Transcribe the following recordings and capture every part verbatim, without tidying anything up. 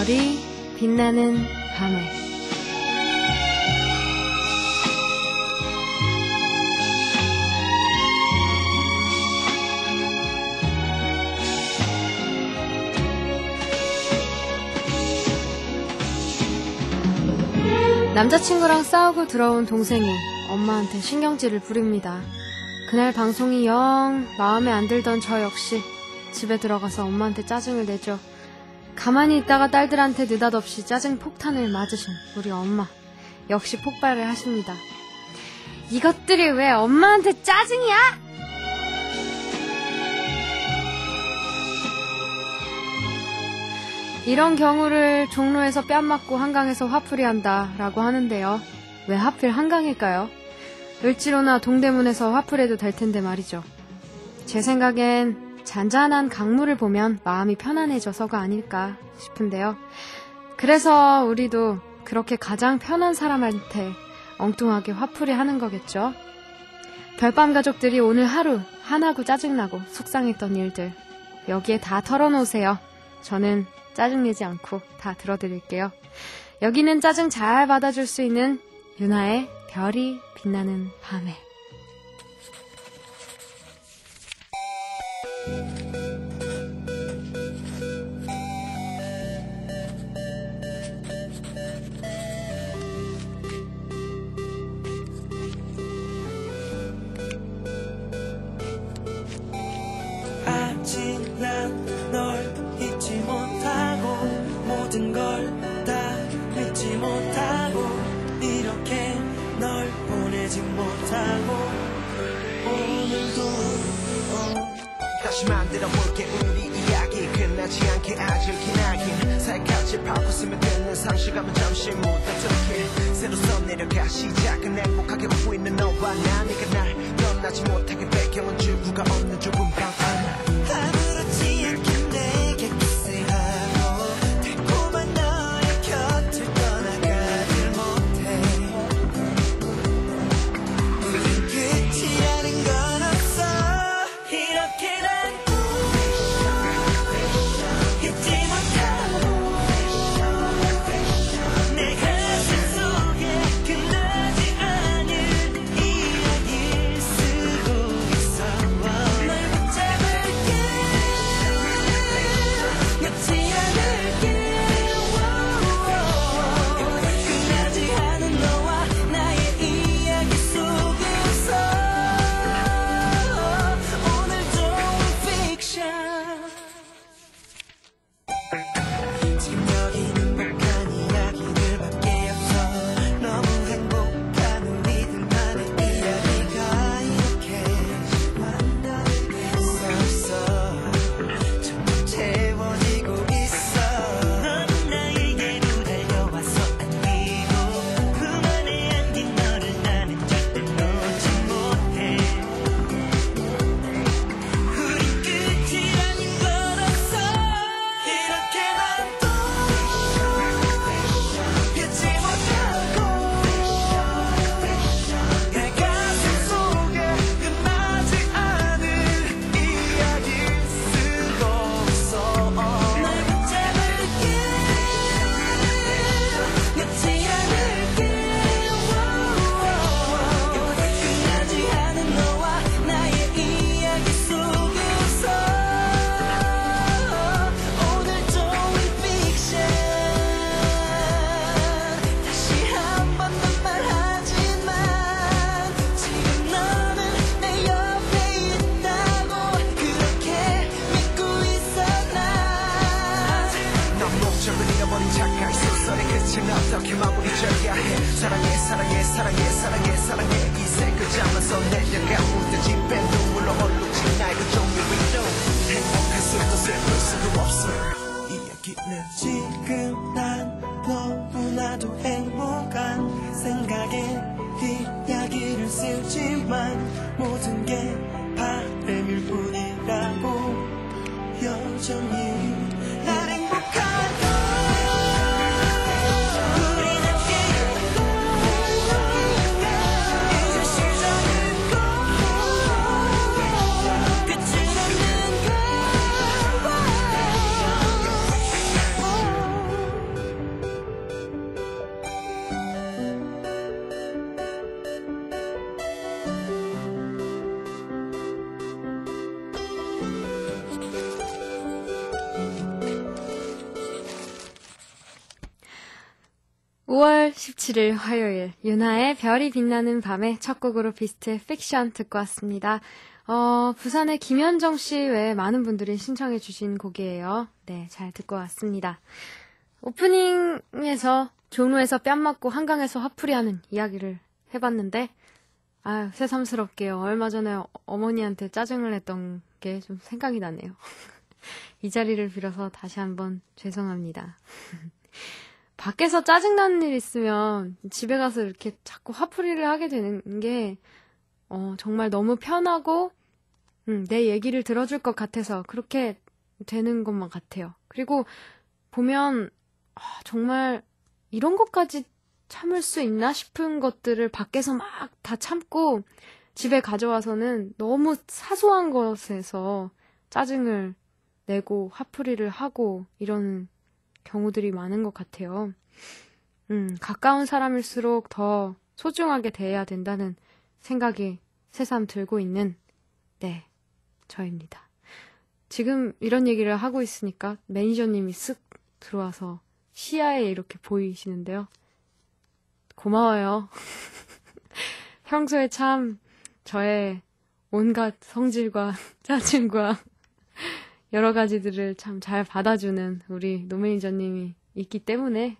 별이 빛나는 밤에. 남자친구랑 싸우고 들어온 동생이 엄마한테 신경질을 부립니다. 그날 방송이 영 마음에 안 들던 저 역시 집에 들어가서 엄마한테 짜증을 내죠. 가만히 있다가 딸들한테 느닷없이 짜증 폭탄을 맞으신 우리 엄마, 역시 폭발을 하십니다. 이것들이 왜 엄마한테 짜증이야? 이런 경우를 종로에서 뺨 맞고 한강에서 화풀이 한다 라고 하는데요. 왜 하필 한강일까요? 을지로나 동대문에서 화풀이해도 될 텐데 말이죠. 제 생각엔 잔잔한 강물을 보면 마음이 편안해져서가 아닐까 싶은데요. 그래서 우리도 그렇게 가장 편한 사람한테 엉뚱하게 화풀이 하는 거겠죠. 별밤 가족들이 오늘 하루 화나고 짜증나고 속상했던 일들 여기에 다 털어놓으세요. 저는 짜증내지 않고 다 들어드릴게요. 여기는 짜증 잘 받아줄 수 있는 유나의 별이 빛나는 밤에. 아직 난 널 잊지 못하고 모든 걸 다 잊지 못하고 이렇게 널 보내지 못하고 오늘도 어. 다시 만들어 볼게 우리 이야기 끝나지 않게 아주 기나긴 살갗을 파고쓰면 되는 상실감은 잠시 묻어두게 새로 써내려가 시작은 행복하게 웃고 있는 너와 나 네가 날 떠나지 못하게 배경은 출구가 없는 좁은 방 하나 아무렇지 않게 내게 키스하고 달콤한 너의 곁을 떠나가질 못해 우린 끝이 아닌 건 없어 이렇게 난 잊지 못하고 내 가슴 속에 끝나지 않은 이야기를 쓰고 있어 널 붙잡을게 놓지 않을게 끝나지 않은 너와 나의 이야기 속에서 오늘도 픽션 지금 여기 행복한 이야기들밖에 없어 너무 행복한 우리들만의 이야기가 이렇게 있었어 점점 채워지고 있어 너는 나에게로 달려와서 안기고 품 안에 안긴 너를 나는 절대 놓지 못해 우린 끝이 아닌 건 없어 이렇게 난 또 잊지 못하고 내 가슴 속에 끝나지 않은 이야기를 쓰고 있어 널 붙잡을게 놓지 않을게 끝나지 않은 너와 나의 이야기 속에서 오늘도 픽션 다시 한 번 더 말하지만 지금 너는 내 옆에 있다고 그렇게 믿고 있어 넌 목적을 잃어버린 작가 이 소설의 끝은 어떻게 마무리 져야 해 사랑해 사랑해 사랑해 사랑해 사랑해 이세 끝장면서 내려가 무뎌진 밴 눈물로 얼룩진 나의 그 종류 위로 행복할 수도 슬플 수도 없어 이야기는 지금 난 너무나도 행복한 생각에 이야기를 쓰지만 모든 게 바램일 뿐이라고 여전히 난 행복하다 우리 함께 이제 시작은 거 끝은 없는 거 오월 십칠일 화요일 윤하의 별이 빛나는 밤의 첫 곡으로 비스트의 픽션 듣고 왔습니다. 어, 부산의 김현정 씨 외에 많은 분들이 신청해 주신 곡이에요. 네, 잘 듣고 왔습니다. 오프닝에서 종로에서 뺨 맞고 한강에서 화풀이하는 이야기를 해봤는데 아유, 새삼스럽게요. 얼마 전에 어머니한테 짜증을 냈던 게 좀 생각이 나네요. 이 자리를 빌어서 다시 한번 죄송합니다. 밖에서 짜증나는 일 있으면 집에 가서 이렇게 자꾸 화풀이를 하게 되는 게 어, 정말 너무 편하고 음, 내 얘기를 들어줄 것 같아서 그렇게 되는 것만 같아요. 그리고 보면 아, 정말 이런 것까지 참을 수 있나 싶은 것들을 밖에서 막 다 참고 집에 가져와서는 너무 사소한 것에서 짜증을 내고 화풀이를 하고 이런 경우들이 많은 것 같아요. 음, 가까운 사람일수록 더 소중하게 대해야 된다는 생각이 새삼 들고 있는 네, 저입니다. 지금 이런 얘기를 하고 있으니까 매니저님이 쓱 들어와서 시야에 이렇게 보이시는데요. 고마워요. 평소에 참 저의 온갖 성질과 짜증과 여러 가지들을 참 잘 받아주는 우리 노 매니저님이 있기 때문에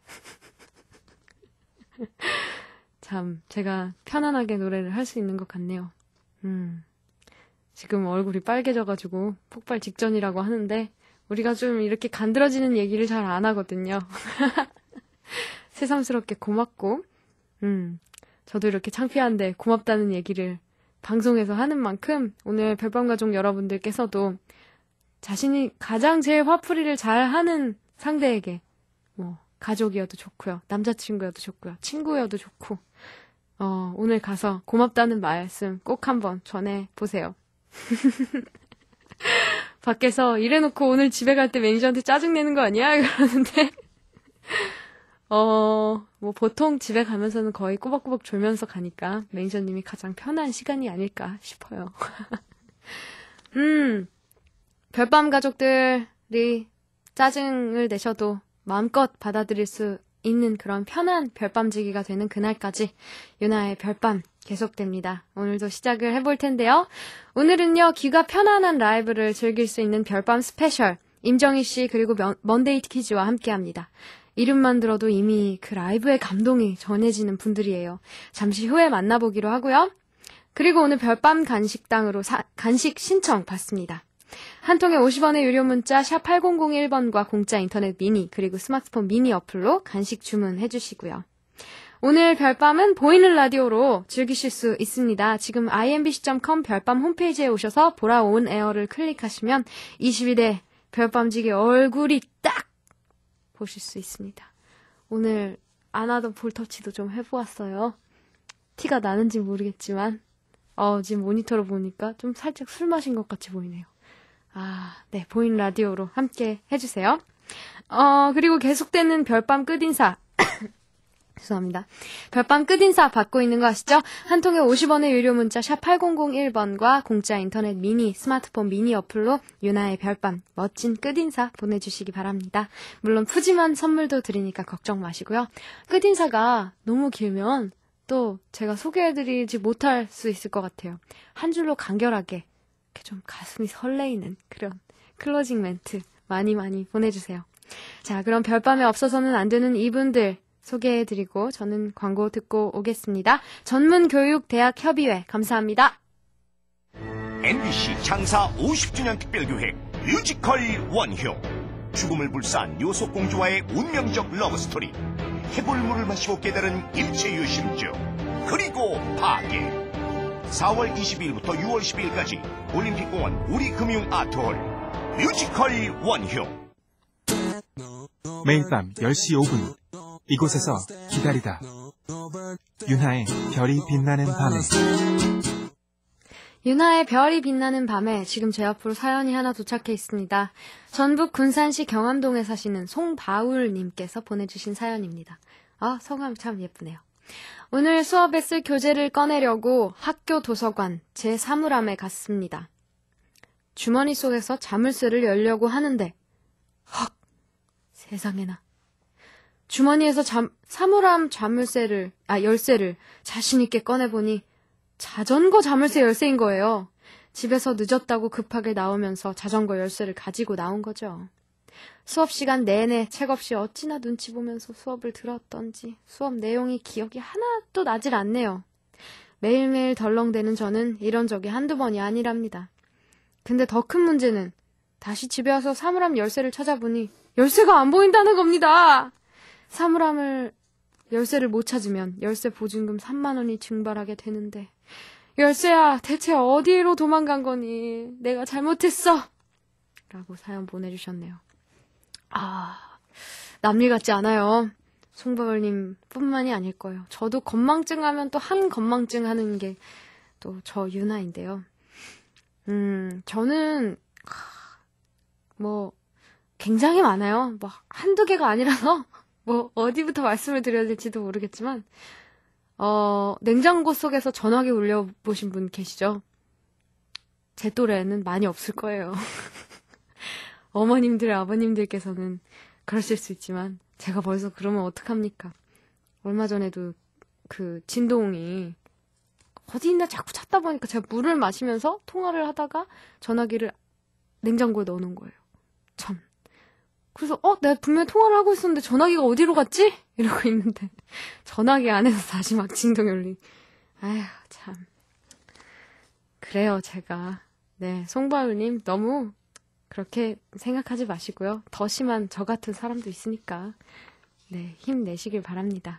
참 제가 편안하게 노래를 할 수 있는 것 같네요. 음, 지금 얼굴이 빨개져가지고 폭발 직전이라고 하는데 우리가 좀 이렇게 간드러지는 얘기를 잘 안 하거든요. 새삼스럽게 고맙고 음, 저도 이렇게 창피한데 고맙다는 얘기를 방송에서 하는 만큼 오늘 별밤가족 여러분들께서도 자신이 가장 제일 화풀이를 잘하는 상대에게 뭐 가족이어도 좋고요. 남자친구여도 좋고요. 친구여도 좋고 어, 오늘 가서 고맙다는 말씀 꼭 한번 전해보세요. 밖에서 이래놓고 오늘 집에 갈 때 매니저한테 짜증내는 거 아니야? 그러는데 어, 뭐 보통 집에 가면서는 거의 꼬박꼬박 졸면서 가니까 매니저님이 가장 편한 시간이 아닐까 싶어요. 음, 별밤 가족들이 짜증을 내셔도 마음껏 받아들일 수 있는 그런 편한 별밤지기가 되는 그날까지 유나의 별밤 계속됩니다. 오늘도 시작을 해볼 텐데요. 오늘은요, 귀가 편안한 라이브를 즐길 수 있는 별밤 스페셜 임정희 씨 그리고 먼데이 퀴즈와 함께합니다. 이름만 들어도 이미 그 라이브의 감동이 전해지는 분들이에요. 잠시 후에 만나보기로 하고요. 그리고 오늘 별밤 간식당으로 사, 간식 신청 받습니다. 한 통에 오십 원의 유료 문자 샵 팔공공일 번과 공짜 인터넷 미니 그리고 스마트폰 미니 어플로 간식 주문해 주시고요. 오늘 별밤은 보이는 라디오로 즐기실 수 있습니다. 지금 아이엠비씨 닷 컴 별밤 홈페이지에 오셔서 보라 온 에어를 클릭하시면 이십일 회 별밤지기 얼굴이 딱 보실 수 있습니다. 오늘 안 하던 볼터치도 좀 해보았어요. 티가 나는지 모르겠지만 어, 지금 모니터로 보니까 좀 살짝 술 마신 것 같이 보이네요. 아, 네, 보이는 라디오로 함께 해주세요. 어, 그리고 계속되는 별밤 끝인사. 죄송합니다. 별밤 끝인사 받고 있는 거 아시죠? 한 통에 오십 원의 유료 문자 샵 팔공공일 번과 공짜 인터넷 미니, 스마트폰 미니 어플로 유나의 별밤, 멋진 끝인사 보내주시기 바랍니다. 물론 푸짐한 선물도 드리니까 걱정 마시고요. 끝인사가 너무 길면 또 제가 소개해드리지 못할 수 있을 것 같아요. 한 줄로 간결하게 이렇게 좀 가슴이 설레이는 그런 클로징 멘트 많이 많이 보내주세요. 자, 그럼 별밤에 없어서는 안 되는 이분들 소개해드리고 저는 광고 듣고 오겠습니다. 전문교육대학협의회 감사합니다. 엠비씨 창사 오십 주년 특별기획 뮤지컬 원효. 죽음을 불사한 요속공주와의 운명적 러브스토리. 해골물을 마시고 깨달은 일체유심주. 그리고 파괴. 사월 이십일부터 유월 십일까지 올림픽공원 우리금융아트홀 뮤지컬 원효. 매일 밤 열 시 오 분 이곳에서 기다리다. 윤하의 별이 빛나는 밤에. 윤하의 별이 빛나는 밤에 지금 제 앞으로 사연이 하나 도착해 있습니다. 전북 군산시 경암동에 사시는 송바울님께서 보내주신 사연입니다. 아, 성함 참 예쁘네요. 오늘 수업에 쓸 교재를 꺼내려고 학교 도서관 제 사물함에 갔습니다. 주머니 속에서 자물쇠를 열려고 하는데 헉! 세상에나. 주머니에서 잠, 사물함 자물쇠를, 아, 열쇠를 자신있게 꺼내보니 자전거 자물쇠 열쇠인 거예요. 집에서 늦었다고 급하게 나오면서 자전거 열쇠를 가지고 나온 거죠. 수업 시간 내내 책 없이 어찌나 눈치 보면서 수업을 들었던지 수업 내용이 기억이 하나도 나질 않네요. 매일매일 덜렁대는 저는 이런 적이 한두 번이 아니랍니다. 근데 더 큰 문제는 다시 집에 와서 사물함 열쇠를 찾아보니 열쇠가 안 보인다는 겁니다. 사물함을 열쇠를 못 찾으면 열쇠 보증금 삼만 원이 증발하게 되는데 열쇠야 대체 어디로 도망간 거니? 내가 잘못했어. 라고 사연 보내주셨네요. 아, 남일 같지 않아요. 송바울님 뿐만이 아닐 거예요. 저도 건망증 하면 또 한 건망증 하는 게 또 저 유나인데요. 음, 저는 뭐 굉장히 많아요. 뭐 한두 개가 아니라서 뭐 어디부터 말씀을 드려야 될지도 모르겠지만 어, 냉장고 속에서 전화기 울려보신 분 계시죠? 제 또래는 많이 없을 거예요. 어머님들, 아버님들께서는 그러실 수 있지만 제가 벌써 그러면 어떡합니까? 얼마 전에도 그 진동이 어디 있나 자꾸 찾다 보니까 제가 물을 마시면서 통화를 하다가 전화기를 냉장고에 넣어놓은 거예요. 참. 그래서 어? 내가 분명히 통화를 하고 있었는데 전화기가 어디로 갔지? 이러고 있는데 전화기 안에서 다시 막 진동이 울리. 아휴 참. 그래요 제가. 네, 송바울님 너무 그렇게 생각하지 마시고요. 더 심한 저 같은 사람도 있으니까 네, 힘내시길 바랍니다.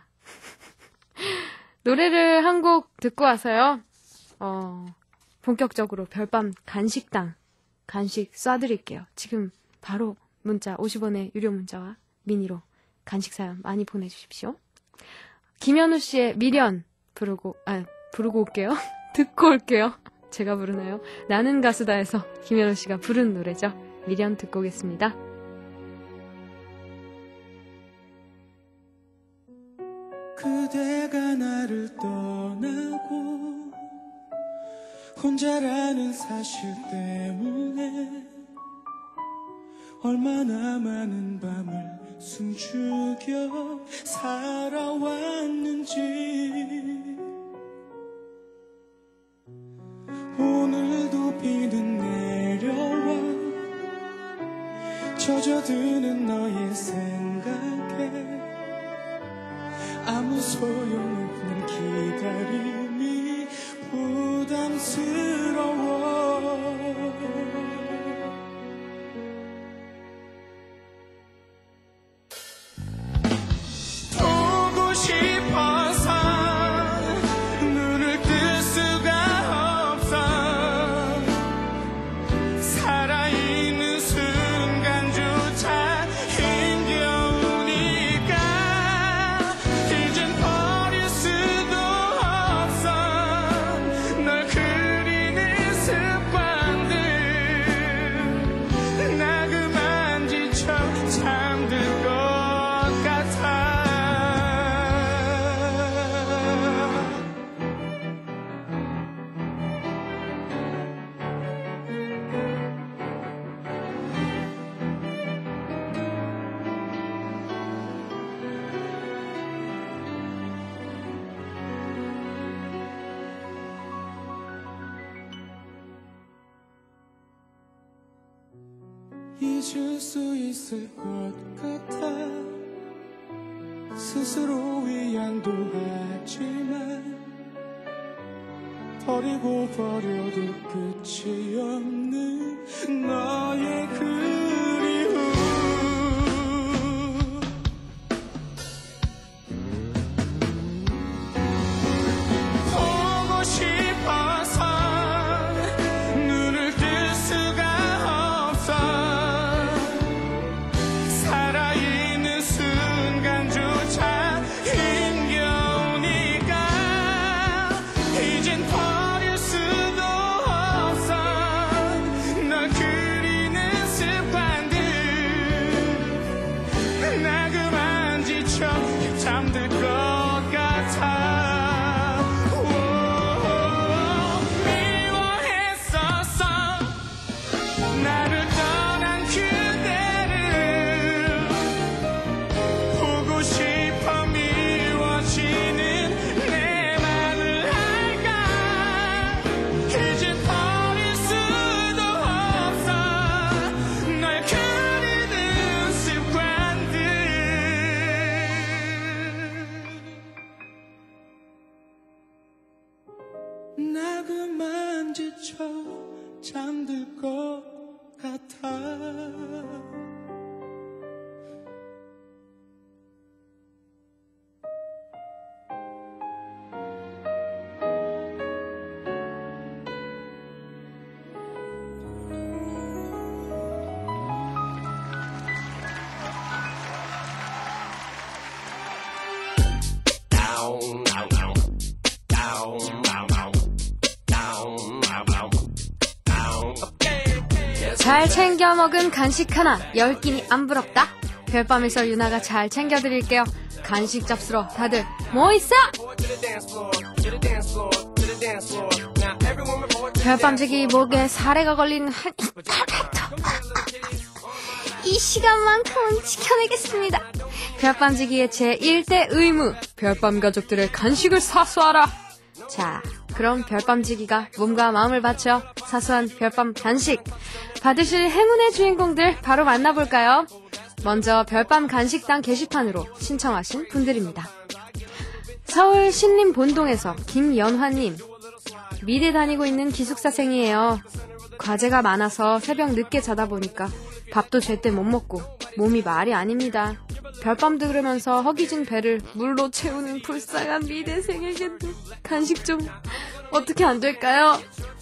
노래를 한 곡 듣고 와서요. 어, 본격적으로 별밤 간식당 간식 쏴드릴게요. 지금 바로 문자 오십 원의 유료 문자와 미니로 간식 사연 많이 보내주십시오. 김현우 씨의 미련 부르고 아 부르고 올게요. 듣고 올게요. 제가 부르나요? 나는 가수다에서 김현우 씨가 부른 노래죠. 미련 듣고 오겠습니다. 그대가 나를 떠나고 혼자라는 사실 때문에 얼마나 많은 밤을 숨죽여 살아왔는지 오늘도 비는 내려와 젖어드는 너의 생각에 아무 소용없는 기다림이 부담스러워 보고 싶어서 눈을 뜰 수가 없어 살아있는 순간조차 힘겨우니까 이젠 버릴 수도 없어 널 그리는 습관들 나 그만 지쳐 잠들 것 같아 잊을 수 있을 것 같아 스스로 위안도 하지만 버리고 버려도 끝이 없는 너의 그리움 보고 싶어서 눈을 뜰 수가 없어 살아있는 순간조차 힘겨우니까 이젠 버릴 수도 없어 널 잘 챙겨 먹은 간식 하나 열 끼니 안 부럽다. 별밤에서 유나가 잘 챙겨드릴게요. 간식 잡수러 다들 뭐 있어? 별밤지기 목에 사례가 걸린 한 이 시간만큼은 지켜내겠습니다. 별밤지기의 제일 대 의무, 별밤 가족들의 간식을 사수하라. 자, 그럼 별밤지기가 몸과 마음을 바쳐 사수한 별밤 간식 받으실 행운의 주인공들 바로 만나볼까요? 먼저 별밤 간식당 게시판으로 신청하신 분들입니다. 서울 신림 본동에서 김연화님. 미대 다니고 있는 기숙사생이에요. 과제가 많아서 새벽 늦게 자다 보니까 밥도 제때 못 먹고 몸이 말이 아닙니다. 별밤 들으면서 허기진 배를 물로 채우는 불쌍한 미대생에게 간식 좀 어떻게 안 될까요?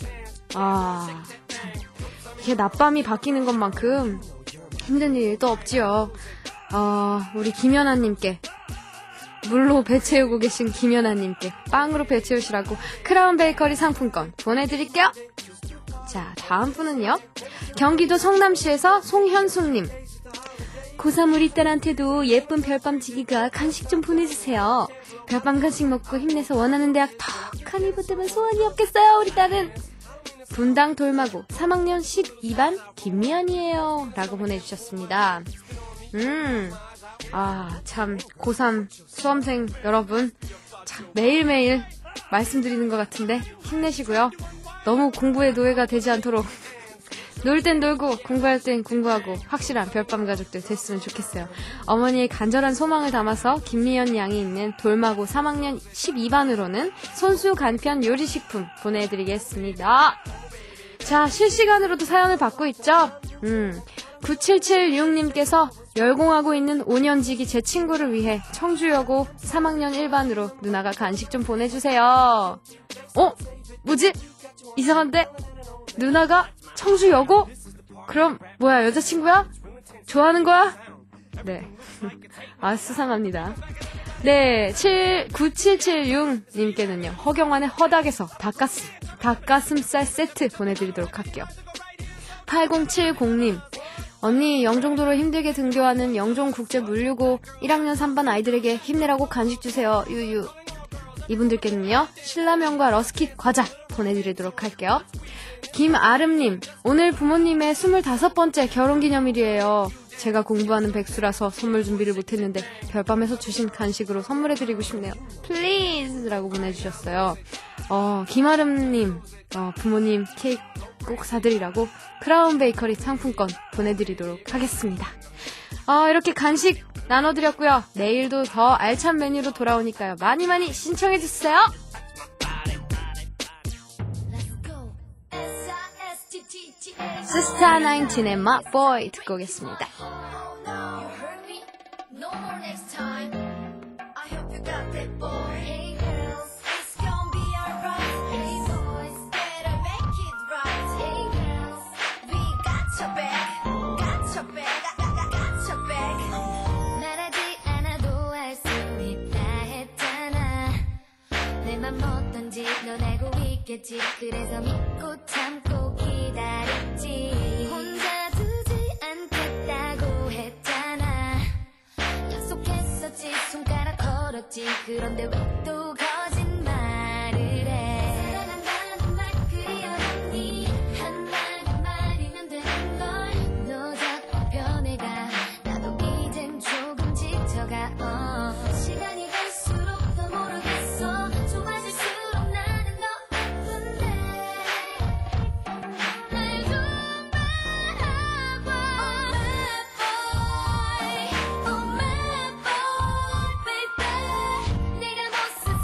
아, 참. 이게 낮밤이 바뀌는 것만큼 힘든 일도 없지요. 어, 우리 김연아님께 물로 배 채우고 계신 김연아님께 빵으로 배 채우시라고 크라운 베이커리 상품권 보내드릴게요. 자, 다음 분은요. 경기도 성남시에서 송현숙님. 고삼 우리 딸한테도 예쁜 별밤지기가 간식 좀 보내주세요. 별밤 간식 먹고 힘내서 원하는 대학 턱하니 붙으면 소원이 없겠어요. 우리 딸은. 분당 돌마고 삼 학년 십이 반 김미연이에요. 라고 보내주셨습니다. 음, 아, 참 고삼 수험생 여러분 참 매일매일 말씀드리는 것 같은데 힘내시고요. 너무 공부에 노예가 되지 않도록 놀 땐 놀고 공부할 땐 공부하고 확실한 별밤 가족들 됐으면 좋겠어요. 어머니의 간절한 소망을 담아서 김미연 양이 있는 돌마고 삼 학년 십이 반으로는 손수 간편 요리식품 보내드리겠습니다. 자, 실시간으로도 사연을 받고 있죠. 음, 구칠칠육님께서 열공하고 있는 오 년지기 제 친구를 위해 청주여고 삼 학년 일 반으로 누나가 간식 좀 보내주세요. 어? 뭐지? 이상한데? 누나가 청주여고? 그럼 뭐야, 여자친구야? 좋아하는 거야? 네. 아, 수상합니다. 네, 구칠칠육님께는요 허경환의 허닥에서 닭가슴, 닭가슴살 세트 보내드리도록 할게요. 팔공칠공님. 언니, 영종도로 힘들게 등교하는 영종국제물류고 일 학년 삼 반 아이들에게 힘내라고 간식 주세요. 유유. 이분들께는요 신라면과 러스킷 과자 보내드리도록 할게요. 김아름님. 오늘 부모님의 스물다섯 번째 결혼기념일이에요. 제가 공부하는 백수라서 선물 준비를 못했는데 별밤에서 주신 간식으로 선물해드리고 싶네요. 플리즈 라고 보내주셨어요. 어, 김아름님, 어, 부모님 케이크 꼭 사드리라고 크라운 베이커리 상품권 보내드리도록 하겠습니다. 어, 이렇게 간식 나눠드렸고요. 내일도 더 알찬 메뉴로 돌아오니까요. 많이 많이 신청해주세요. 시스타 나인틴의 My Boy 듣고 오겠습니다. 넌 알고 있겠지. 그래서 믿고 참고 기다렸지. 혼자 두지 않겠다고 했잖아. 약속했었지. 손가락 걸었지. 그런데 왜 또 거짓말을 해. 사랑한다는 말 그리워하니 한마디 말이면 되는 걸. 너 자꾸 변해가. 나도 이젠 조금 지쳐가. 어. 시간이 갈수록 더 모르겠어. 좋아질수록 나는 너 아픈데 날 좀 바라봐. Oh my boy, oh my boy, baby. 내가 못했어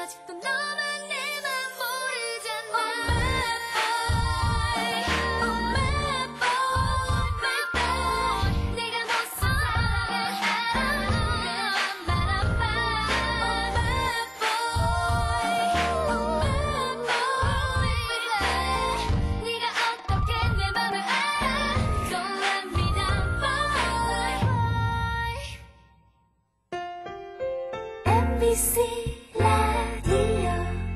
아직도 너만 내 맘 모르잖아. Oh my boy, my boy, 내가 못 살아. 나만 바라봐. Oh my boy, 네가 어떻게 내 맘을 알아. Don't let me down, boy. 엠비씨 라디오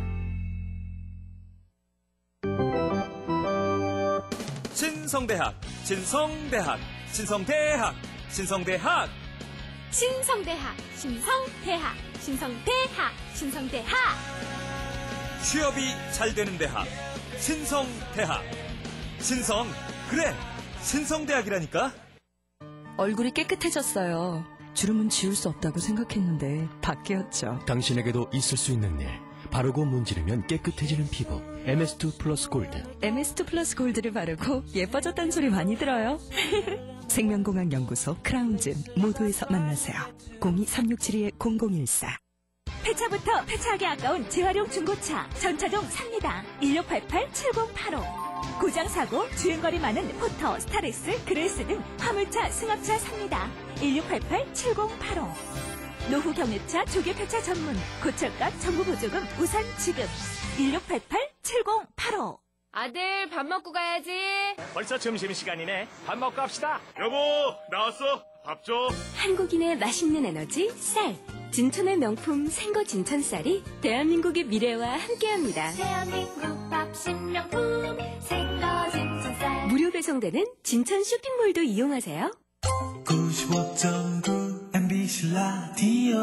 신성대학, 신성대학, 신성대학, 신성대학. 신성대학 신성대학 신성대학 신성대학 취업이 잘 되는 대학, 신성대학. 신성, 그래, 신성대학이라니까. 얼굴이 깨끗해졌어요. 주름은 지울 수 없다고 생각했는데 바뀌었죠. 당신에게도 있을 수 있는 일. 바르고 문지르면 깨끗해지는 피부. 엠에스투 플러스 골드. 엠에스투 플러스 골드를 바르고 예뻐졌다는 소리 많이 들어요. 생명공학연구소 크라운즘 모두에서 만나세요. 공이 삼육칠이 공공일사. 폐차부터 폐차하기 아까운 재활용 중고차 전차종 삽니다. 일육팔팔 칠공팔오. 고장사고 주행거리 많은 포터, 스타렉스, 그레스 등 화물차, 승합차 삽니다. 일육팔팔 칠공팔오. 노후 경유차 조기 폐차 전문 고철값 정부 보조금 우선 지급. 일육팔팔 칠공팔오. 아들 밥 먹고 가야지. 벌써 점심시간이네. 밥 먹고 합시다. 여보, 나왔어. 밥 줘. 한국인의 맛있는 에너지 쌀. 진천의 명품 생거 진천쌀이 대한민국의 미래와 함께합니다. 대한민국 밥 신명품 생거 진천쌀. 무료 배송되는 진천 쇼핑몰도 이용하세요. 구십오 점 구 엠비씨 라디오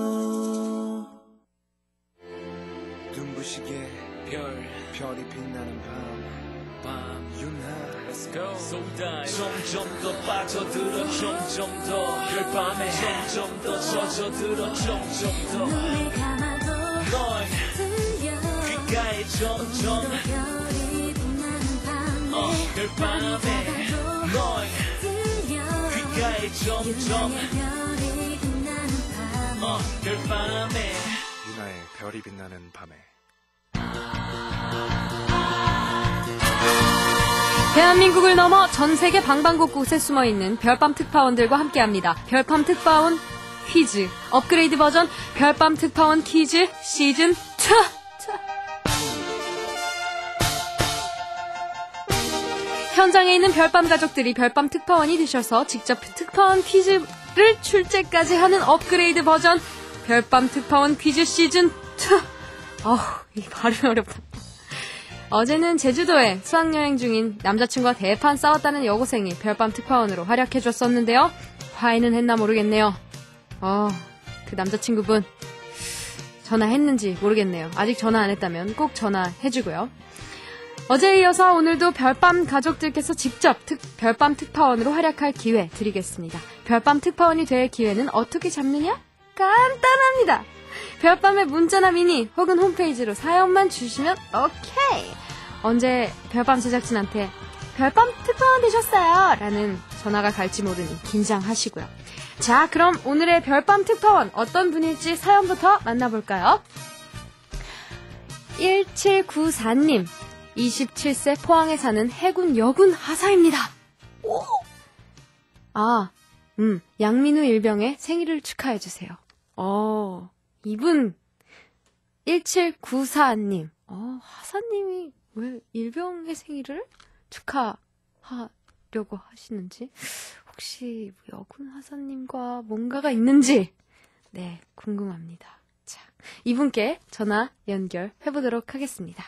눈부시게 별 별이 빛나는 밤, 밤 윤하 Let's go Soul Dive. 점점 더 빠져들어 점점 더 별밤에 점점 더 젖어들어 점점 더 눈을 감아도 널 들려 귓가에 점점 별이 빛나는 밤에 어, 별밤에 널 들려 귓가에 점점 별이 빛나는 밤에 어, 별밤에 유나의 별이 빛나는 밤에. 대한민국을 넘어 전 세계 방방곡곡에 숨어있는 별밤 특파원들과 함께합니다. 별밤 특파원 퀴즈 업그레이드 버전 별밤 특파원 퀴즈 시즌 이. 현장에 있는 별밤 가족들이 별밤 특파원이 되셔서 직접 특파원 퀴즈를 출제까지 하는 업그레이드 버전 별밤 특파원 퀴즈 시즌 이. 어우, 이 발음이 어렵다. 어제는 제주도에 수학여행 중인 남자친구와 대판 싸웠다는 여고생이 별밤 특파원으로 활약해줬었는데요. 화해는 했나 모르겠네요. 어, 그 남자친구분 전화했는지 모르겠네요. 아직 전화 안 했다면 꼭 전화해주고요. 어제에 이어서 오늘도 별밤 가족들께서 직접 특, 별밤 특파원으로 활약할 기회 드리겠습니다. 별밤 특파원이 될 기회는 어떻게 잡느냐? 간단합니다. 별밤의 문자나 미니 혹은 홈페이지로 사연만 주시면 오케이. 언제 별밤 제작진한테 별밤 특파원 되셨어요 라는 전화가 갈지 모르니 긴장하시고요. 자, 그럼 오늘의 별밤 특파원 어떤 분일지 사연부터 만나볼까요? 일칠구사 님 이십칠 세 포항에 사는 해군 여군 하사입니다. 오! 아, 음, 양민우 일병의 생일을 축하해주세요. 어, 이분 일칠구사 님 어, 하사님이 왜 일병의 생일을 축하하려고 하시는지 혹시 여군 하사님과 뭔가가 있는지 네, 궁금합니다. 자, 이분께 전화 연결해보도록 하겠습니다.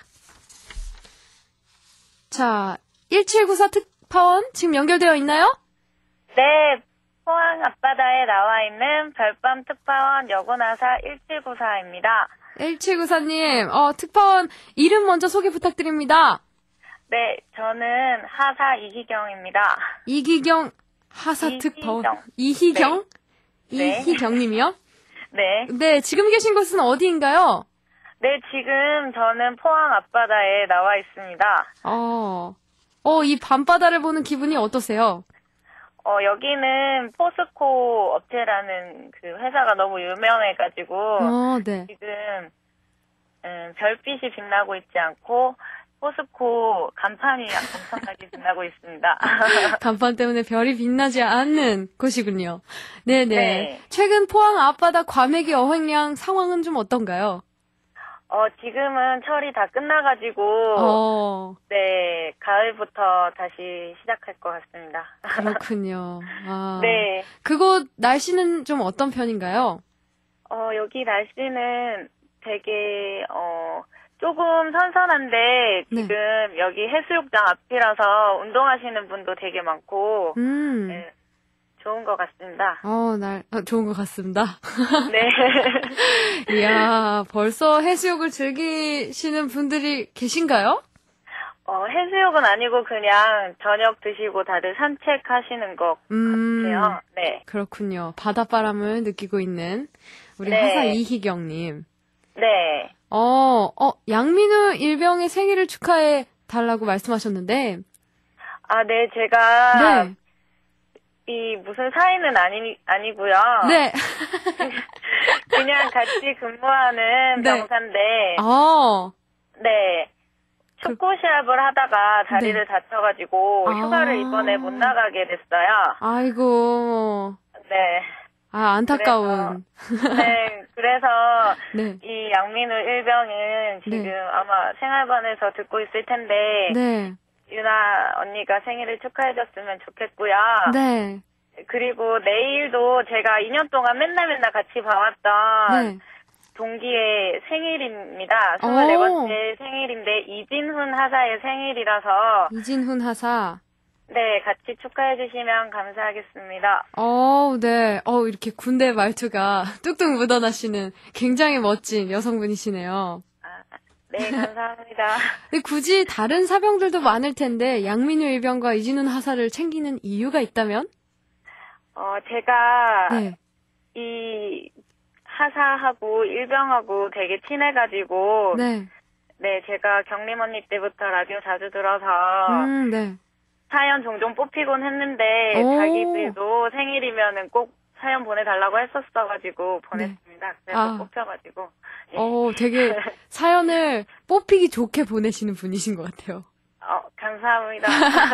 자, 일칠구사 특파원 지금 연결되어 있나요? 네, 포항 앞바다에 나와 있는 별밤 특파원 여군하사 일칠구사입니다. 일칠구사 님, 어, 특파원 이름 먼저 소개 부탁드립니다. 네, 저는 하사 이희경입니다. 이기경 하사 이희경. 특파원. 이희경? 네. 이희경님이요? 네. 네, 지금 계신 곳은 어디인가요? 네, 지금 저는 포항 앞바다에 나와 있습니다. 어, 어, 이 밤바다를 보는 기분이 어떠세요? 어, 여기는 포스코 업체라는 그 회사가 너무 유명해가지고, 어, 네. 지금 음, 별빛이 빛나고 있지 않고 포스코 간판이 엄청나게 빛나고 있습니다. 간판 때문에 별이 빛나지 않는 곳이군요. 네네. 네. 최근 포항 앞바다 과메기 어획량 상황은 좀 어떤가요? 어, 지금은 철이 다 끝나가지고, 어. 네, 가을부터 다시 시작할 것 같습니다. 그렇군요. 아. 네. 그곳 날씨는 좀 어떤 편인가요? 어, 여기 날씨는 되게, 어, 조금 선선한데, 지금 네. 여기 해수욕장 앞이라서 운동하시는 분도 되게 많고, 음. 네, 좋은 것 같습니다. 어, 날, 어, 좋은 것 같습니다. 네. 이야, 벌써 해수욕을 즐기시는 분들이 계신가요? 어, 해수욕은 아니고 그냥 저녁 드시고 다들 산책하시는 것 음, 같아요. 네. 그렇군요. 바닷바람을 느끼고 있는 우리 네. 하사 이희경님. 네. 어, 어, 양민우 일병의 생일을 축하해 달라고 말씀하셨는데. 아, 네, 제가. 네. 이 무슨 사이는 아니, 아니고요. 네. 그냥 같이 근무하는 네. 병사인데. 아. 네. 축구 시합을 하다가 다리를 네. 다쳐가지고 아. 휴가를 이번에 못 나가게 됐어요. 아이고. 네. 아, 안타까운. 그래서, 네, 그래서 네. 이 양민우 일병은 지금 네. 아마 생활반에서 듣고 있을 텐데 네. 유나 언니가 생일을 축하해줬으면 좋겠고요. 네. 그리고 내일도 제가 이 년 동안 맨날 맨날 같이 봐왔던 네. 동기의 생일입니다. 스물네 번째 생일인데 이진훈 하사의 생일이라서 이진훈 하사. 네, 같이 축하해 주시면 감사하겠습니다. 어, 네. 어, 이렇게 군대 말투가 뚝뚝 묻어나시는 굉장히 멋진 여성분이시네요. 네, 감사합니다. 근데 굳이 다른 사병들도 많을 텐데 양민우 일병과 이진훈 하사를 챙기는 이유가 있다면? 어, 제가 네. 이 하사하고 일병하고 되게 친해가지고 네. 네, 제가 경림 언니 때부터 라디오 자주 들어서 음, 네. 사연 종종 뽑히곤 했는데 오. 자기들도 생일이면은 꼭 사연 보내달라고 했었어가지고 보냈습니다. 네. 그래서 아. 뽑혀가지고. 예. 어, 되게 사연을 뽑히기 좋게 보내시는 분이신 것 같아요. 어, 감사합니다.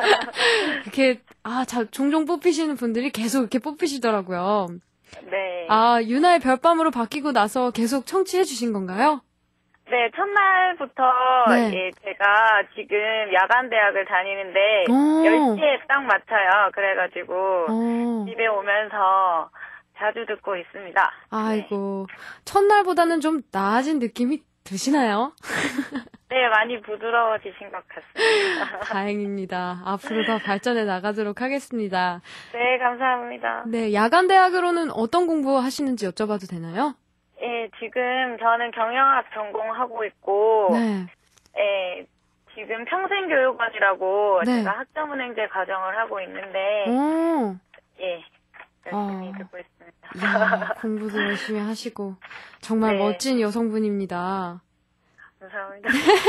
이렇게, 아, 자, 종종 뽑히시는 분들이 계속 이렇게 뽑히시더라고요. 네. 아, 유나의 별밤으로 바뀌고 나서 계속 청취해 주신 건가요? 네, 첫날부터 네. 예, 제가 지금 야간 대학을 다니는데 오. 열 시에 딱 맞춰요. 그래가지고 어. 집에 오면서 자주 듣고 있습니다. 아이고, 첫날보다는 좀 나아진 느낌이 드시나요? 네, 많이 부드러워지신 것 같습니다. 다행입니다. 앞으로 더 발전해 나가도록 하겠습니다. 네, 감사합니다. 네, 야간 대학으로는 어떤 공부 하시는지 여쭤봐도 되나요? 예, 지금 저는 경영학 전공하고 있고, 네. 예, 지금 평생교육원이라고 네. 제가 학점은행제 과정을 하고 있는데, 오. 예, 열심히 어. 듣고 있습니다. 이야, 공부도 열심히 하시고 정말 네. 멋진 여성분입니다. 감사합니다.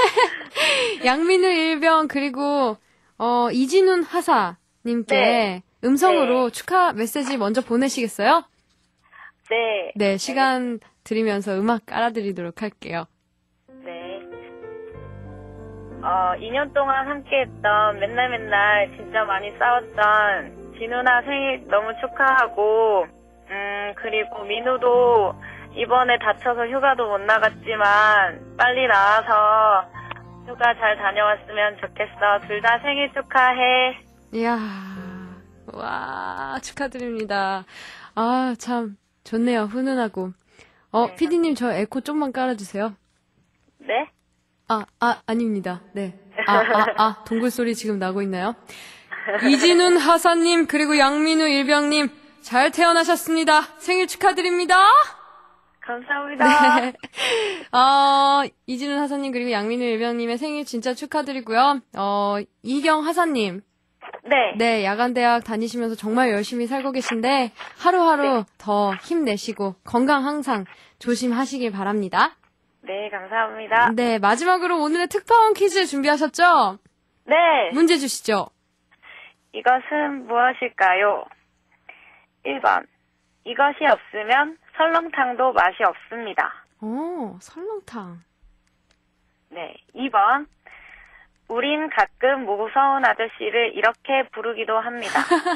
양민우 일병 그리고 어, 이진훈 하사님께 네. 음성으로 네. 축하 메시지 먼저 보내시겠어요? 네. 네, 시간 드리면서 음악 깔아드리도록 할게요. 네. 어, 이 년 동안 함께했던 맨날 맨날 진짜 많이 싸웠던 진우나 생일 너무 축하하고, 음, 그리고 민우도 이번에 다쳐서 휴가도 못 나갔지만 빨리 나와서 휴가 잘 다녀왔으면 좋겠어. 둘 다 생일 축하해. 이야, 와, 축하드립니다. 아, 참, 좋네요. 훈훈하고. 어, 네. 피디님 저 에코 좀만 깔아주세요. 네? 아, 아, 아닙니다. 네. 아, 아, 아, 동굴 소리 지금 나고 있나요? 이진훈 하사님, 그리고 양민우 일병님, 잘 태어나셨습니다. 생일 축하드립니다. 감사합니다. 네. 어, 이진훈 하사님, 그리고 양민우 일병님의 생일 진짜 축하드리고요. 어, 이경 하사님. 네. 네, 야간대학 다니시면서 정말 열심히 살고 계신데, 하루하루 네. 더 힘내시고, 건강 항상 조심하시길 바랍니다. 네, 감사합니다. 네, 마지막으로 오늘의 특파원 퀴즈 준비하셨죠? 네. 문제 주시죠. 이것은 무엇일까요? 일 번. 이것이 없으면 설렁탕도 맛이 없습니다. 오, 설렁탕. 네. 이 번. 우린 가끔 무서운 아저씨를 이렇게 부르기도 합니다.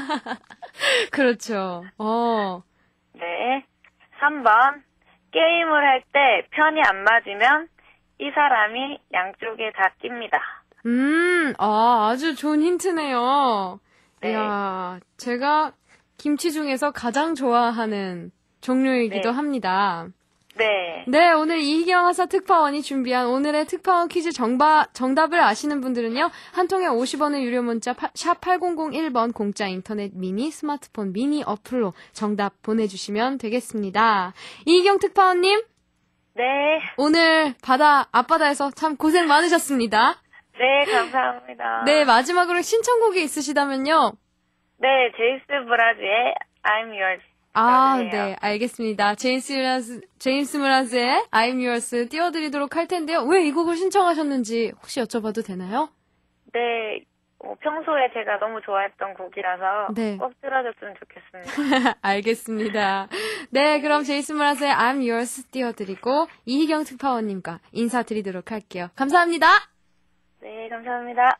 그렇죠. 어. 네. 삼 번. 게임을 할 때 편이 안 맞으면 이 사람이 양쪽에 다 낍니다. 음, 아, 아주 좋은 힌트네요. 네. 이야, 제가 김치 중에서 가장 좋아하는 종류이기도 네. 합니다. 네. 네, 오늘 이희경 하사 특파원이 준비한 오늘의 특파원 퀴즈 정바, 정답을 아시는 분들은요, 한 통에 오십 원의 유료 문자 샵 팔공공일 번 공짜 인터넷 미니 스마트폰 미니 어플로 정답 보내주시면 되겠습니다. 이희경 특파원님. 네. 오늘 바다, 앞바다에서 참 고생 많으셨습니다. 네, 감사합니다. 네, 마지막으로 신청곡이 있으시다면요. 네, 제이스 브라즈의 I'm Yours. 아, 해요. 네, 알겠습니다. 제임스 무라즈, 제임스 무라즈의 I'm Yours 띄워드리도록 할 텐데요. 왜 이 곡을 신청하셨는지 혹시 여쭤봐도 되나요? 네, 어, 평소에 제가 너무 좋아했던 곡이라서 네. 꼭 들어줬으면 좋겠습니다. 알겠습니다. 네, 그럼 제이스 무라즈의 I'm Yours 띄워드리고 이희경 특파원님과 인사드리도록 할게요. 감사합니다. 네, 감사합니다.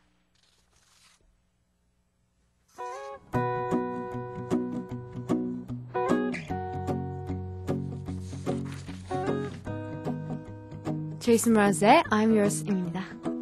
제이슨 무라즈의 I'm Yours입니다.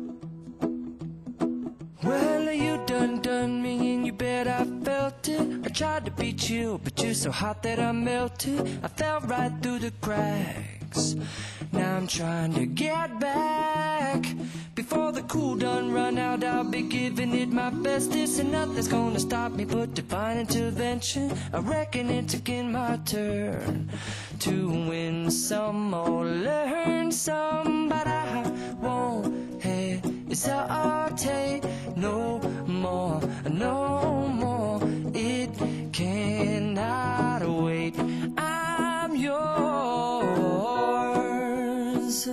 Well, you done done me and you bet I felt it. I tried to beat you, but you're so hot that I melted. I fell right through the cracks. Now I'm trying to get back. Before the cool done run out, I'll be giving it my bestest. And nothing's gonna stop me but divine intervention. I reckon it's again my turn to win some or learn some. But I won't hesitate no more, no more. It cannot wait. I'm yours.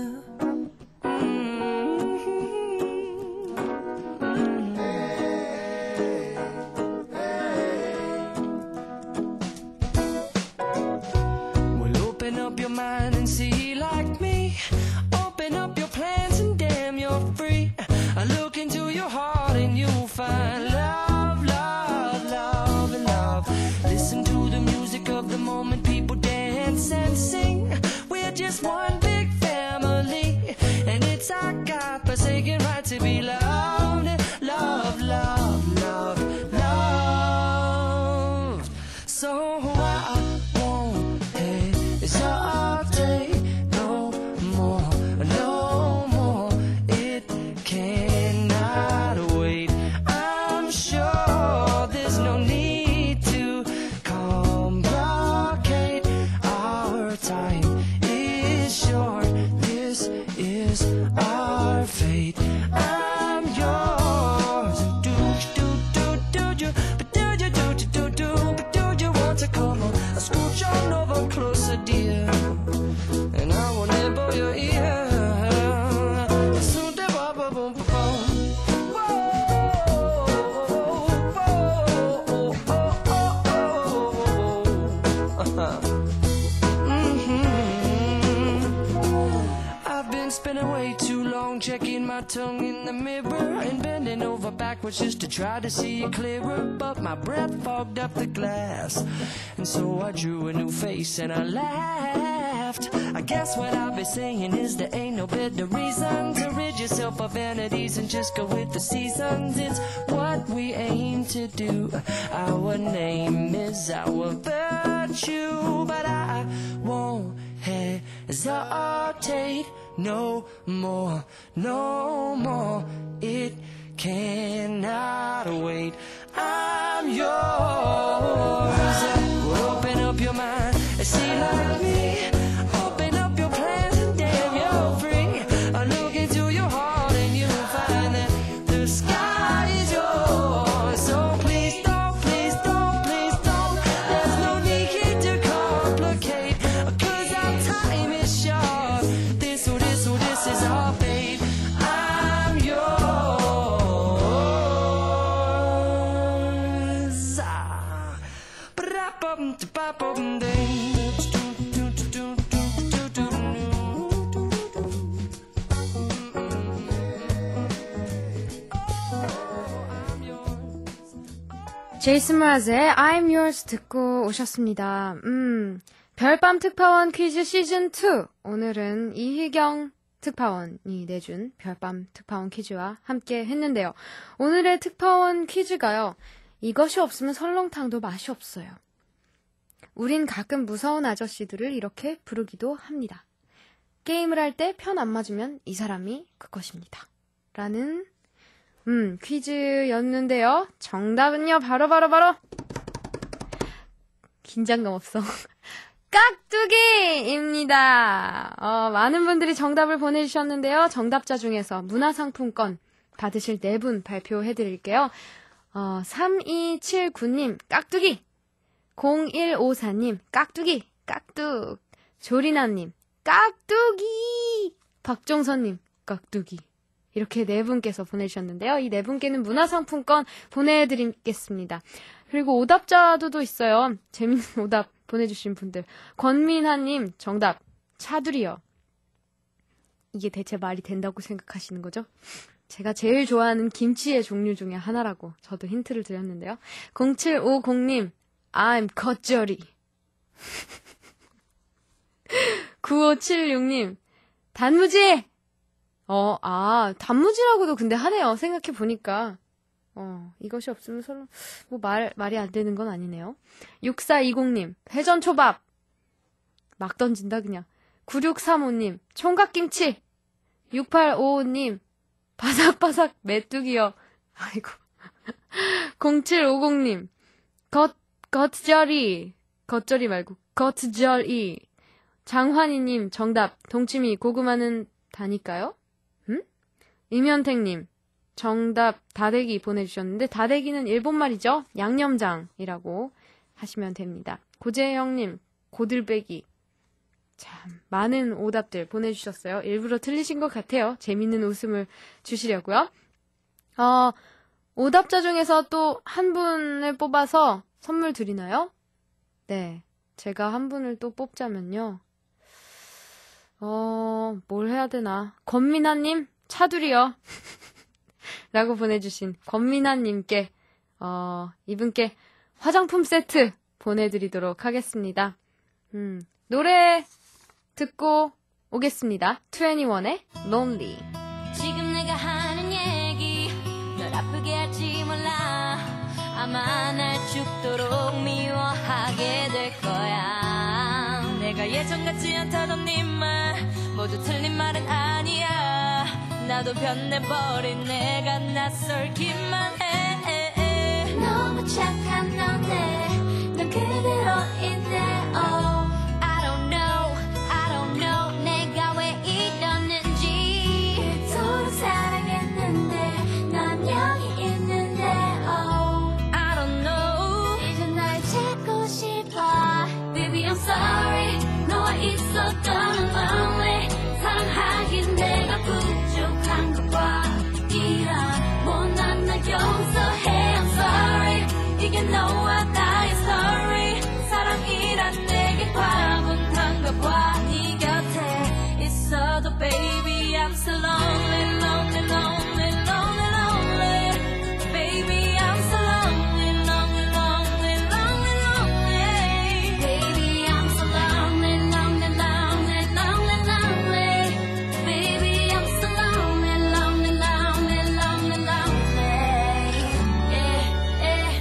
Mind and see like me. Open up your plans and damn you're free. I look into your heart and you'll find love, love, love, and love. Listen to the music of the moment, people dance and sing. We're just one big family, and it's our God-forsaken right to be loved, love, love, love, love. So I won't hesitate no more, no more. It cannot wait. I'm sure there's no need to complicate. Our time is short. This is our fate. I'm yours. Do do do do do, but do you do do do do, but do you want to come on? I'll scooch on over closer, dear, and I will nibble your ear. Soon they wobble, boom, boom, boom. I've been spending way too long checking my tongue in the mirror and bending over backwards just to try to see it clearer. But my breath fogged up the glass, and so I drew a new face and I laughed. I guess what I'll be saying is there ain't no better reason to rid yourself of vanities and just go with the seasons. It's what we aim to do. Our name is our virtue, but I won't hesitate no more, no more. It cannot wait. I'm yours. Well, open up your mind and see like me. Open up your plans and damn you're free. I look into your heart and you'll find that the sky is yours. So please don't, please don't, please don't. There's no need to complicate, 'cause our time is short. This, oh, this, oh, this is our fate. I'm yours. Ah. 제이슨 브라즈의 I'm Yours 듣고 오셨습니다. 음, 별밤 특파원 퀴즈 시즌 투. 오늘은 이희경 특파원이 내준 별밤 특파원 퀴즈와 함께 했는데요. 오늘의 특파원 퀴즈가요. 이것이 없으면 설렁탕도 맛이 없어요. 우린 가끔 무서운 아저씨들을 이렇게 부르기도 합니다. 게임을 할 때 편 안 맞으면 이 사람이 그것입니다. 라는 음, 퀴즈였는데요. 정답은요, 바로, 바로, 바로. 긴장감 없어. 깍두기입니다. 어, 많은 분들이 정답을 보내주셨는데요. 정답자 중에서 문화상품권 받으실 네 분 발표해드릴게요. 어, 삼이칠구 님, 깍두기. 공일오사 님, 깍두기. 깍둑. 조리나님, 깍두기. 박종선님, 깍두기. 이렇게 네 분께서 보내주셨는데요. 이 네 분께는 문화상품권 보내드리겠습니다. 그리고 오답자도 있어요. 재밌는 오답 보내주신 분들. 권민하님 정답 차두리요. 이게 대체 말이 된다고 생각하시는 거죠? 제가 제일 좋아하는 김치의 종류 중에 하나라고 저도 힌트를 드렸는데요. 공칠오공 님 I'm 겉절이. 구오칠육 님 단무지. 어, 아, 단무지라고도 근데 하네요. 생각해보니까. 어, 이것이 없으면 서로, 뭐 말, 말이 안 되는 건 아니네요. 육사이공 님, 회전초밥. 막 던진다, 그냥. 구육삼오 님, 총각김치. 육팔오오 님, 바삭바삭 메뚜기요. 아이고. 공칠오공 님, 겉, 겉절이. 겉절이 말고, 겉절이. 장환이님, 정답. 동치미, 고구마는 다니까요? 임현택님, 정답 다대기 보내주셨는데 다대기는 일본말이죠. 양념장이라고 하시면 됩니다. 고재영님, 고들빼기. 참 많은 오답들 보내주셨어요. 일부러 틀리신 것 같아요. 재밌는 웃음을 주시려고요. 어, 오답자 중에서 또 한 분을 뽑아서 선물 드리나요? 네, 제가 한 분을 또 뽑자면요. 어, 뭘 해야 되나. 권민아님, 차두리요. 라고 보내주신 권민아님께, 어, 이분께 화장품 세트 보내드리도록 하겠습니다. 음, 노래 듣고 오겠습니다. 이십일의 Lonely. 지금 내가 하는 얘기 널 아프게 할지 몰라. 아마 날 죽도록 미워하게 될 거야. 내가 예전 같지 않다던 네 말 모두 틀린 말은 아니야. 나도 변해버린 내가 낯설기만 해. 너무 착한 너네 넌 그대로인데 oh I don't know I don't know 내가 왜 이러는지. 서로 사랑했는데 난 여기 있는데 oh I don't know 이제 날 찾고 싶어. Baby I'm sorry 너와 있었던 lonely. 사랑하긴 내가 부족한 것과 이런 못난 날 용서해 I'm sorry. 이게 너와 나의 story. 사랑이란 내게 과분한가 봐. 네 곁에 있어도 baby I'm so lonely lonely lonely lonely lonely. Baby I'm so lonely lonely lonely lonely lonely. Baby I'm so lonely lonely lonely lonely lonely. Baby I'm so lonely lonely lonely lonely lonely. Yeah, yeah.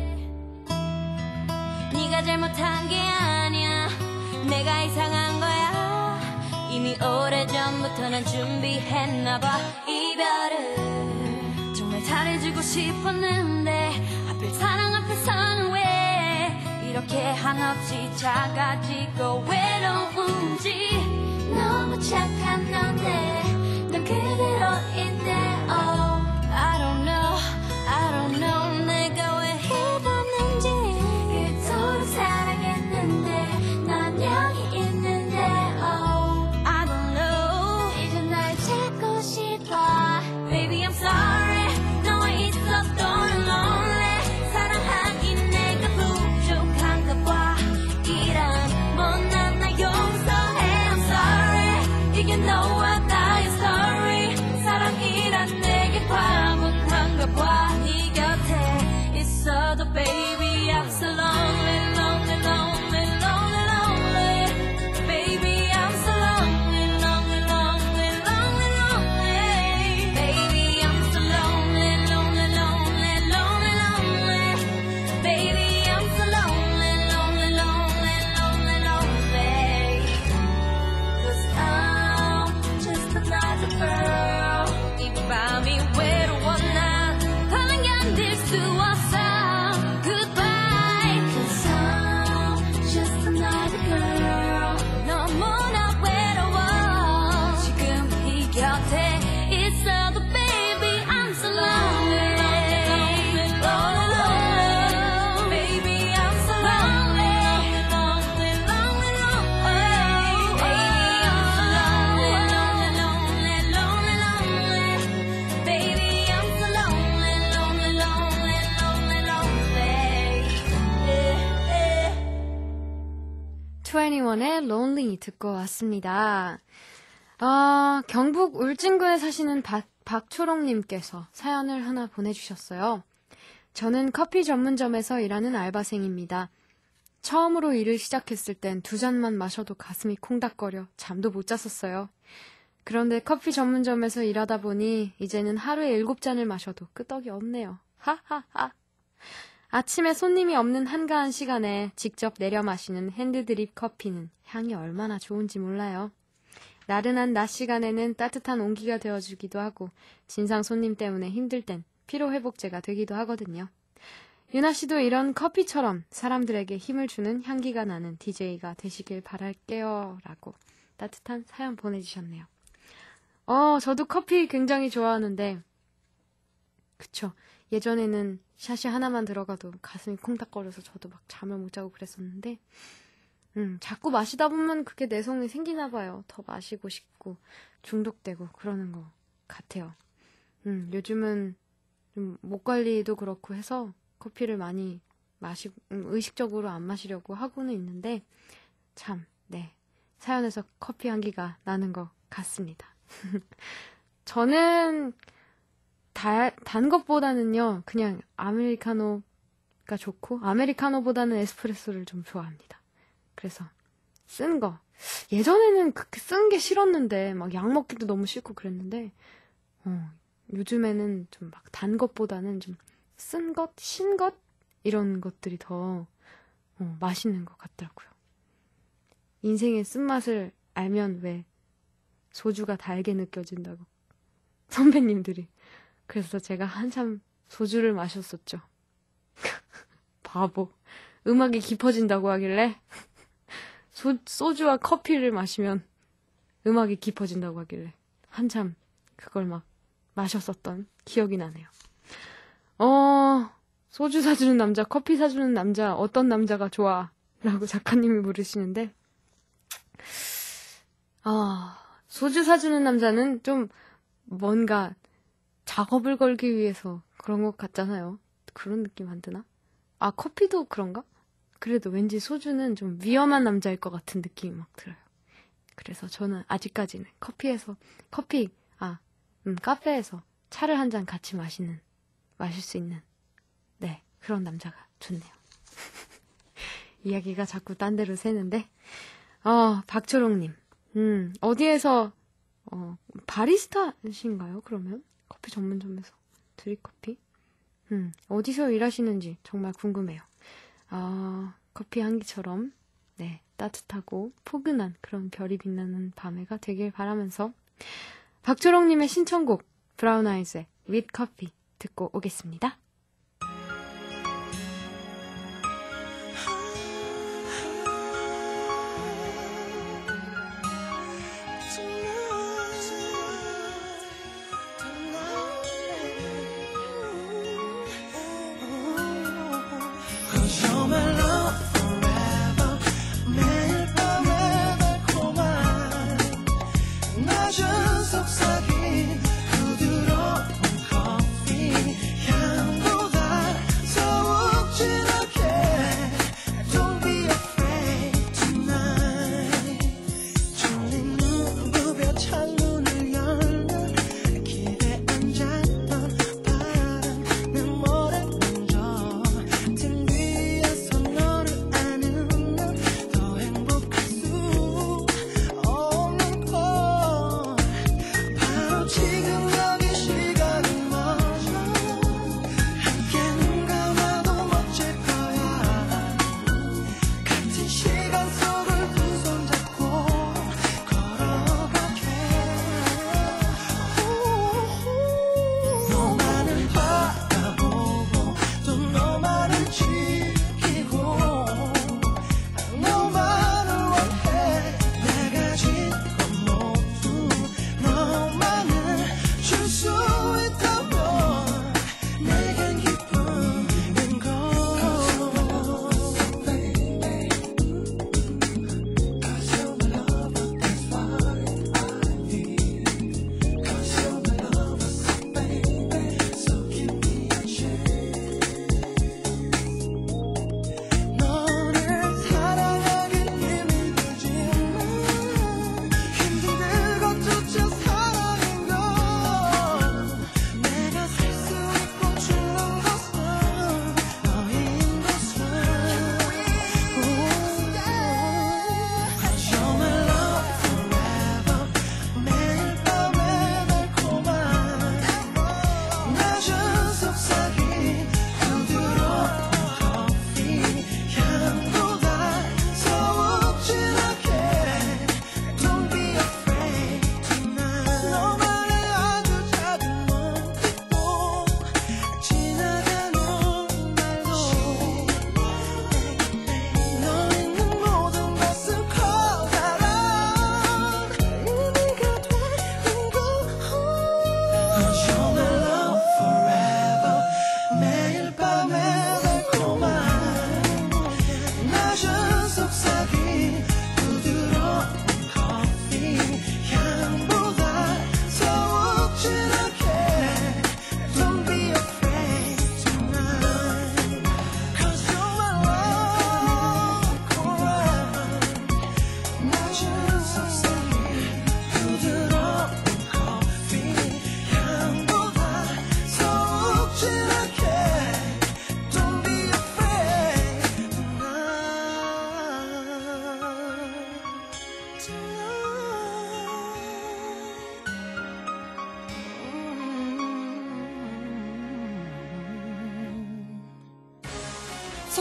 네가 잘못한 게 아니야. 내가 이상한 거야. 이미 오래전부터 난 준비했나봐. 이별을 정말 잘해주고 싶었는데 하필 사랑 앞에서는 왜 이렇게 한없이 작아지고 외로운지. 너무 착한 너네 넌 그대로인데 oh I don't know I don't know 내가 왜 이러는지. 그토록 사랑했는데 난 여기 있는데 oh I don't know 이제 날 찾고 싶어. Baby I'm sorry 너와 있었던 lonely. 사랑하긴 내가 부족한가 봐. 이런 못난 날 용서해 I'm sorry. 이게 너와 나의 story. 원의 Lonely 듣고 왔습니다. 어, 경북 울진군에 사시는 박, 박초롱님께서 사연을 하나 보내주셨어요. 저는 커피 전문점에서 일하는 알바생입니다. 처음으로 일을 시작했을 땐 두 잔만 마셔도 가슴이 콩닥거려 잠도 못 잤었어요. 그런데 커피 전문점에서 일하다 보니 이제는 하루에 일곱 잔을 마셔도 끄떡이 없네요. 하하하. 아침에 손님이 없는 한가한 시간에 직접 내려 마시는 핸드드립 커피는 향이 얼마나 좋은지 몰라요. 나른한 낮 시간에는 따뜻한 온기가 되어주기도 하고 진상 손님 때문에 힘들 땐 피로회복제가 되기도 하거든요. 유나 씨도 이런 커피처럼 사람들에게 힘을 주는 향기가 나는 디제이가 되시길 바랄게요. 라고 따뜻한 사연 보내주셨네요. 어, 저도 커피 굉장히 좋아하는데 그쵸. 예전에는 샷이 하나만 들어가도 가슴이 콩닥거려서 저도 막 잠을 못 자고 그랬었는데 음, 자꾸 마시다 보면 그게 내성이 생기나 봐요. 더 마시고 싶고 중독되고 그러는 것 같아요. 음, 요즘은 좀 목 관리도 그렇고 해서 커피를 많이 마시, 음, 의식적으로 안 마시려고 하고는 있는데 참, 네. 사연에서 커피 향기가 나는 것 같습니다. 저는 다, 단 것보다는요, 그냥 아메리카노가 좋고, 아메리카노보다는 에스프레소를 좀 좋아합니다. 그래서, 쓴 거. 예전에는 그렇게 쓴 게 싫었는데, 막 약 먹기도 너무 싫고 그랬는데, 어, 요즘에는 좀 막 단 것보다는 좀 쓴 것, 신 것? 이런 것들이 더, 어, 맛있는 것 같더라고요. 인생의 쓴맛을 알면 왜 소주가 달게 느껴진다고. 선배님들이. 그래서 제가 한참 소주를 마셨었죠. 바보. 음악이 깊어진다고 하길래 소, 소주와 커피를 마시면 음악이 깊어진다고 하길래 한참 그걸 막 마셨었던 기억이 나네요. 어, 소주 사주는 남자, 커피 사주는 남자, 어떤 남자가 좋아? 라고 작가님이 물으시는데 아, 소주 사주는 남자는 좀 뭔가 작업을 걸기 위해서 그런 것 같잖아요. 그런 느낌 안 드나? 아, 커피도 그런가? 그래도 왠지 소주는 좀 위험한 남자일 것 같은 느낌이 막 들어요. 그래서 저는 아직까지는 커피에서, 커피, 아, 음, 카페에서 차를 한 잔 같이 마시는, 마실 수 있는, 네, 그런 남자가 좋네요. 이야기가 자꾸 딴 데로 새는데, 어, 박초롱님, 음, 어디에서, 어, 바리스타신가요, 그러면? 커피 전문점에서 드립커피? 음, 어디서 일하시는지 정말 궁금해요. 아, 커피 향기처럼 네, 따뜻하고 포근한 그런 별이 빛나는 밤해가 되길 바라면서 박초롱님의 신청곡 브라운 아이즈의 With Coffee 듣고 오겠습니다.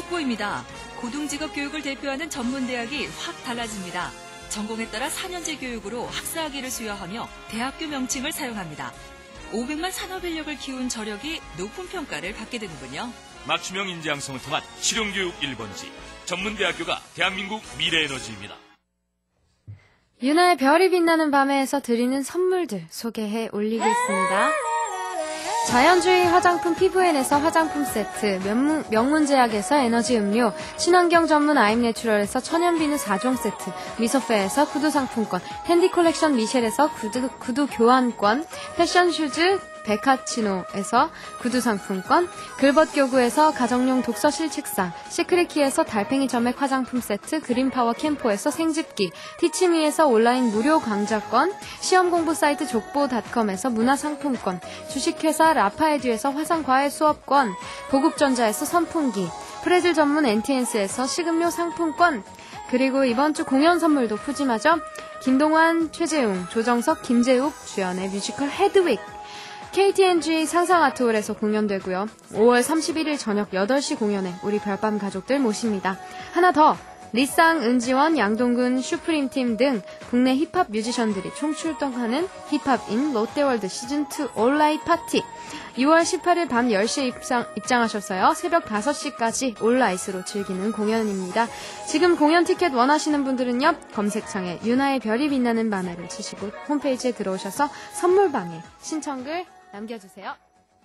속보입니다. 고등직업 교육을 대표하는 전문대학이 확 달라집니다. 전공에 따라 사 년제 교육으로 학사학위를 수여하며 대학교 명칭을 사용합니다. 오백만 산업인력을 키운 저력이 높은 평가를 받게 되는군요. 맞춤형 인재 양성을 통한 실용교육 일 번지 전문대학교가 대한민국 미래에너지입니다. 유나의 별이 빛나는 밤에서 드리는 선물들 소개해 올리겠습니다. 자연주의 화장품 피부엔에서 화장품 세트, 명문, 명문제약에서 에너지 음료, 친환경 전문 아임내추럴에서 천연비누 사 종 세트, 미소페에서 구두 상품권, 텐디 콜렉션 미셸에서 구두, 구두 교환권, 패션 슈즈 베카치노에서 구두 상품권, 글벗교구에서 가정용 독서실 책상, 시크릿키에서 달팽이 점액 화장품 세트, 그린파워 캠포에서 생집기, 티치미에서 온라인 무료 강좌권, 시험공부 사이트 족보닷컴에서 문화상품권, 주식회사 라파에듀에서 화상과외 수업권, 보국전자에서 선풍기, 프레즐 전문 엔티엔스에서 식음료 상품권, 그리고 이번 주 공연 선물도 푸짐하죠? 김동완, 최재웅, 조정석, 김재욱 주연의 뮤지컬 헤드윅, 케이티엔지 상상아트홀에서 공연되고요. 오월 삼십일일 저녁 여덟 시 공연에 우리 별밤 가족들 모십니다. 하나 더! 리쌍, 은지원, 양동근, 슈프림팀 등 국내 힙합 뮤지션들이 총출동하는 힙합인 롯데월드 시즌이 온라인 파티. 유월 십팔일 밤 열 시에 입장, 입장하셨어요. 새벽 다섯 시까지 온라이스로 즐기는 공연입니다. 지금 공연 티켓 원하시는 분들은요. 검색창에 유나의 별이 빛나는 밤에를 치시고 홈페이지에 들어오셔서 선물방에 신청글 남겨주세요.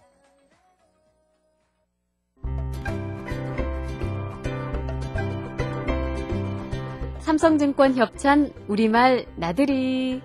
삼성증권 협찬 우리말 나들이.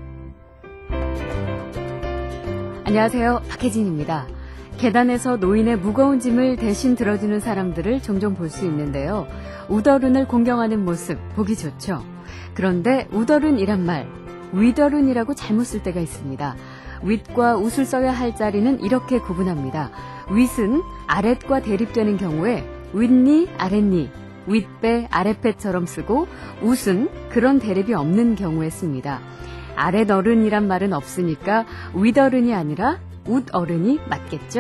안녕하세요, 박혜진입니다. 계단에서 노인의 무거운 짐을 대신 들어주는 사람들을 종종 볼 수 있는데요. 우더른을 공경하는 모습 보기 좋죠. 그런데 우더른이란 말, 위더른이라고 잘못 쓸 때가 있습니다. 윗과 웃을 써야 할 자리는 이렇게 구분합니다. 윗은 아랫과 대립되는 경우에 윗니, 아랫니, 윗배, 아랫배처럼 쓰고 웃은 그런 대립이 없는 경우에 씁니다. 아랫어른이란 말은 없으니까 윗어른이 아니라 웃어른이 맞겠죠?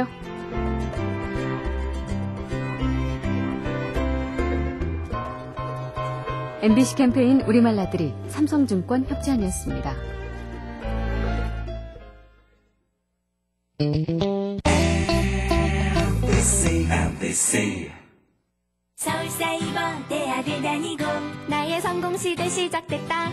엠비씨 캠페인 우리말 나들이 삼성증권 협찬이었습니다. 서울사이버대학을 다니고 나의 성공시대 시작됐다.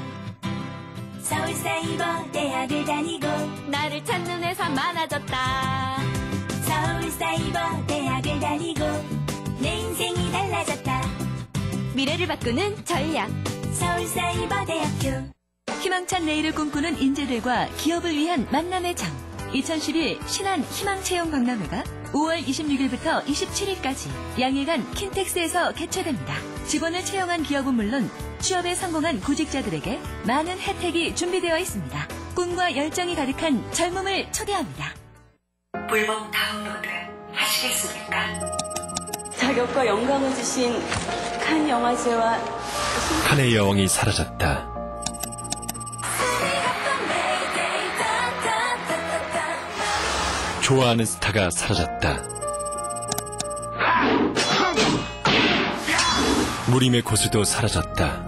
서울사이버대학을 다니고 나를 찾는 회사 많아졌다. 서울사이버대학을 다니고 내 인생이 달라졌다. 미래를 바꾸는 전략 서울사이버대학교. 희망찬 내일을 꿈꾸는 인재들과 기업을 위한 만남의 장 이천십일 신한 희망채용 박람회가 오월 이십육일부터 이십칠일까지 양일간 킨텍스에서 개최됩니다. 직원을 채용한 기업은 물론 취업에 성공한 구직자들에게 많은 혜택이 준비되어 있습니다. 꿈과 열정이 가득한 젊음을 초대합니다. 불법 다운로드 하시겠습니까? 자격과 영광을 주신 칸 영화제와 칸의 여왕이 사라졌다. 좋아하는 스타가 사라졌다. 무림의 고수도 사라졌다.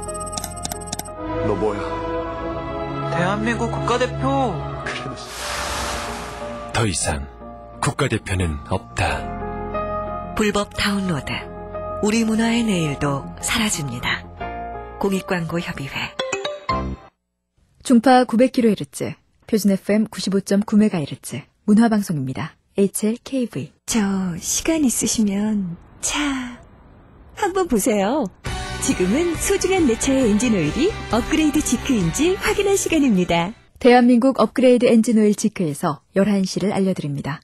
너 뭐야? 대한민국 국가대표. 그래. 더 이상 국가대표는 없다. 불법 다운로드. 우리 문화의 내일도 사라집니다. 공익광고협의회. 중파 구백 킬로헤르츠, 표준 에프엠 구십오 점 구 메가헤르츠, 문화방송입니다. 에이치엘케이브이. 저 시간 있으시면 차 한번 보세요. 지금은 소중한 내 차의 엔진오일이 업그레이드 지크인지 확인할 시간입니다. 대한민국 업그레이드 엔진오일 지크에서 열한 시를 알려드립니다.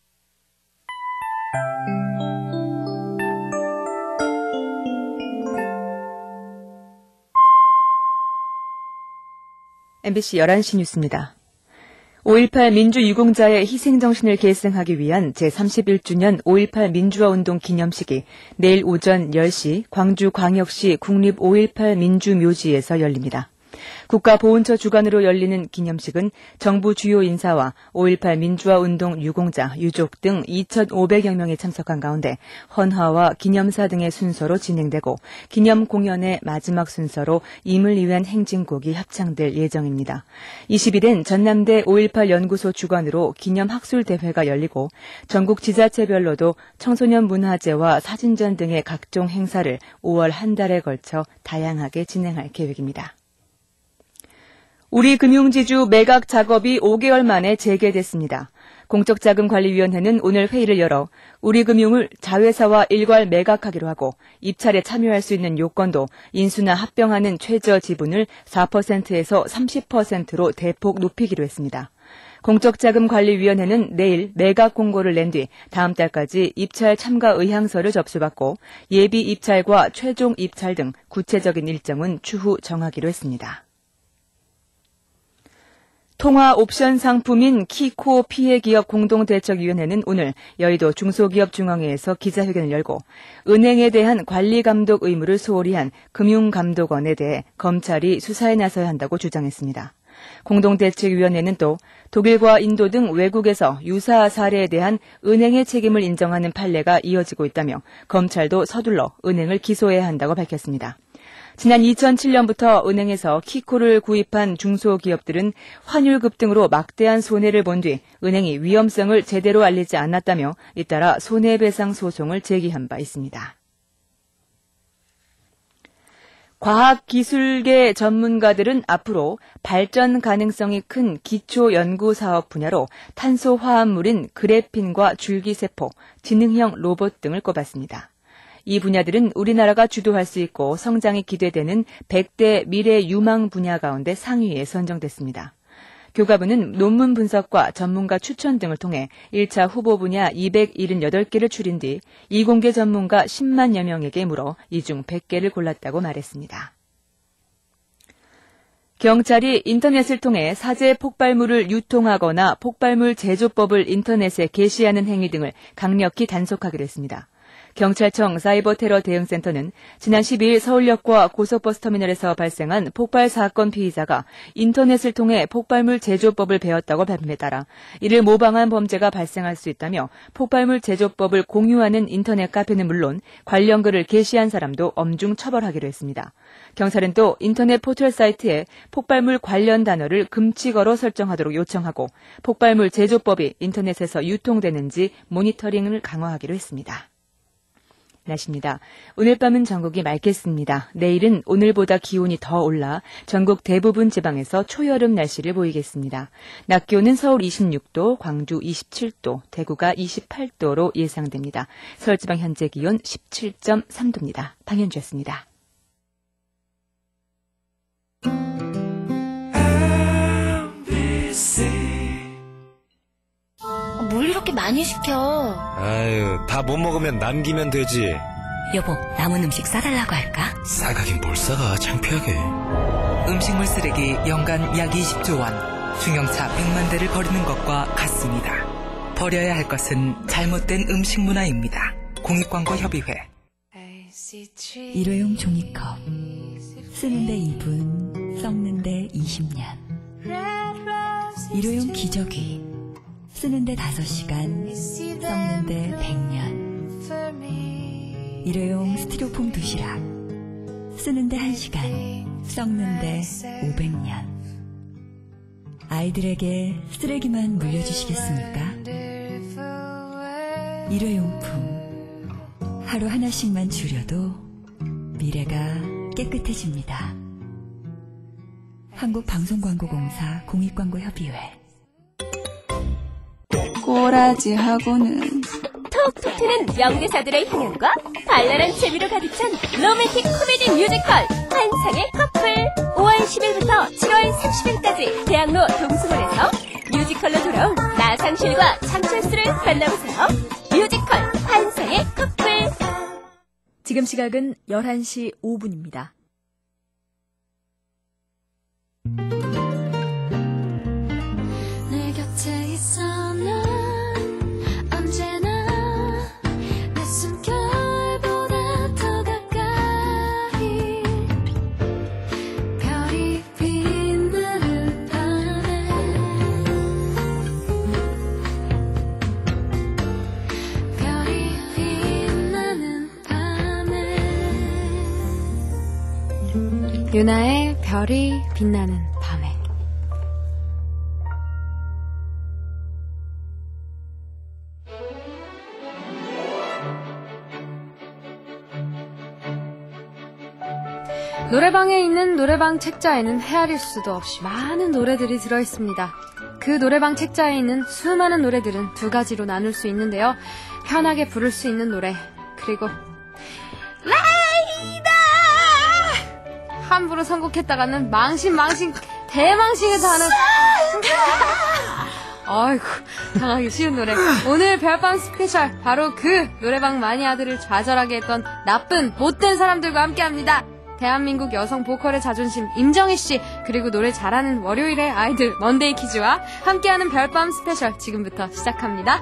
엠비씨 열한 시 뉴스입니다. 오일팔 민주유공자의 희생정신을 계승하기 위한 제삼십일 주년 오일팔 민주화운동 기념식이 내일 오전 열 시 광주광역시 국립 오일팔 민주묘지에서 열립니다. 국가보훈처 주관으로 열리는 기념식은 정부 주요 인사와 오일팔 민주화운동 유공자, 유족 등 이천오백여 명이 참석한 가운데 헌화와 기념사 등의 순서로 진행되고 기념 공연의 마지막 순서로 임을 위한 행진곡이 합창될 예정입니다. 이십일엔 전남대 오일팔 연구소 주관으로 기념 학술대회가 열리고 전국 지자체별로도 청소년 문화제와 사진전 등의 각종 행사를 오월 한 달에 걸쳐 다양하게 진행할 계획입니다. 우리 금융지주 매각 작업이 오 개월 만에 재개됐습니다. 공적자금관리위원회는 오늘 회의를 열어 우리금융을 자회사와 일괄 매각하기로 하고 입찰에 참여할 수 있는 요건도 인수나 합병하는 최저 지분을 사 퍼센트에서 삼십 퍼센트로 대폭 높이기로 했습니다. 공적자금관리위원회는 내일 매각 공고를 낸 뒤 다음 달까지 입찰 참가 의향서를 접수받고 예비 입찰과 최종 입찰 등 구체적인 일정은 추후 정하기로 했습니다. 통화 옵션 상품인 키코 피해기업 공동대책위원회는 오늘 여의도 중소기업중앙회에서 기자회견을 열고 은행에 대한 관리감독 의무를 소홀히 한 금융감독원에 대해 검찰이 수사에 나서야 한다고 주장했습니다. 공동대책위원회는 또 독일과 인도 등 외국에서 유사 사례에 대한 은행의 책임을 인정하는 판례가 이어지고 있다며 검찰도 서둘러 은행을 기소해야 한다고 밝혔습니다. 지난 이천칠 년부터 은행에서 키코를 구입한 중소기업들은 환율 급등으로 막대한 손해를 본 뒤 은행이 위험성을 제대로 알리지 않았다며 잇따라 손해배상 소송을 제기한 바 있습니다. 과학기술계 전문가들은 앞으로 발전 가능성이 큰 기초연구사업 분야로 탄소화합물인 그래핀과 줄기세포, 지능형 로봇 등을 꼽았습니다. 이 분야들은 우리나라가 주도할 수 있고 성장이 기대되는 백 대 미래 유망 분야 가운데 상위에 선정됐습니다. 교과부는 논문 분석과 전문가 추천 등을 통해 일 차 후보 분야 이백칠십팔 개를 추린 뒤 이공계 전문가 십만여 명에게 물어 이 중 백 개를 골랐다고 말했습니다. 경찰이 인터넷을 통해 사제 폭발물을 유통하거나 폭발물 제조법을 인터넷에 게시하는 행위 등을 강력히 단속하기로 했습니다. 경찰청 사이버 테러 대응센터는 지난 십이일 서울역과 고속버스터미널에서 발생한 폭발 사건 피의자가 인터넷을 통해 폭발물 제조법을 배웠다고 발표에 따라 이를 모방한 범죄가 발생할 수 있다며 폭발물 제조법을 공유하는 인터넷 카페는 물론 관련 글을 게시한 사람도 엄중 처벌하기로 했습니다. 경찰은 또 인터넷 포털 사이트에 폭발물 관련 단어를 금칙어로 설정하도록 요청하고 폭발물 제조법이 인터넷에서 유통되는지 모니터링을 강화하기로 했습니다. 날씨입니다. 오늘 밤은 전국이 맑겠습니다. 내일은 오늘보다 기온이 더 올라 전국 대부분 지방에서 초여름 날씨를 보이겠습니다. 낮 기온은 서울 이십육 도, 광주 이십칠 도, 대구가 이십팔 도로 예상됩니다. 서울지방 현재 기온 십칠 점 삼 도입니다. 방현주였습니다. 뭘 이렇게 많이 시켜? 아유, 다 못 먹으면 남기면 되지. 여보, 남은 음식 싸달라고 할까? 싸가긴 뭘 싸가, 창피하게. 음식물 쓰레기 연간 약 이십조 원, 중형차 백만 대를 버리는 것과 같습니다. 버려야 할 것은 잘못된 음식 문화입니다. 공익광고협의회. 일회용 종이컵. 쓰는데 이 분, 썩는데 이십 년. 일회용 기저귀. 쓰는데 다섯 시간, 썩는데 백 년. 일회용 스티로폼 도시락. 쓰는데 한 시간, 썩는데 오백 년. 아이들에게 쓰레기만 물려주시겠습니까? 일회용품. 하루 하나씩만 줄여도 미래가 깨끗해집니다. 한국방송광고공사 공익광고협의회. 꼬라지하고는 톡톡 튀는 명대사들의 향연과 발랄한 재미로 가득 찬 로맨틱 코미디 뮤지컬 환상의 커플. 오월 십일부터 칠월 삼십일까지 대학로 동수몰에서 뮤지컬로 돌아온 나상실과 장철수를 만나보세요. 뮤지컬 환상의 커플. 지금 시각은 열한 시 오 분입니다. 내 곁에 있어 넌 언제나 내 숨결보다 더 가까이 별이 빛 유나의 별이 빛나는 밤에. 노래방에 있는 노래방 책자에는 헤아릴 수도 없이 많은 노래들이 들어있습니다. 그 노래방 책자에 있는 수많은 노래들은 두 가지로 나눌 수 있는데요. 편하게 부를 수 있는 노래, 그리고 라이다! 함부로 선곡했다가는 망신 망신 대망신해서 하는 아이고 당하기 쉬운 노래. 오늘 별밤 스페셜, 바로 그 노래방 마니아들을 좌절하게 했던 나쁜 못된 사람들과 함께합니다. 대한민국 여성 보컬의 자존심 임정희씨, 그리고 노래 잘하는 월요일의 아이들 먼데이 키즈와 함께하는 별밤 스페셜 지금부터 시작합니다.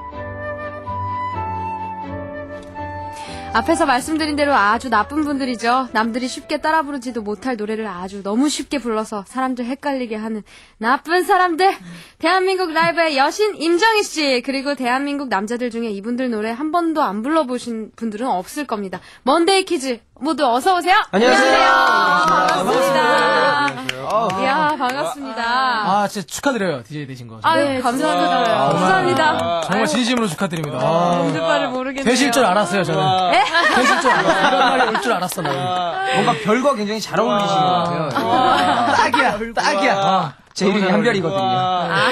앞에서 말씀드린 대로 아주 나쁜 분들이죠. 남들이 쉽게 따라 부르지도 못할 노래를 아주 너무 쉽게 불러서 사람들 헷갈리게 하는 나쁜 사람들. 대한민국 라이브의 여신 임정희씨, 그리고 대한민국 남자들 중에 이분들 노래 한 번도 안 불러보신 분들은 없을 겁니다. 먼데이 키즈 모두 어서오세요. 안녕하세요. 반갑습니다. 안녕하세요. 이야, 반갑습니다. 아, 진짜 축하드려요. 디제이 되신 거. 아, 네, 감사드려요. 아, 감사합니다. 정말 진심으로 축하드립니다. 아, 힘들 바를 모르겠네요. 되실 줄 알았어요, 저는. 에? 되실 줄 알았어요. 이런 날이 올 줄 알았어, 나는. 뭔가 별과 굉장히 잘 어울리시는 것 같아요. 딱이야, 딱이야. 아, 제 이름이 한별이거든요. 아,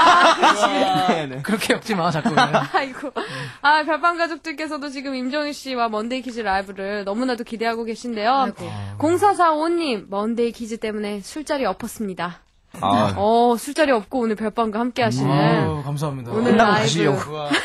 그렇게 엮지 마, 자꾸. 아이고. 아, 별밤 가족들께서도 지금 임정희 씨와 먼데이 키즈 라이브를 너무나도 기대하고 계신데요. 공사사오님, 먼데이 키즈 때문에 술자리 엎었습니다. 아. 어, 술자리 없고 오늘 별밤과 함께 하시는. 아유, 감사합니다. 오늘 라이브.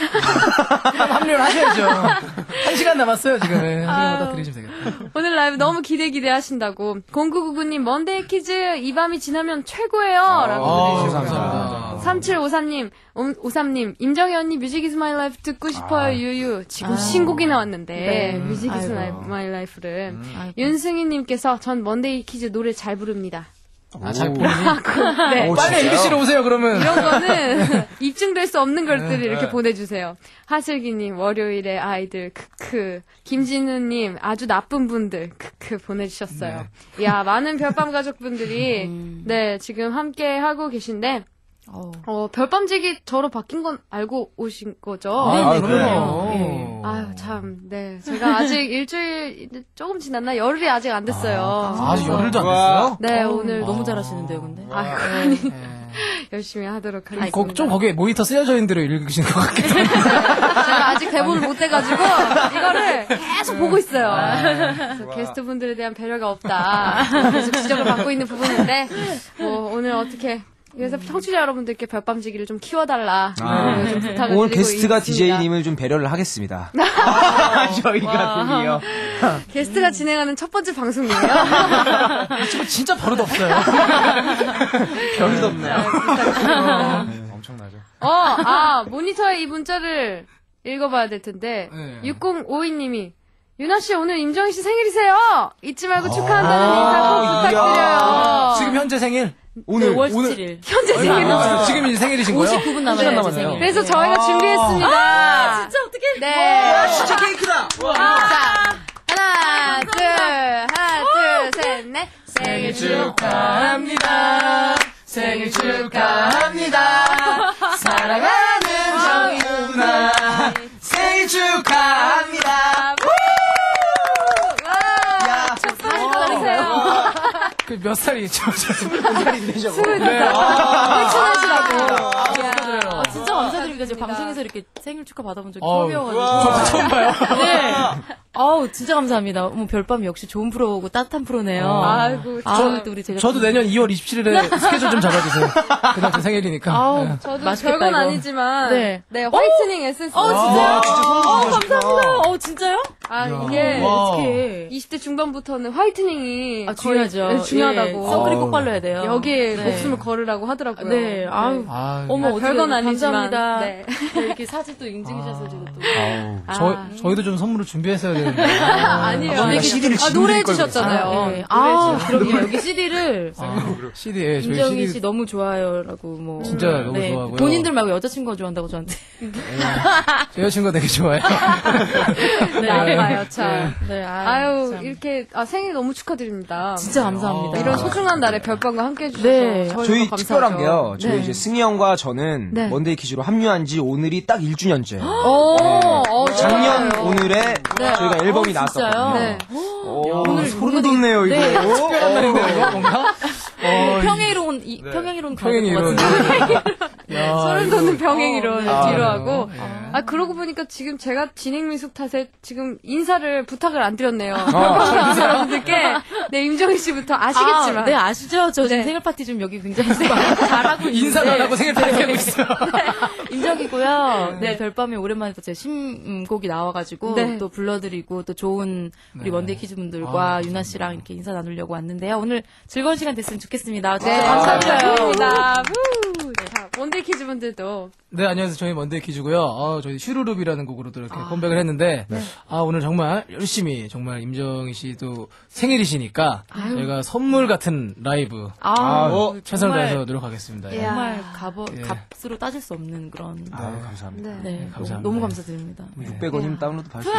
합류를 하셔야죠. 한 시간 남았어요, 지금. 한 시간마다 드리시면 되겠다. 오늘 라이브 너무 기대 기대하신다고. 공구구구님, 먼데이 키즈 이 밤이 지나면 최고예요. 라고 아, 보내주셨어요. 감사합니다. 삼칠오삼님, 오삼님, 임정희 언니 뮤직 이즈 마이 라이프 듣고 싶어요, 유유. 지금 아. 신곡이 나왔는데, 네. 뮤직 이즈 마이 라이프를. 음. 윤승희님께서 전 먼데이 키즈 노래 잘 부릅니다. 아, 잘 부르니? 네. 오, 빨리 엠비씨로 오세요, 그러면. 이런 거는 입증될 수 없는 것들을 이렇게 보내주세요. 하슬기님, 월요일의 아이들, 크크. 김진우님, 아주 나쁜 분들, 크크 보내주셨어요. 네. 이야, 많은 별밤 가족분들이, 음. 네, 지금 함께 하고 계신데, 어. 어, 별밤직이 저로 바뀐 건 알고 오신 거죠? 아, 네, 그럼요. 네. 아유, 참, 네. 제가 아직 일주일 조금 지났나? 열흘이 아직 안 됐어요. 아, 아직 열흘도 안 됐어요? 네, 어, 오늘. 너무 잘하시는데요, 근데? 아유, 아니. 열심히 하도록 하겠습니다. 거, 좀 거기에 모니터 쓰여져 있는 대로 읽으시는 것 같기도 한데. 제가 아직 대본을 못 떼가지고, 이거를 계속 보고 있어요. 그래서 게스트분들에 대한 배려가 없다. 계속 지적을 받고 있는 부분인데, 뭐, 오늘 어떻게. 그래서 청취자 여러분들께 별밤지기를 좀 키워달라. 아, 좀 부탁을 오늘 드리고 게스트가 있습니다. 디제이님을 좀 배려를 하겠습니다. 아, 저희가 드디어. 게스트가 진행하는 첫 번째 방송이에요. 이 친구 진짜 버릇 없어요. 버릇 없네요. 네, 엄청나죠. 어, 아, 모니터에 이 문자를 읽어봐야 될 텐데, 네. 육공오이님이 유나씨 오늘 임정희씨 생일이세요! 잊지 말고 축하한다는 인사 꼭 부탁드려요. 지금 현재 생일? 오늘, 네, 오월 십칠일. 현재 생일. 아, 지금 이제 생일이신 거예요? 오십구 분 남아요. 남았네요. 그래서 저희가 아~ 준비했습니다. 아, 진짜 어떡해. 네. 와, 진짜 케이크다. 와. 자, 하나, 둘, 하나, 둘, 셋, 넷. 생일 축하합니다. 생일 축하합니다. 사랑하는 정희 누나. 생일 축하합니다. 그 몇 살이죠? 스물 살인데 저거. 스물 네. 아, 축하드려요. 진짜 감사드립니다. 제가 방송에서 이렇게 생일 축하 받아본 적이 어, 처음이어가지고. 처음 봐요. 네. 아우, 진짜 감사합니다. 뭐, 별밤 역시 좋은 프로고 따뜻한 프로네요. 어. 아이고, 아, 또 우리 제가. 저도 내년 이월 이십칠일에 스케줄 좀 잡아주세요. 그날 제 생일이니까. 아우, 네. 저도 맛있겠다, 별건 이거. 아니지만. 네. 네, 화이트닝 에센스. 어, 진짜요? 아, 진짜 어, 감사합니다. 어, 진짜요? 아, 야. 이게. 어떡해. 이십 대 중반부터는 화이트닝이. 아, 중요하죠. 거의 중요하다고. 예, 선크림 꼭 발라야 돼요. 여기에 네. 목숨을 걸으라고 하더라고요. 네, 아유. 아유. 어머, 아, 별건 어떡해. 아니지만. 감사합니다. 네. 네, 이렇게 사진도 인증해주셔서 또. 아우, 아. 저, 저희도 좀 선물을 준비했어야 되는데. 아, 아니에요. 아, 씨디를 아, 노래 해주셨잖아요. 네. 아, 그럼요. 여기 씨디를. 아, 씨디, 예, 저희 임정희 씨디. 씨 너무 좋아요라고 뭐. 진짜 너무 네, 좋아하고요. 본인들 말고 여자친구가 좋아한다고 저한테. 제 여자친구가 되게 좋아해요. 네. 가요, 참. 네, 아, 아유, 참. 이렇게, 아, 생일 너무 축하드립니다. 진짜 감사합니다. 이런 소중한 날에 별밤과 함께 해주셔서. 네. 저희가 저희 감사하죠. 특별한 게요. 저희 네. 이제 승희 형과 저는 네. 먼데이 퀴즈로 합류한 지 오늘이 딱 일 주년째. 오, 어, 작년 좋아요. 오늘에 네. 저희가 앨범이 어, 나왔었거든요. 네. 오, 오늘 소름 돋네요, 이거. 네, 오, 특별한 날인데요, 이거 뭔가? 어, 평행이론, 이, 네. 평행이론 평행이론. 야, 소름 돋는 병행이론 아, 뒤로 네. 하고. 예. 아, 그러고 보니까 지금 제가 진행미숙 탓에 지금 인사를 부탁을 안 드렸네요. 아. 평범한 여러분들께. 네, 임정희 씨부터 아시겠지만. 아, 네, 아시죠? 저 지금 네. 생일 파티 좀 여기 굉장히 잘하고 있는데. 인사도 안 하고 생일 파티 하고 있어요. 임정이고요. 네, 별밤에 오랜만에 또 제 신곡이 나와가지고 네. 또 불러드리고 또 좋은 우리 네. 먼데이 키즈 분들과 아, 유나 씨랑 이렇게 인사 나누려고 왔는데요. 오늘 즐거운 시간 됐으면 좋겠습니다. 네, 감사합니다. 우! 자, 먼데이 키즈 분들도. 네, 안녕하세요. 저희 먼데이 퀴즈고요. 어, 저희 슈루룹이라는 곡으로 또 이렇게 컴백을 했는데, 아, 오늘 정말 열심히, 정말 임정희 씨도 생일이시니까, 아유. 저희가 선물 같은 라이브, 아, 어, 정말- 최선을 다해서 노력하겠습니다. 예. 정말 값어, 예. 값으로 따질 수 없는 그런. 아, 감사합니다. 네, 네, 감사합니다. 너무, 너무 감사드립니다. 육백 원이면 다운로드 받을 수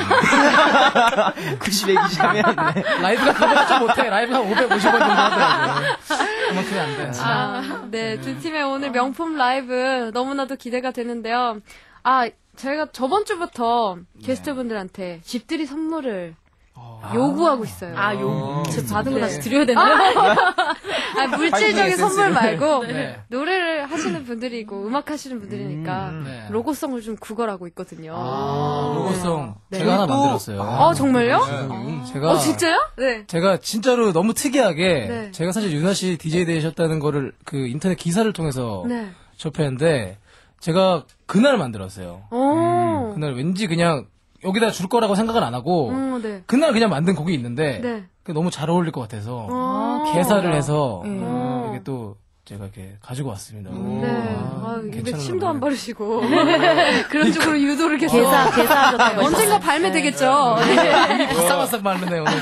있는데. 구십 액이시면, 네. 라이브가 그거보다 좀 못해. 라이브가 오백오십 원 정도 하더라고요. 그만큼이 안 돼. 아, 네, 두 팀의 오늘 명품 라이브 너무나도 기대가 되는데요. 아, 저희가 저번 주부터 게스트분들한테 집들이 선물을 요구하고 있어요. 아, 요, 저 받은 거 네. 다시 드려야 되나요? 아, 물질적인 선물 말고 네. 노래를 하시는 분들이고 음악 하시는 분들이니까 음, 네. 로고송을 좀 구걸하고 있거든요. 아, 로고송. 네. 제가 하나 또- 만들었어요. 어, 정말요? 네. 제가. 어, 진짜요? 네. 제가 진짜로 너무 특이하게, 네. 제가 사실 유나 씨 디제이 되셨다는 거를 그 인터넷 기사를 통해서 네. 접했는데, 제가 그날 만들었어요. 오. 그날 왠지 그냥 여기다 줄 거라고 생각을 안 하고, 음, 네. 그날 그냥 만든 곡이 있는데, 네. 그게 너무 잘 어울릴 것 같아서, 아. 개사를 해서, 음. 어, 이게 또 제가 이렇게 가지고 왔습니다. 네. 아, 아, 입에 괜찮은 침도 거네. 안 바르시고. 그런 쪽으로 유도를 계속. 개사, 개사하셨다고 언젠가 발매되겠죠. 네. 이미 바싹바싹 마르네요, 오늘.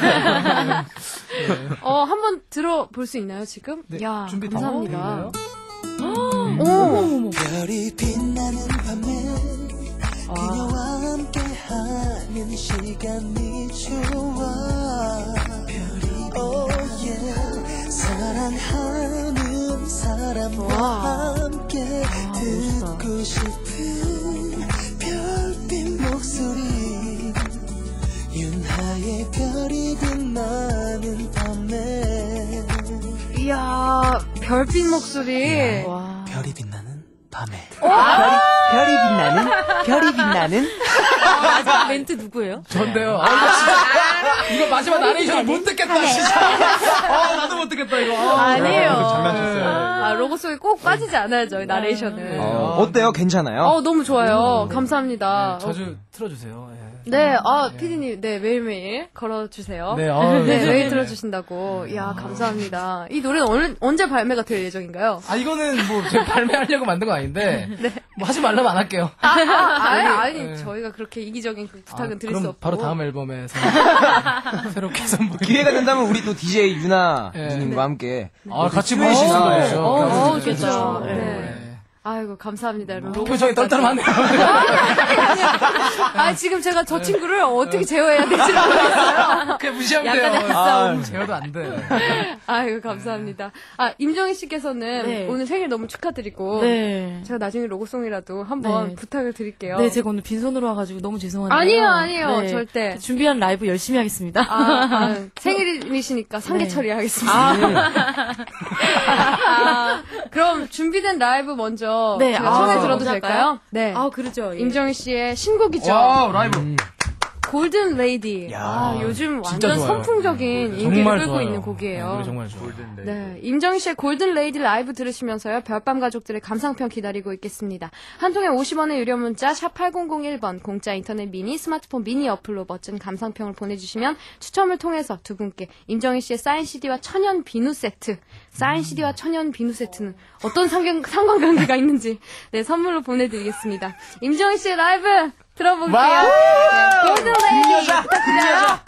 어, 한번 들어볼 수 있나요, 지금? 네, 야, 준비 감사합니다. 음. 오! 별이 빛나는 밤에 그녀와 함께하는 시간이 좋아 별이 oh yeah 사랑하는 사람과 함께 듣고 싶은 별빛 목소리 윤하의 별이 빛나는 밤에 이야, 별빛 목소리. 별이 빛나는 밤에. 와. 별이 빛나는, 별이 빛나는. 마지막 멘트 누구예요? 전데요. 아, 이거 진짜. 이거 마지막 나레이션을 못 듣겠다, 진짜. 아, 나도 못 듣겠다, 이거. 아, 아니에요. 장난 쳤어요. 아, 로고 속에 꼭 빠지지 않아요, 저희 나레이션은. 어, 어때요? 괜찮아요? 어, 너무 좋아요. 감사합니다. 자주 틀어주세요. 예. 네, 아, 피디님, 네, 매일매일 걸어주세요. 네, 아, 네, 네. 매일 들어주신다고. 이야, 감사합니다. 이 노래는 오늘, 언제 발매가 될 예정인가요? 아, 이거는 뭐, 제가 발매하려고 만든 건 아닌데, 뭐 하지 말라면 안 할게요. 아, 아, 아니, 아니, 네. 저희가 그렇게 이기적인 그 부탁은 아, 드릴 그럼 수 없고. 바로 다음 앨범에서 새롭게 선보이 기회가 된다면 우리 또 디제이 유나 예. 님과 함께. 아, 같이 듀엣이나, 부르시는 예. 거죠. 어, 어, 그렇죠. 좋죠. 네. 네. 아이고, 감사합니다. 로고 표정이 떨떠름하네요. 아, 지금 제가 저 친구를 어떻게 제어해야 될지 모르겠어요. 그냥 무시하면 돼요. 약간의 싸움. 아, 제어도 안 돼. 아이고, 감사합니다. 아, 임정희 씨께서는 네. 오늘 생일 너무 축하드리고. 네. 제가 나중에 로고송이라도 한번 네. 부탁을 드릴게요. 네, 제가 오늘 빈손으로 와가지고 너무 죄송한데요. 아니에요, 아니에요. 네. 절대. 준비한 라이브 열심히 하겠습니다. 아, 아, 생일이시니까 상계 네. 처리하겠습니다. 아. 아, 그럼 준비된 라이브 먼저 네, 제가 아, 청해 들어도 먼저 될까요? 할까요? 네. 아, 그러죠. 예. 임정희 씨의 신곡이죠. 와, 라이브. 골든 레이디. 야, 아, 요즘 진짜 완전 좋아요. 선풍적인 인기를 정말 끌고 좋아요. 있는 네, 곡이에요. 노래 정말 좋아요. 네, 임정희 씨의 골든 레이디 라이브 들으시면서요. 별밤 가족들의 감상평 기다리고 있겠습니다. 한 통에 오십 원의 유료 문자 샵 팔공공일 번 공짜 인터넷 미니 스마트폰 미니 어플로 멋진 감상평을 보내주시면 추첨을 통해서 두 분께 임정희 씨의 사인 씨디와 천연 비누 세트, 사인 씨디와 천연 비누 세트는 어떤 상관, 상관관계가 있는지 네 선물로 보내드리겠습니다. 임정희 씨의 라이브 들어볼게요. 네, 골든 레이디 부탁드려요.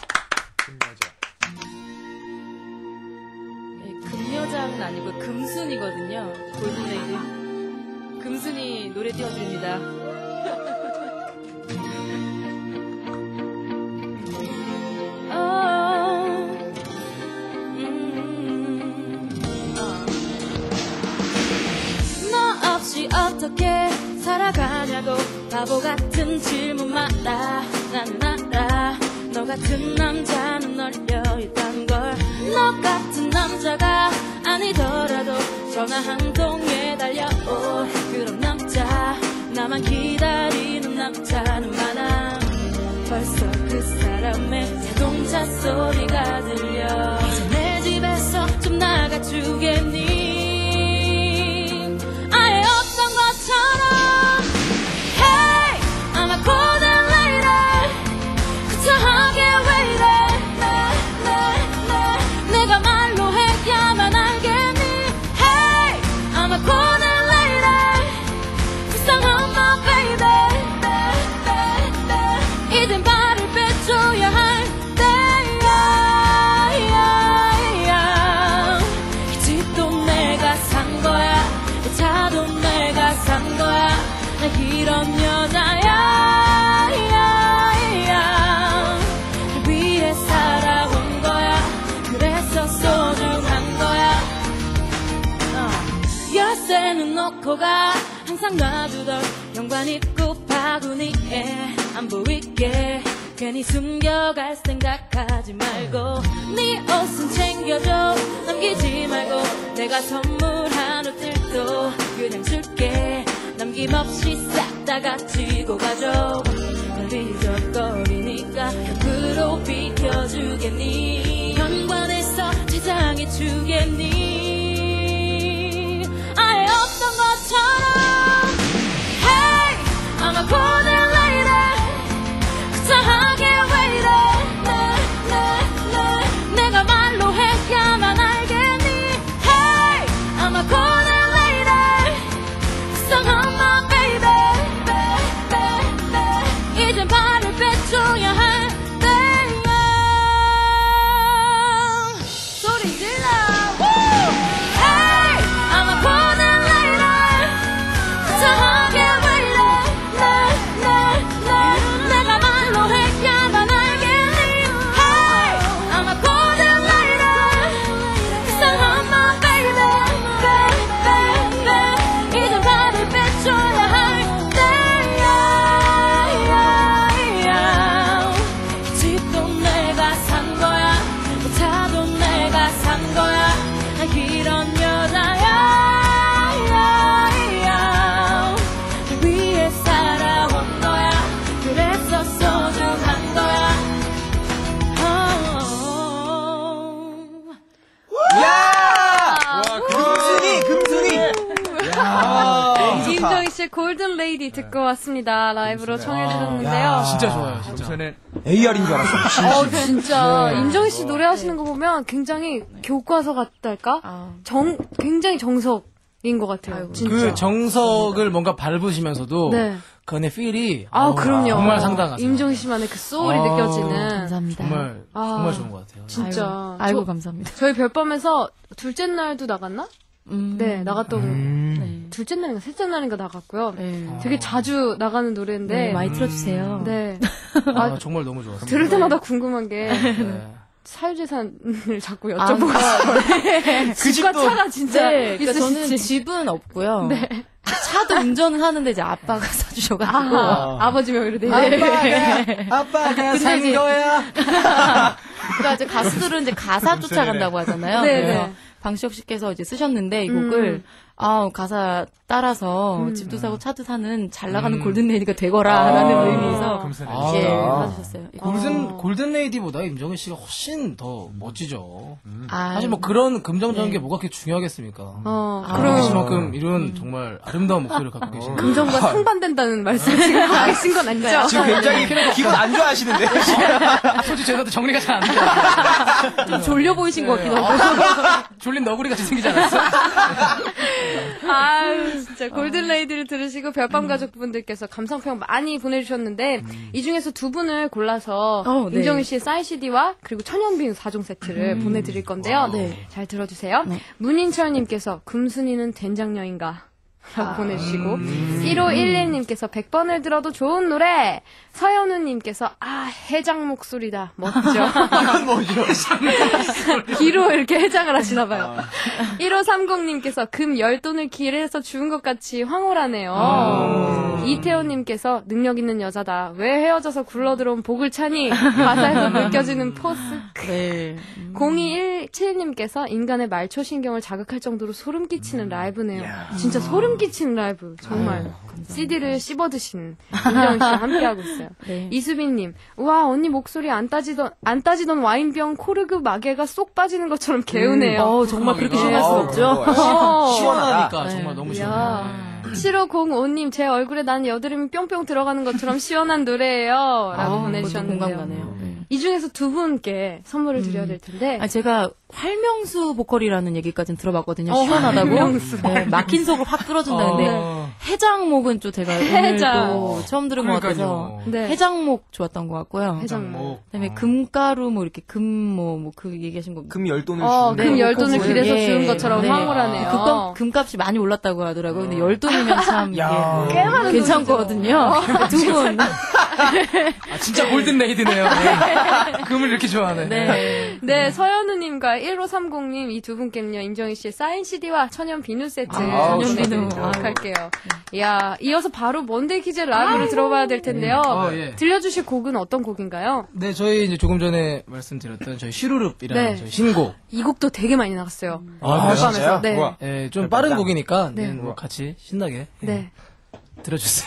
금여장은 아니고 금순이거든요. 골든레이디. 금순이 노래 띄워드립니다. 말고 바보 같은 질문마다 나는 알아 너 같은 남자는 널려 있단 걸 너 같은 남자가 아니더라도 전화 한 통에 달려올 그런 남자 나만 기다리는 남자는 많아 벌써 그 사람의 자동차 소리가 들려 이제 내 집에서 좀 나가주겠니 아예 없던 것처럼 Hey I'm a cold and lady 구차하게 왜 이래 내, 내, 내, 내가 말로 해야만 알겠니 Hey I'm a cold and lady 불쌍한 my baby 이젠 발을 빼줘야 할 때야 이 집도 내가 산 거야 이 차도 내가 산 거야 나 이런 여자야 널 위해 살아온 거야 그래서 소중한 거야 어. 열쇠는 놓고 가 항상 놔두던 연관 입구 바구니에 안 보이게 괜히 숨겨갈 생각하지 말고 네 옷은 챙겨줘 남기지 말고 내가 선물한 옷들도 그냥 줄게 남김없이 싹 다 가지고 가줘 널 잊어버리니까 옆으로 비켜주겠니 현관에서 저장해주겠니 아예 없던 것처럼 Hey I'm a cold and lady 구차하게 왜 이래 내, 내, 내, 내가 말로 해야만 알겠니 Hey I'm a cold and lady 불쌍한 my baby 이젠 발을 빼줘야 할 때야 소리 질러 Hey I'm a cold and lady 구차하게 왜 이래 내, 내, 내, 내가 말로 해야만 알겠니 Hey I'm a cold and lady 불쌍한 my baby 이젠 발을 빼줘야 할 때야 이 집도 내가 산 거야 이 차도 내가 산 거야 나 이런 여자야 널 위해 살아온 거야 그래서 소중한 거야 야! 금순이, 금순이. 야, 너무 좋다. 임정희 씨의 골든 레이디 듣고 왔습니다. 라이브로 청해주셨는데요. 진짜 좋아요, 진짜. 저는 에이알인 줄 알았어요. 어, 진짜. 네. 임정희 씨 노래하시는 거 보면 굉장히 교과서 같달까? 정, 굉장히 정석인 것 같아요. 진짜. 그 정석을 뭔가 밟으시면서도 네. 그 안에 필이 아, 어우, 그럼요. 정말 상당하세요. 임정희 씨만의 그 소울이 아, 느껴지는. 감사합니다. 정말 아, 정말 좋은 것 같아요. 진짜. 아이고, 아이고 저- 감사합니다. 저희 별밤에서 둘째 날도 나갔나? 음. 네, 나갔던, 음. 네. 둘째 날인가 셋째 날인가 나갔고요. 네. 되게 자주 나가는 노래인데. 네, 많이 틀어주세요. 네. 아, 아, 정말 너무 좋았어요. 들을 때마다 궁금한 게, 네. 사유재산을 자꾸 아, 여쭤보고 싶어요. 네. 그 집과 차가 진짜 네, 그러니까 저는 있으시지? 집은 없고요. 네. 차도 운전을 하는데 이제 아빠가 사주셔가지고. 아, 아버지 명의로 돼 네. 아빠가, 아빠가 산 이제- 거야. 그러니까 이제 가수들은 이제 가사 쫓아간다고 하잖아요. 네, 그래서 네. 방시혁 씨께서 이제 쓰셨는데 이 곡을 음. 아 가사 따라서 음. 집도 사고 차도 사는 잘 나가는 음. 골든 레이디가 되거라라는 아. 의미에서 금슬레이디. 예 아. 사주셨어요. 예. 골든 골든 레이디보다 임정희 씨가 훨씬 더 멋지죠. 아, 사실 뭐 그런 금정적인 네. 게 뭐가 그렇게 중요하겠습니까? 어, 아. 그럼 그만큼 이런 정말 아름다운 목소리를 갖고 계신 금정과 상반된다는 말씀 지금 하고 계신 건 아니죠? 지금 굉장히 기분 안 좋아하시는데. 솔직히 죄송한데 정리가 잘 안 돼요. 좀 졸려 보이신 것 같기도 하고. 졸린 너구리 같이 생기지 않았어? 아유, 진짜 골든 레이디를 들으시고 별밤 가족분들께서 감상평 많이 보내주셨는데 이 중에서 두 분을 골라서 어, 네. 임정희 씨의 싸이 씨디와 그리고 천연비누 사 종 세트를 보내드릴 건데요. 네. 잘 들어주세요. 네. 문인철님께서 금순이는 된장녀인가? 라고 보내주시고 일오일일님께서 백 번을 들어도 좋은 노래. 서현우님께서 아 해장 목소리다. 멋져. 이건 뭐죠? 귀로 이렇게 해장을 하시나봐요. 일오삼공님께서 금 열 돈을 길에서 주운 것 같이 황홀하네요. 아. 이태호님께서 능력 있는 여자다. 왜 헤어져서 굴러들어온 복을 차니. 가사에서 느껴지는 포스. 네. 음. 공이일칠님께서 인간의 말초신경을 자극할 정도로 소름 끼치는 라이브네요. 진짜 소름 끼치는 라이브. 정말. 씨디를 씹어드신 김정은 씨와 함께하고 있어요. 네. 이수빈님, 우와 언니 목소리 안 따지던 안 따지던 와인병 코르그 마개가 쏙 빠지는 것처럼 개운해요. 음. 어, 정말 그렇게 네. 시원할 수 없죠. 어. 시원하니까 네. 정말 너무 이야. 시원해요. 칠오공오님, 제 얼굴에 난 여드름이 뿅뿅 들어가는 것처럼 시원한 노래예요. 라고 아, 보내주셨는데요. 그것도 공감 가네요. 이 중에서 두 분께 선물을 드려야 될 텐데. 아, 제가 활명수 보컬이라는 얘기까지는 들어봤거든요. 어, 시원하다고. 활명수. 네, 막힌 속을 확 뚫어준다는데 어. 해장목은 또 제가 해장. 오늘 또 처음 들은 것 같아서 네. 해장목 좋았던 것 같고요. 해장목. 그다음에 금가루 뭐 이렇게 금 뭐 뭐 그 얘기하신 거. 금 열 돈을 어, 주는 금 열 돈을 그거 길에서 예. 주는 것처럼 네. 황홀하네요. 금값, 금값이 많이 올랐다고 하더라고요. 근데 열 돈이면 참 야. 예, 꽤 많은 괜찮거든요. 두 분. 아, 진짜 골든 레이디네요. 네. 금을 이렇게 좋아하네. 네. 네, 서현우님과 일오삼공님 이 두 분께는요, 임정희 씨의 사인 씨디와 천연 비누 세트. 아, 천연 비누. 보내드리도록 할게요. 이야, 이어서 바로 먼데이 퀴즈 라이브를 들어봐야 될 텐데요. 어, 예. 들려주실 곡은 어떤 곡인가요? 네, 저희 이제 조금 전에 말씀드렸던 저희 슈루룹이라는 네. 저희 신곡. 이 곡도 되게 많이 나갔어요. 아, 진짜요? 네. 우와. 예, 좀 빠른 곡이니까 네. 네, 뭐 같이 신나게 예, 네. 들어주세요.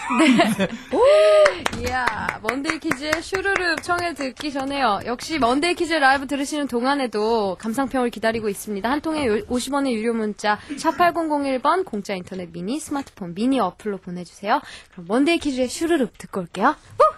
이야, 먼데이 퀴즈의 슈루룹 청해 듣기 전에요. 역시 먼데이 퀴즈 라이브 들으시는 동안에도 감상평을 기다리고 있습니다. 한 통에 오십 원의 유료 문자 샵 팔공공일 번 공짜 인터넷 미니 스마트폰 미니 어플로 보내주세요. 그럼 먼데이 퀴즈의 슈루룹 듣고 올게요.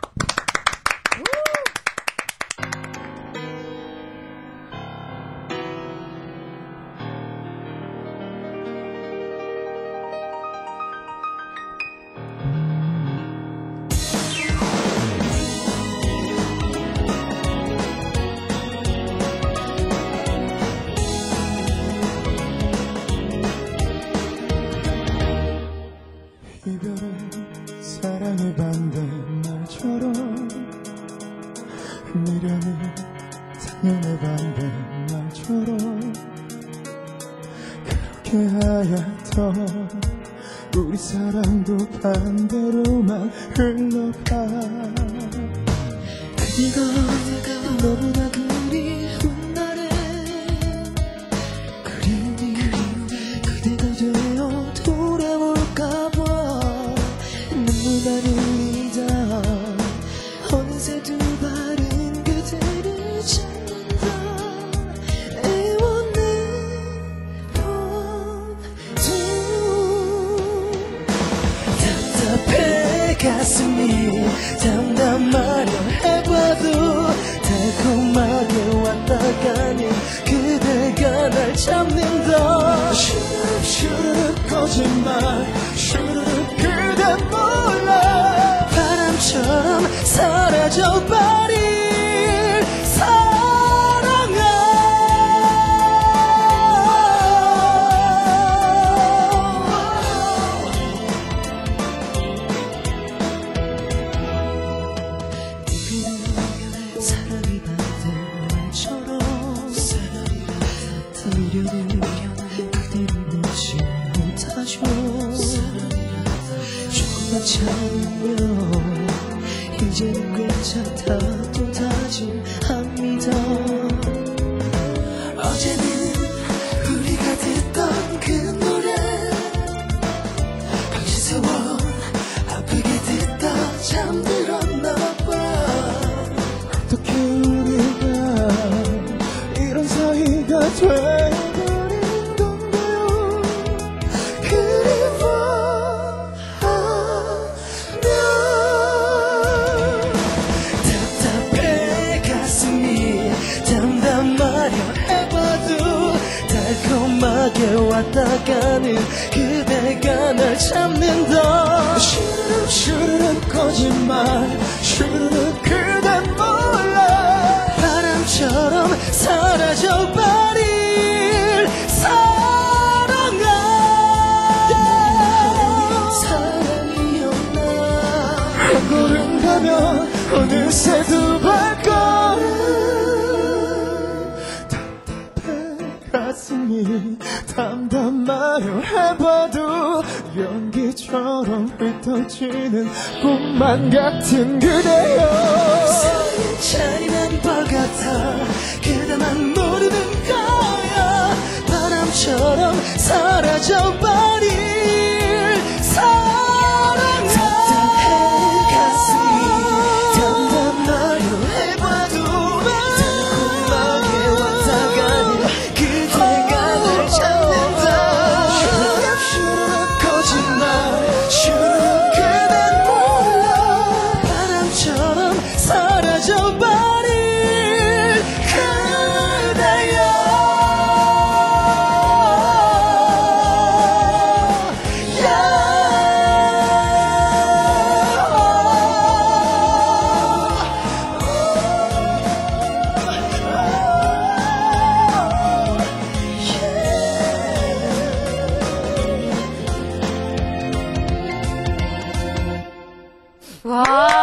이별은 사랑의 반대말처럼 미련은 당연의 반대말처럼 그렇게 하얗던 우리 사랑도 반대로만 흘러가 그대가 너무나 그리운 날에 그리움이 그대가 되어 돌아올까봐 눈물만 흘리다 어느새 두 발은 그대를 찾는다 애원는 폰도 답답해 가슴이 담담하려 해봐도 달콤하게 왔다 가는 그대가 날 잡는다 슈르륵 거짓말 슈르륵 그대 몰라 바람처럼 사라져버린 사랑이 반대말처럼 미련은 그대를 놓지 못하죠 조금만 참으면 이제는 괜찮다고 다짐합니다 어제는 우리가 듣던 그 노래 방심스러워 아프게 듣다 잠들었나봐 어떻게 우리가 이런 사이가 돼버린 건가요 그리워하면 답답해 가슴이 담담하려 해봐도 달콤하게 왔다 가는 그대가 날 잡는다 슈르륵 슈르륵 거짓말 슈르륵 그대 몰라 바람처럼 사라져버릴 사랑아 어느새 두 발걸음 가슴이 담담하려 해봐도 연기처럼 흩어지는 꿈만 같은 그대여 잔인한 벌 같아 그대만 모르는 거야 바람처럼 사라져버릴 사랑아 따뜻해 가슴이 담담하려 해봐도 달콤하게 왔다 가는 그대가 날 찾는다 슈르륵 거짓말 슈르륵 그댄 몰라 바람처럼 사라져버릴 그대여 와,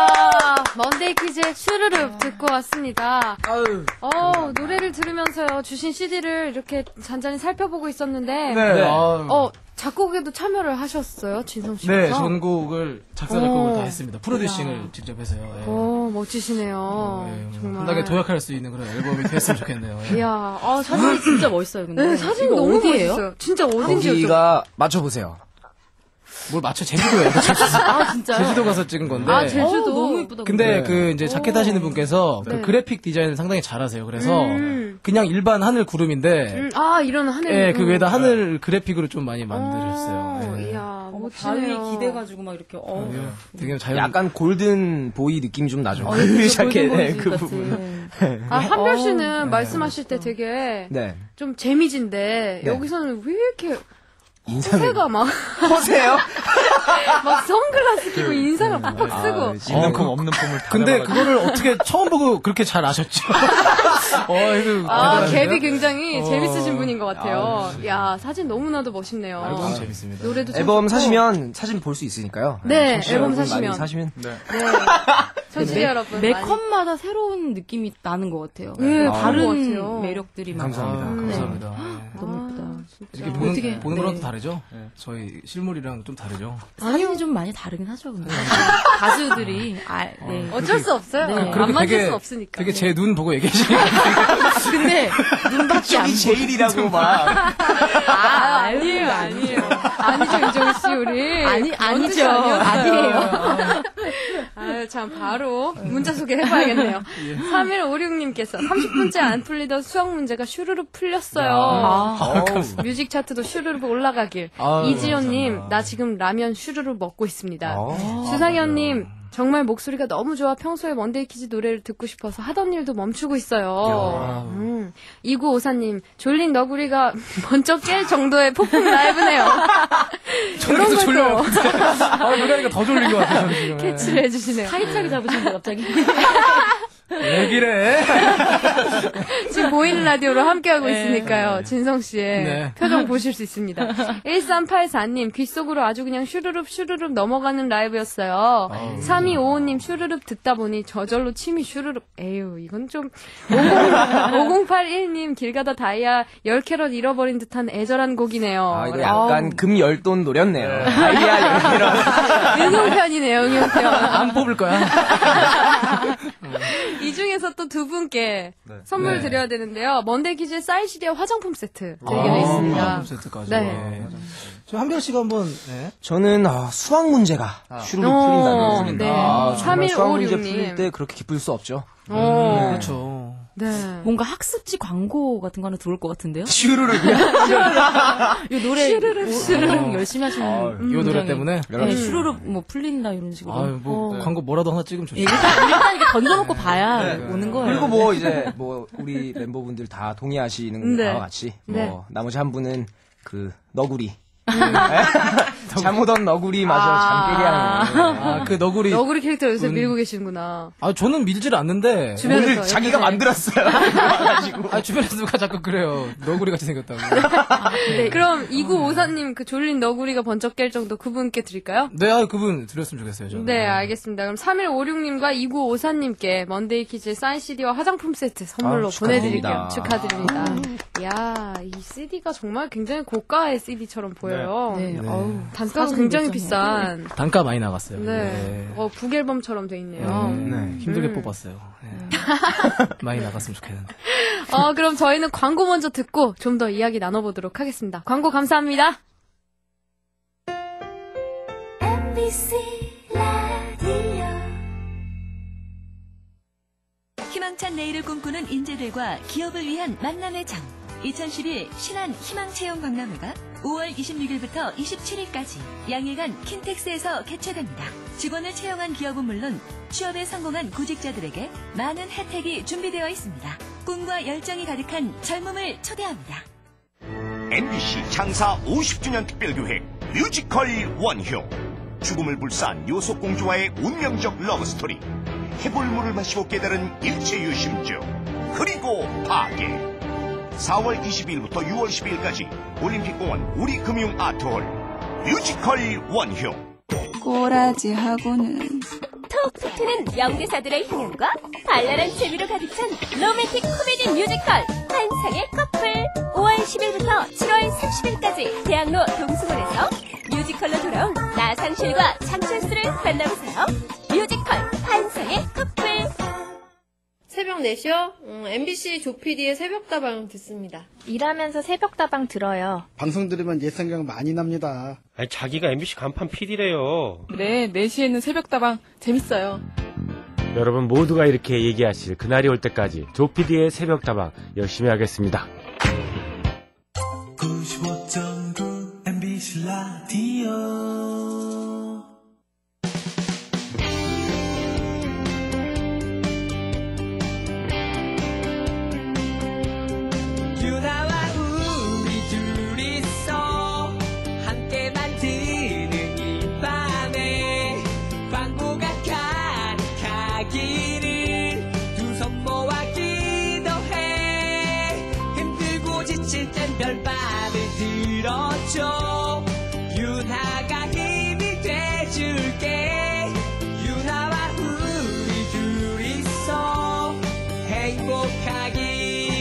먼데이 퀴즈의 슈르륵 듣고 왔습니다. 어, 노래를 들으면서요, 주신 씨디를 이렇게 잔잔히 살펴보고 있었는데, 네. 어, 작곡에도 참여를 하셨어요, 진성 씨가? 네, 전곡을 작사, 작곡을 오. 다 했습니다. 프로듀싱을 직접 해서요. 예. 오, 멋지시네요. 네, 정말. 한다게 도약할 수 있는 그런 앨범이 됐으면 좋겠네요. 예. 이야, 아, 사진이 진짜 멋있어요, 근데. 네, 사진이 이거 너무 어디예요? 멋있어요. 진짜 어딘지 여쭤 거기가 맞춰보세요. 뭘 맞춰 제주도예요. 아, 진짜요? 제주도 가서 찍은 건데. 아, 제주도. 어, 너무 이쁘다. 근데 네. 그 이제 자켓 하시는 분께서 네. 그 그래픽 디자인을 상당히 잘하세요. 그래서 음. 그냥 일반 하늘 구름인데, 음, 아, 이런 하늘. 예, 그 음. 위에다 하늘 그래픽으로 좀 많이 만들었어요. 어, 예. 이야, 바위 멋지네요. 기대가지고 막 이렇게, 어. 예. 되게 자연. 약간 골든 보이 느낌이 좀 나죠. 어, 그 그쵸, 자켓, 골든 네, 보이즈 그 같은. 부분. 아, 한별 어, 씨는 네. 말씀하실 때 되게 네. 좀 재미진데, 네. 여기서는 왜 이렇게 인상이. 허세가 막, 허세요? 막 선글라스 끼고 인상을 팍팍 쓰고. 있는 품 없는 품을 다 근데 잡아가지고. 그거를 어떻게 처음 보고 그렇게 잘 아셨죠? 어, 이거 아, 대단한데요? 갭이 굉장히 어. 재밌으신 분인 것 같아요. 야, 사진 너무나도 멋있네요. 아, 너무 재밌습니다. 노래도 참 앨범 좋고. 사시면 사진 볼 수 있으니까요. 네, 청취자 앨범 여러분 사시면. 많이 사시면. 네. 네. 청취자 매- 여러분. 매 많이- 컷마다 새로운 느낌이 나는 것 같아요. 네, 다른 다른 것 같아요. 매력들이 막. 감사합니다. 아, 음. 감사합니다. 예. 너무 예쁘다. 이렇게 보는, 어떻게- 보는 거랑 네. 또 다르죠? 저희 실물이랑 좀 다르죠? 사진이 좀 많이 다르긴 하죠, 근데. 가수들이, 아, 네. 어쩔 수 없어요. 네. 안 그렇게 만질 되게, 수 없으니까. 되게 제 눈 보고 얘기하시니까. 근데, 눈밖에 안 저기 제일이라고 막. 아, 아니에요, 아니에요. 아니죠, 이정희 씨, 우리. 아니, 그런 뜻이 아니죠. 아니었어요. 아니에요. 아유, 참, 바로 문자 소개해봐야겠네요. 삼일오육님께서 삼십 분째 안 풀리던 수학 문제가 슈르륵 풀렸어요. 아, 뮤직 차트도 슈르륵 올라가길. 아유, 이지연님, 감사합니다. 나 지금 라면 슈르륵 먹고 있습니다. 아, 주상현님, 정말 목소리가 너무 좋아 평소에 먼데이 키즈 노래를 듣고 싶어서 하던 일도 멈추고 있어요. 음. 이구오사님, 졸린 너구리가 먼저 깰 정도의 폭풍 라이브네요. 저는 계속 졸려요. 아, 노래하니까 더 졸린 것 같아요, 저는 지금. 캐치를 해주시네요. 타이트하게 잡으시는데, 갑자기. 얘기래. 지금 보이는 라디오로 함께하고 네. 있으니까요. 진성씨의 네. 표정 보실 수 있습니다. 일삼팔사님, 귓속으로 아주 그냥 슈르륵 슈르륵 넘어가는 라이브였어요. 아우. 삼이오오님, 슈르륵 듣다 보니 저절로 침이 슈르륵. 에휴, 이건 좀. 오공팔일님, 길 가다 다이아 열 캐럿 잃어버린 듯한 애절한 곡이네요. 아, 이거 약간 금열돈 노렸네요. 다이아 이런. 응용편이네요, 응용편. 안 뽑을 거야. 이 중에서 또 두 분께 선물 네. 드려야 되는데요. 먼데이 퀴즈의 사이시리아 화장품 세트 드리게 아, 돼 있습니다. 화장품 세트까지. 네. 네. 저 한별 씨가 한번, 네. 저는 아, 수학 문제가 슈르륵 어, 풀린다는 네. 아, 정말 수학 문제 삼일오육님. 풀릴 때 그렇게 기쁠 수 없죠. 어. 그렇죠. 네. 뭔가 학습지 광고 같은 거 하나 들어올 것 같은데요? 슈르륵이야. 이 노래 슈르륵, 오- 슈르륵. 노래 열심히 하시는 아, 음, 이 노래 굉장히. 때문에? 네, 슈르륵 뭐 풀린다 이런 식으로. 아유, 뭐, 어. 광고 뭐라도 하나 찍으면 좋죠. 예, 일단, 일단 이렇게 던져놓고 봐야 네. 오는 거예요. 그리고 뭐 이제 뭐 우리 멤버분들 다 동의하시는 네. 바와 같이 뭐 네. 나머지 한 분은 그 너구리. 있다고. 잠 오던 너구리마저 잠 깨게 하는 거예요. 아, 그 너구리. 너구리 캐릭터 요새 음. 밀고 계시는구나. 아, 저는 밀질 않는데. 주변에서 오늘 자기가 옆에서. 만들었어요. 아, 주변에서 누가 자꾸 그래요. 너구리 같이 생겼다고. 네. 그럼 이구오사님 그 졸린 너구리가 번쩍 깰 정도 그분께 드릴까요? 네, 아, 그분 드렸으면 좋겠어요, 저는. 네, 알겠습니다. 그럼 삼일오육님과 이구오사님께 먼데이 키즈 사인 씨디와 화장품 세트 선물로 아, 보내드릴게요. 축하드립니다. 축하드립니다. 이야, 이 씨디가 정말 굉장히 고가의 씨디처럼 보여요. 네. 네. 어우, 단가가 사진 굉장히 몇 장이야. 비싼. 단가 많이 나갔어요. 네. 어, 북앨범처럼 돼 있네요. 네, 힘들게 음. 뽑았어요. 네. 많이 나갔으면 좋겠는데. 어, 그럼 저희는 광고 먼저 듣고 좀 더 이야기 나눠보도록 하겠습니다. 광고 감사합니다. 엠비씨 라디오 희망찬 내일을 꿈꾸는 인재들과 기업을 위한 만남의 장. 이천십일 신한 희망채용 박람회가 오월 이십육일부터 이십칠일까지 양일간 킨텍스에서 개최됩니다. 직원을 채용한 기업은 물론 취업에 성공한 구직자들에게 많은 혜택이 준비되어 있습니다. 꿈과 열정이 가득한 젊음을 초대합니다. 엠비씨 창사 오십 주년 특별기획 뮤지컬 원효. 죽음을 불사한 요속공주와의 운명적 러브스토리. 해골물을 마시고 깨달은 일체 유심주. 그리고 파괴. 사월 이십일부터 유월 십일까지 올림픽공원 우리금융아트홀. 뮤지컬 원효. 꼬라지하고는 톡톡 튀는 명대사들의 향연과 발랄한 재미로 가득 찬 로맨틱 코미디 뮤지컬 환상의 커플. 오월 십일부터 칠월 삼십일까지 대학로 동수원에서 뮤지컬로 돌아온 나상실과 장철수를 만나보세요. 뮤지컬 환상의 커플. 새벽 네 시요? 음, 엠비씨 조피디의 새벽다방 듣습니다. 일하면서 새벽다방 들어요. 방송 들으면 옛 생각 많이 납니다. 아니, 자기가 엠비씨 간판 피디래요. 네, 네 시에는 새벽다방 재밌어요. 여러분 모두가 이렇게 얘기하실 그날이 올 때까지 조피디의 새벽다방 열심히 하겠습니다. 구십오 점 구 엠비씨 라디오 유나와 우리 둘이서 함께 만드는 이 밤에 광고가 가득하기를 두 손 모아 기도해. 힘들고 지칠 땐 별밤을 들어줘. 유나가 힘이 돼줄게. 유나와 우리 둘이서 행복하기.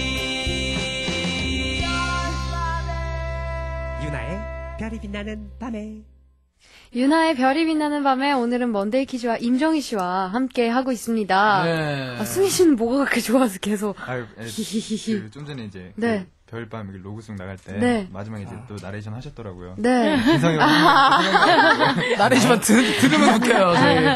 유나의 별이 빛나는 밤에. 유나의 별이 빛나는 밤에 오늘은 먼데이 키즈와 임정희 씨와 함께 하고 있습니다. 네. 아, 승희 씨는 뭐가 그렇게 좋아서 계속. 아유, 그 좀 전에 이제 네. 그 별밤 로그송 나갈 때 네. 마지막에 이제 또 나레이션 하셨더라고요. 네. 인상이 나레이션 들, 들으면 웃겨요. 저희. 네.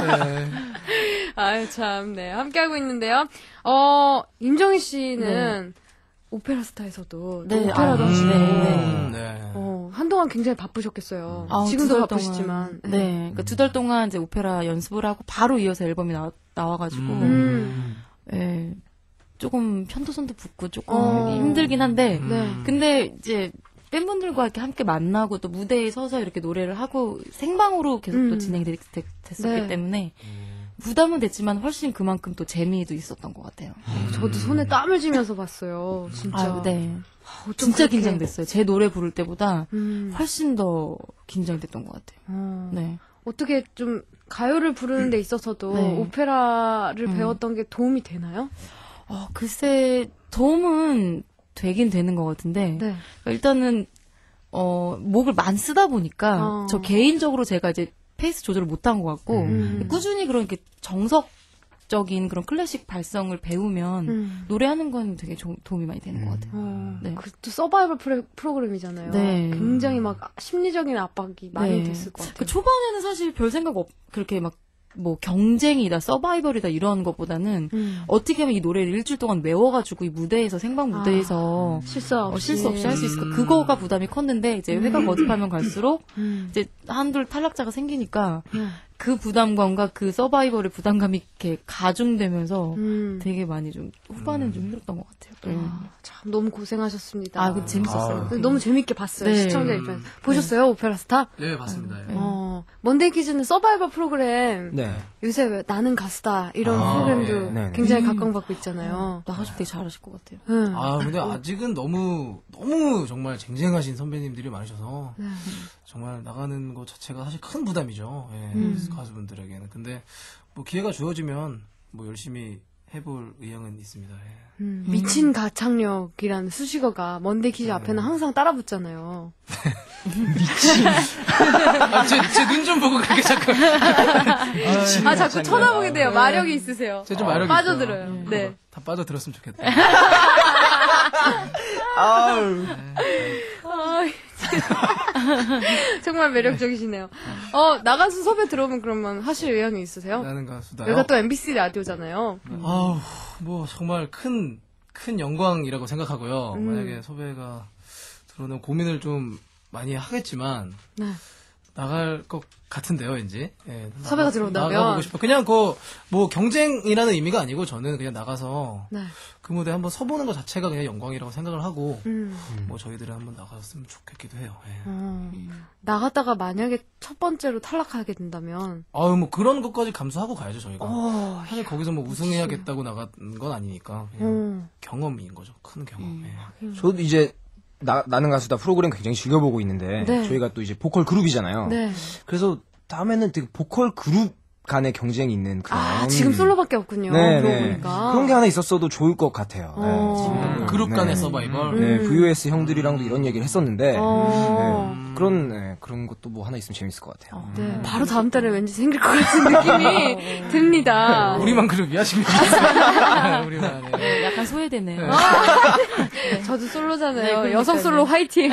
아유, 참, 네. 함께하고 있는데요. 어, 임정희 씨는 오페라 스타에서도 네, 오페라도 아, 하시고, 네. 네. 어, 한동안 굉장히 바쁘셨겠어요. 아, 지금도 두 달 바쁘시지만. 동안, 네. 그러니까 두 달 동안 이제 오페라 연습을 하고 바로 이어서 앨범이 나, 나와가지고, 음. 예, 조금 편도선도 붓고 조금 어. 힘들긴 한데, 네. 근데 이제 팬분들과 이렇게 함께 만나고 또 무대에 서서 이렇게 노래를 하고 생방으로 계속 음. 또 진행이 됐, 됐, 됐었기 네. 때문에 부담은 됐지만 훨씬 그만큼 또 재미도 있었던 것 같아요. 저도 손에 땀을 쥐면서 봤어요. 진짜. 아유, 네. 아, 어쩜 진짜 그렇게- 긴장됐어요. 제 노래 부를 때보다 음. 훨씬 더 긴장됐던 것 같아요. 어. 네. 어떻게 좀 가요를 부르는 데 있어서도 네. 오페라를 음. 배웠던 게 도움이 되나요? 어, 글쎄, 도움은 되긴 되는 것 같은데, 네. 일단은, 어, 목을 많이 쓰다 보니까, 어. 저 개인적으로 제가 이제 페이스 조절을 못한 것 같고, 음. 꾸준히 그런 게 정석적인 그런 클래식 발성을 배우면, 음. 노래하는 건 되게 조, 도움이 많이 되는 것 같아요. 어, 네. 그것도 서바이벌 프로, 프로그램이잖아요. 네. 굉장히 막 심리적인 압박이 많이 네. 됐을 것 같아요. 그 초반에는 사실 별 생각 없, 그렇게 막, 뭐 경쟁이다, 서바이벌이다 이런 것보다는 음. 어떻게 하면 이 노래를 일주일 동안 외워가지고 이 무대에서 생방 무대에서 아, 실수 없이, 어, 실수 없이 할 수 있을까? 그거가 부담이 컸는데 이제 회가 거듭하면 갈수록 음. 이제 한둘 탈락자가 생기니까 음. 그 부담감과 그 서바이벌의 부담감이 이렇게 가중되면서 음. 되게 많이 좀 후반은 음. 좀 힘들었던 것 같아요. 네. 아, 참 너무 고생하셨습니다. 아, 그 재밌었어요. 아, 너무 재밌게 봤어요. 네. 시청자 입장에서. 보셨어요? 오페라 스타? 네, 봤습니다. 예. 어, 먼데이 키즈는 서바이벌 프로그램 네. 요새 왜 나는 가수다 이런 아, 프로그램도 네. 굉장히 음. 각광받고 있잖아요. 나가시면 되게 잘하실 것 같아요. 음. 아, 근데 아직은 너무, 너무 정말 쟁쟁하신 선배님들이 많으셔서, 네. 정말 나가는 것 자체가 사실 큰 부담이죠. 예, 음. 가수분들에게는. 근데, 뭐 기회가 주어지면, 뭐 열심히 해볼 의향은 있습니다. 예. 음, 미친 가창력이라는 수식어가 먼데이 키즈 앞에는 항상 따라붙잖아요. 미친. 아, 제, 제 눈 좀 보고 그렇게 자꾸. 아, 아, 자꾸 쳐다보게 돼요. 마력이 있으세요. 제가 좀 마력이 빠져들어요. 있어요. 네. 다 빠져들었으면 좋겠다. 아우. 아, 정말 매력적이시네요. 어, 나가수 섭외 들어오면 그러면 하실 의향이 있으세요? 나는 가수다. 여기가 또 엠비씨 라디오잖아요. 아우, 뭐 정말 큰, 큰 영광이라고 생각하고요. 음. 만약에 섭외가 들어오면 고민을 좀 많이 하겠지만, 네. 나갈 것 같은데요, 왠지. 예, 섭외가 들어온다면? 나가보고 싶어. 그냥 그, 뭐, 경쟁이라는 의미가 아니고, 저는 그냥 나가서, 네. 그 무대에 한번 서보는 것 자체가 그냥 영광이라고 생각을 하고, 음. 뭐, 저희들이 한번 나갔으면 좋겠기도 해요. 예. 어, 나갔다가 만약에 첫 번째로 탈락하게 된다면, 아유, 뭐, 그런 것까지 감수하고 가야죠, 저희가. 어, 사실 거기서 뭐, 우승해야겠다고 나간 건 아니니까, 그냥 음. 경험인 거죠. 큰 경험. 예. 저도 이제 나, 나는 가수다 프로그램 굉장히 즐겨보고 있는데 네. 저희가 또 이제 보컬 그룹이잖아요. 네. 그래서 다음에는 되게 보컬 그룹 간의 경쟁이 있는 그런 아, 지금 솔로밖에 없군요. 네, 그러고 네. 보니까. 그런 게 하나 있었어도 좋을 것 같아요. 어. 네, 그룹 간의 네. 서바이벌. 네, 음. 브이오에스 형들이랑도 이런 얘기를 했었는데 어. 네, 그런 네, 그런 것도 뭐 하나 있으면 재밌을 것 같아요. 네, 바로 다음 달에 왠지 생길 것 같은 느낌이 듭니다. 우리만 그룹이야, 지금. 우리만. 예. 네, 약간 소외되네요. 네, 저도 솔로잖아요. 네, 그러니까요. 여성 솔로 화이팅.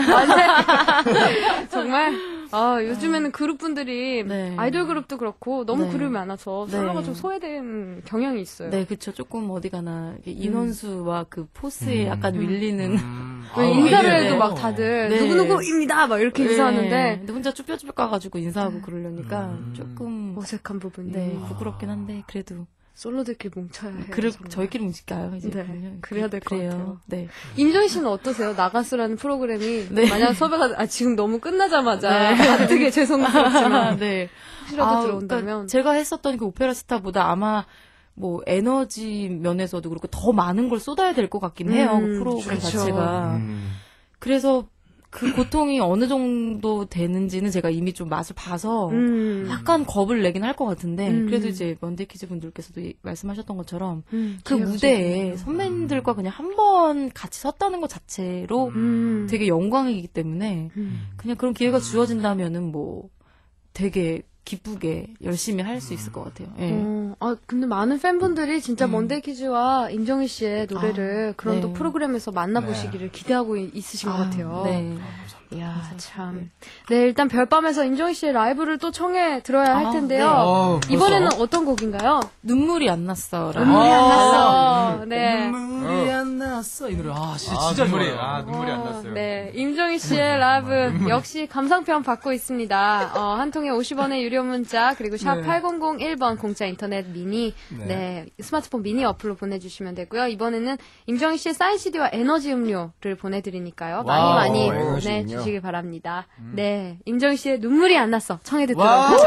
정말 아 요즘에는 그룹분들이 네. 아이돌 그룹도 그렇고 너무 네. 그룹이 많아서 네. 솔로가 좀 소외된 경향이 있어요. 네, 그쵸. 조금 어디 가나 인원수와 그 포스에 약간 밀리는. 왜 아, 인사를 네. 해도 막 다들 네. 누구누구입니다 막 이렇게 인사하는데 네. 근데 혼자 쭈뼛쭈뼛 가가지고 인사하고 그러려니까 음. 조금 어색한 부분이 네, 부끄럽긴 한데 그래도 솔로들끼리 뭉쳐야 해요. 그를 정말. 저희끼리 뭉칠까요? 이제 네, 그러면? 그래야 될 것 그래요. 같아요. 네. 임정희 씨는 어떠세요? 나가수라는 프로그램이 네. 만약 섭외가 아 지금 너무 끝나자마자 네. 아, 되게 죄송스럽지만 네. 혹시라도 아, 들어온다면 그러니까 제가 했었던 그 오페라 스타보다 아마 뭐 에너지 면에서도 그렇고 더 많은 걸 쏟아야 될 것 같긴 해요. 음, 그 프로그램 그렇죠. 자체가. 음. 그래서 그 고통이 어느 정도 되는지는 제가 이미 좀 맛을 봐서 음. 약간 겁을 내긴 할 것 같은데 음. 그래도 이제 먼데이 키즈 분들께서도 이- 말씀하셨던 것처럼 음, 그 기회가 무대에 주어지네요. 선배님들과 그냥 한 번 같이 섰다는 것 자체로 음. 되게 영광이기 때문에 음. 그냥 그런 기회가 주어진다면은 뭐 되게 기쁘게 열심히 할 수 있을 것 같아요. 예. 어, 아, 근데 많은 팬분들이 진짜 음. 먼데이 키즈와 임정희 씨의 노래를 아, 그런 네. 또 프로그램에서 만나보시기를 기대하고 이- 있으신 것 같아요. 네. 이야, 참. 네, 일단 별밤에서 임정희 씨의 라이브를 또 청해 들어야 할 아, 텐데요. 네. 어우, 벌써? 이번에는 어떤 곡인가요? 눈물이 안 났어. 눈물이 안 아, 났어. 네. 눈물이 안 났어. 이 노래. 아, 진짜, 아, 진짜 눈물이, 좋아요. 아, 눈물이 안 어, 났어요. 네, 임정희 씨의 라이브 역시 감상평 받고 있습니다. 어, 한 통에 오십 원의 유료 문자 그리고 샵 네. 팔공공일 번 공짜 인터넷 미니 네. 네. 스마트폰 미니 어플로 보내주시면 되고요. 이번에는 임정희 씨의 사인 씨디와 에너지 음료를 보내드리니까요. 와우, 많이 많이 에너지 음료. 보내주시길 바랍니다. 네, 임정희 씨의 눈물이 안 났어 청해 듣도록 와우. 하죠.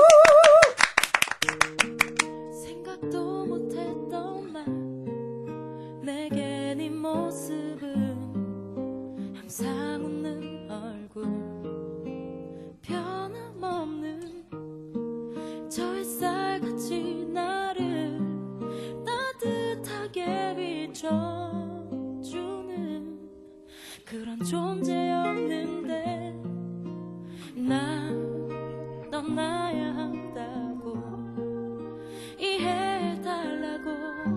생각도 못했던 날 내게 네 모습은 항상 웃는 얼굴 변함없는 저 햇살같이 나를 따뜻하게 비춰주는 그런 존재였는데 난 떠나야 한다고 이해해달라고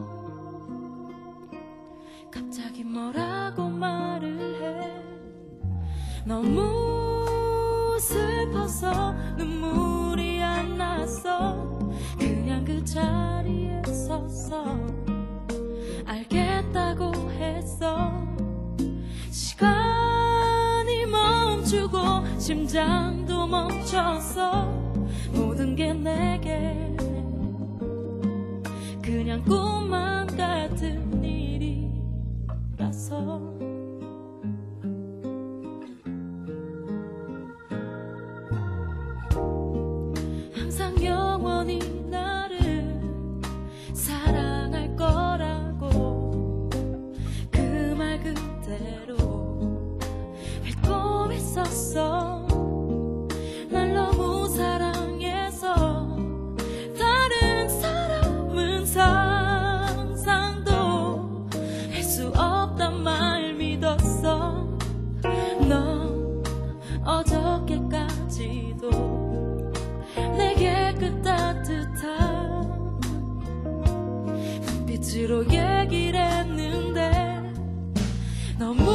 갑자기 뭐라고 말을 해 너무 슬퍼서 눈물이 안 났어 그냥 그 자리에 섰어 알겠다고 했어 시간이 멈추고 심장도 멈췄어 모든 게 내게 그냥 꿈만 같은 일이라서 항상 영원히 나를 사랑할 거라고 그 말 그대로 믿고 있었어. 날 너무 사랑해서 다른 사람은 상상도 할 수 없단 말 믿었어. 넌 어저께까지도 내게 그 따뜻한 눈빛으로 얘기를 했는데 너무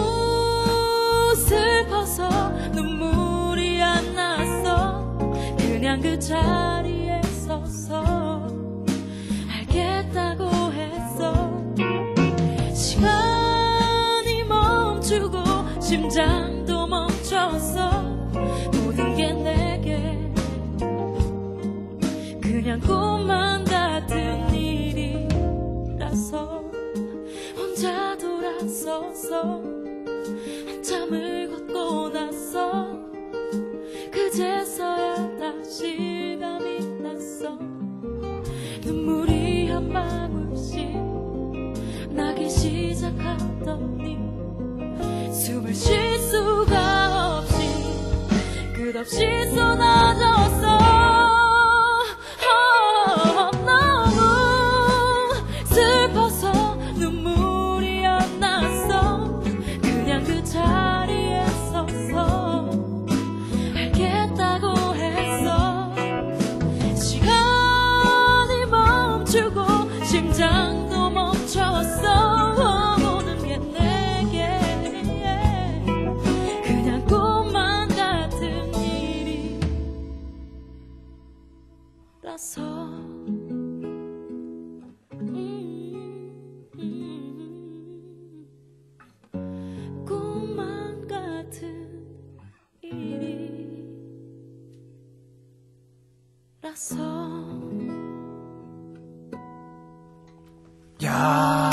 슬퍼서 눈물이 안 났어. 그냥 그 자리에 서서 알겠다고 했어. 시간이 멈추고 심장도 멈췄어. 모든 게 내게 그냥 꿈만 같은 일이라서 혼자 돌아서서 한참을 걷고 나서 그제서야 다시 감이 났어. 눈물이 한 방울씩 나기 시작하더니 숨을 쉴 수가 없이 끝없이 쏟아졌어. 어, 너무 슬퍼서 눈물이 안 났어. 그냥 그 자리에 서서 알겠다고 했어. 시간이 멈추고 심장도 멈췄어. 모든 게 내게 그냥 꿈만 같은 일이라서. 음, 음, 꿈만 같은 일이라서. 야.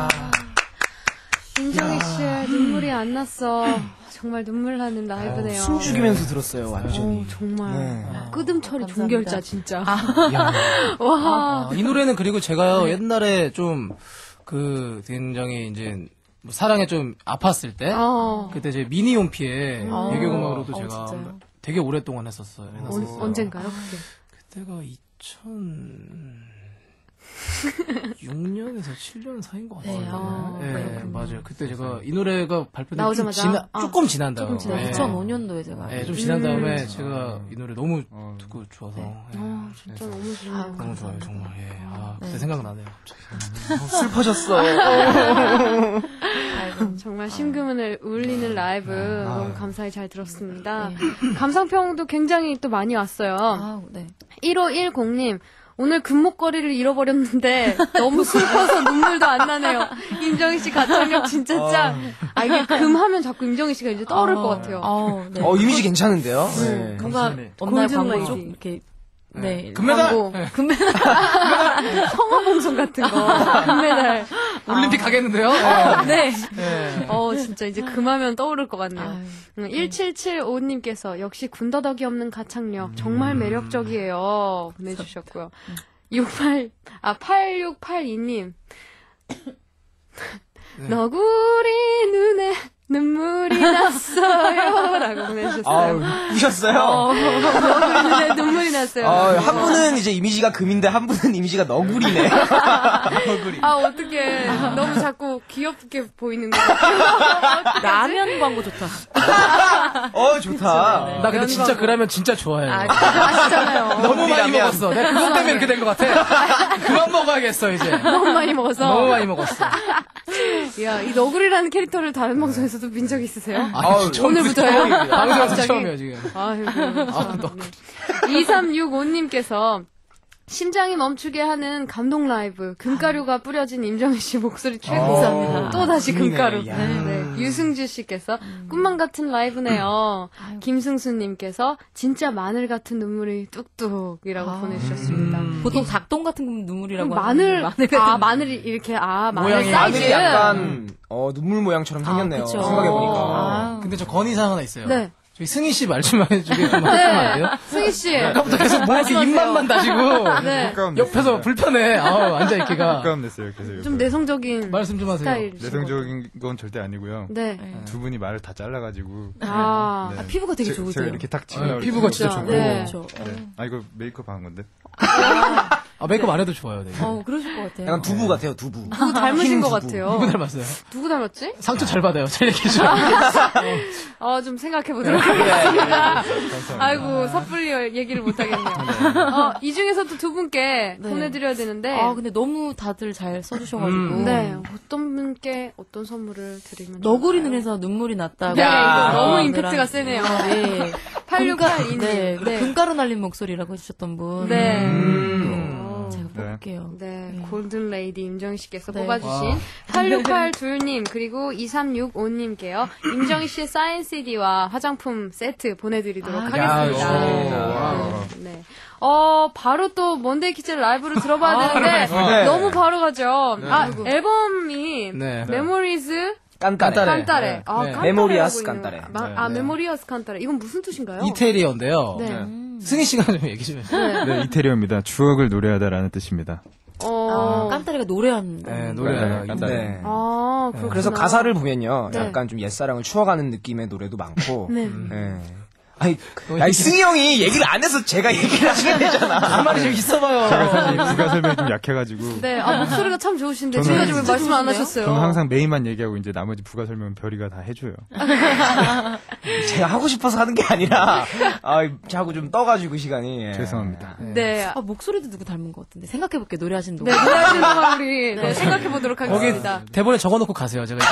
임정희 씨의 눈물이 안 났어. 정말 눈물 나는 라이브네요. 숨 죽이면서 들었어요, 완전히. 오, 정말. 네. 끄듬처리 감사합니다. 종결자, 진짜. 야. 와. 아, 이 노래는 그리고 제가요, 옛날에 좀, 그, 굉장히 이제, 뭐 사랑에 좀 아팠을 때, 어. 그때 제 미니홈피에 어. 배경음악으로도 어, 제가 진짜요? 되게 오랫동안 했었어요. 언, 언젠가요, 그게? 그때가 이천육 년에서 칠 년 사이인 것 같아요. 네, 아, 네, 그렇군요. 맞아요. 그때 제가 이 노래가 발표된 나오자마자? 좀 지나, 아, 조금 지난 다음에. 조금 지난 이천오 년도에 제가. 네, 좀 지난 다음에 음. 제가 이 노래 너무 듣고 좋아서. 네. 아, 진짜 너무 좋아요. 너무 좋아요, 정말. 예. 아, 그때 네. 생각나네요. 슬퍼졌어. 아이고, 정말 심금을 울리는 라이브 아. 너무 감사히 잘 들었습니다. 감상평도 굉장히 또 많이 왔어요. 아, 네. 일오일공님 오늘 금목걸이를 잃어버렸는데 너무 슬퍼서 눈물도 안 나네요. 임정희 씨 가창력 진짜 짱. 아 이게 금 하면 자꾸 임정희 씨가 이제 떠오를 아, 것 같아요. 아, 네. 어, 이미지 괜찮은데요? 네. 뭔가 감사합니다. 엄날 골든 광고 레이디. 쪽 이렇게 네. 금메달! 광고. 네. 금메달. 성화봉송 같은 거. 금메달. 올림픽 가겠는데요? 네. 네. 어, 진짜 이제 금하면 떠오를 것 같네요. 음, 일칠칠오님께서 역시 군더더기 없는 가창력. 정말 매력적이에요. 보내주셨고요. 육팔, 아, 팔육팔이님. 네. 너구리 눈에 눈물이 났어요. 라고 보내주셨어요. 아, 우셨어요? 어, 너구리 눈에 눈물이 났어요. 아, 한 분은 이제 이미지가 금인데 한 분은 이미지가 너구리네. 너구리. 아, 어떡해. 너무 자꾸 귀엽게 보이는 것 같아요. 라면 광고 좋다. 어, 좋다. 네. 나 근데 진짜 그 라면 진짜 좋아해요. 아, 아시잖아요. 너무 많이 라면. 먹었어. 내가 그것 때문에 이렇게 된 것 같아. 그만 먹어야겠어, 이제. 너무 많이 먹어서. 너무 많이 먹었어. 야, 이 너구리라는 캐릭터를 다른 방송에서도 빈 적 있으세요? 아, 오늘부터요? 방송에서 갑자기? 처음이에요, 지금. 아이고, 아, 참. 이삼육오님께서 심장이 멈추게 하는 감동 라이브. 금가루가 뿌려진 임정희 씨 목소리 최고. 감사합니다. 또 다시 재미네. 금가루. 야. 네, 네. 유승주 씨께서 꿈만 같은 라이브네요. 김승수 님께서 진짜 마늘 같은 눈물이 뚝뚝이라고 아. 보내주셨습니다. 음. 보통 닭똥 같은 눈물이라고 마늘, 하는데 마늘 아, 같은 마늘이 이렇게, 아, 마늘 모양이 사이즈. 마늘이 약간 어, 눈물 모양처럼 생겼네요. 그쵸. 생각해보니까. 아. 근데 저 건의사항 하나 있어요. 네. 저희 승희 씨 말 좀 해주게 좀 하시면 안 돼요? 승희 씨. 아까부터 계속 뭐 이렇게 입만만 다시고 네. 옆에서 불편해. 아우, 앉아있기가. 효과음 냈어요. 계속 좀 내성적인 말씀 좀 하세요. 스타일. 내성적인 건 절대 아니고요. 네. 두 분이 말을 다 잘라가지고. 아, 네. 아, 피부가 되게 제- 좋으세요. 제가 이렇게 탁 치고 아, 나올 피부가 때. 진짜 좋고. 네. 네. 아 이거 메이크업 한 건데. 아, 메이크업 안 해도 좋아요. 네. 어, 그러실 것 같아요. 약간 두부 같아요, 두부. 누구 닮으신 흰 것 두부. 같아요. 누구 닮았어요? 누구 닮았지? 상처 잘 받아요. 잘 얘기해줘. 어, 좀 생각해보도록 하겠습니다. 아이고, 섣불리 얘기를 못하겠네요. 어, 이 중에서도 두 분께 네. 보내드려야 되는데. 아, 근데 너무 다들 잘 써주셔가지고. 음. 네. 어떤 분께 어떤 선물을 드리면. 너구리는 해서 눈물이 났다고. 네, 이거 너무 아, 임팩트가 그런- 세네요. 네. 팔육팔이 님. 네. 네. 금가루 날린 목소리라고 해주셨던 분. 네. 음. 제가 뽑을게요. 네, 골든 레이디 임정희 씨께서 네. 뽑아주신 와. 팔육팔이 님 그리고 이삼육오 님께요. 임정희 씨의 사인 씨디와 화장품 세트 보내드리도록 아, 하겠습니다. 야, 네. 와우. 네. 어, 바로 또 먼데이 키즈 라이브를 들어봐야 아, 되는데 네. 너무 바로 가죠. 네. 아, 앨범이 네. 메모리즈 깐따레. 깐따레. 네. 아, 네. 깐따레라고 메모리아스 있는- 깐따레. 마- 아, 네. 메모리아스 깐따레. 이건 무슨 뜻인가요? 이태리어인데요. 네. 네. 승희 씨가 좀 얘기 좀 해주세요. 네. 네, 이태리어입니다. 추억을 노래하다라는 뜻입니다. 어. 아, 깐따리가 노래하는. 네, 노래가 깐따레. 네. 아, 그렇구나. 그래서 가사를 보면요, 네. 약간 좀 옛사랑을 추억하는 느낌의 노래도 많고, 네. 네. 아니, 아니, 승희 형이 얘기를 안 해서 제가 얘기를 하시면 되잖아. 한 마리 좀 있어봐요. 제가 부가 설명이 좀 약해가지고. 네, 아, 목소리가 참 좋으신데, 저는- 제가 좀 말씀 안 하셨어요. 저는 항상 메인만 얘기하고 이제 나머지 부가 설명은 별이가 다 해줘요. 제가 하고 싶어서 하는 게 아니라, 아, 자꾸 좀 떠가지고 시간이. 예. 죄송합니다. 네. 아, 목소리도 누구 닮은 것 같은데. 생각해볼게요, 노래하신 동안. 네, 노래하시는 동안 우리 네, 생각해보도록 거기 하겠습니다. 대본에 적어놓고 가세요. 제가.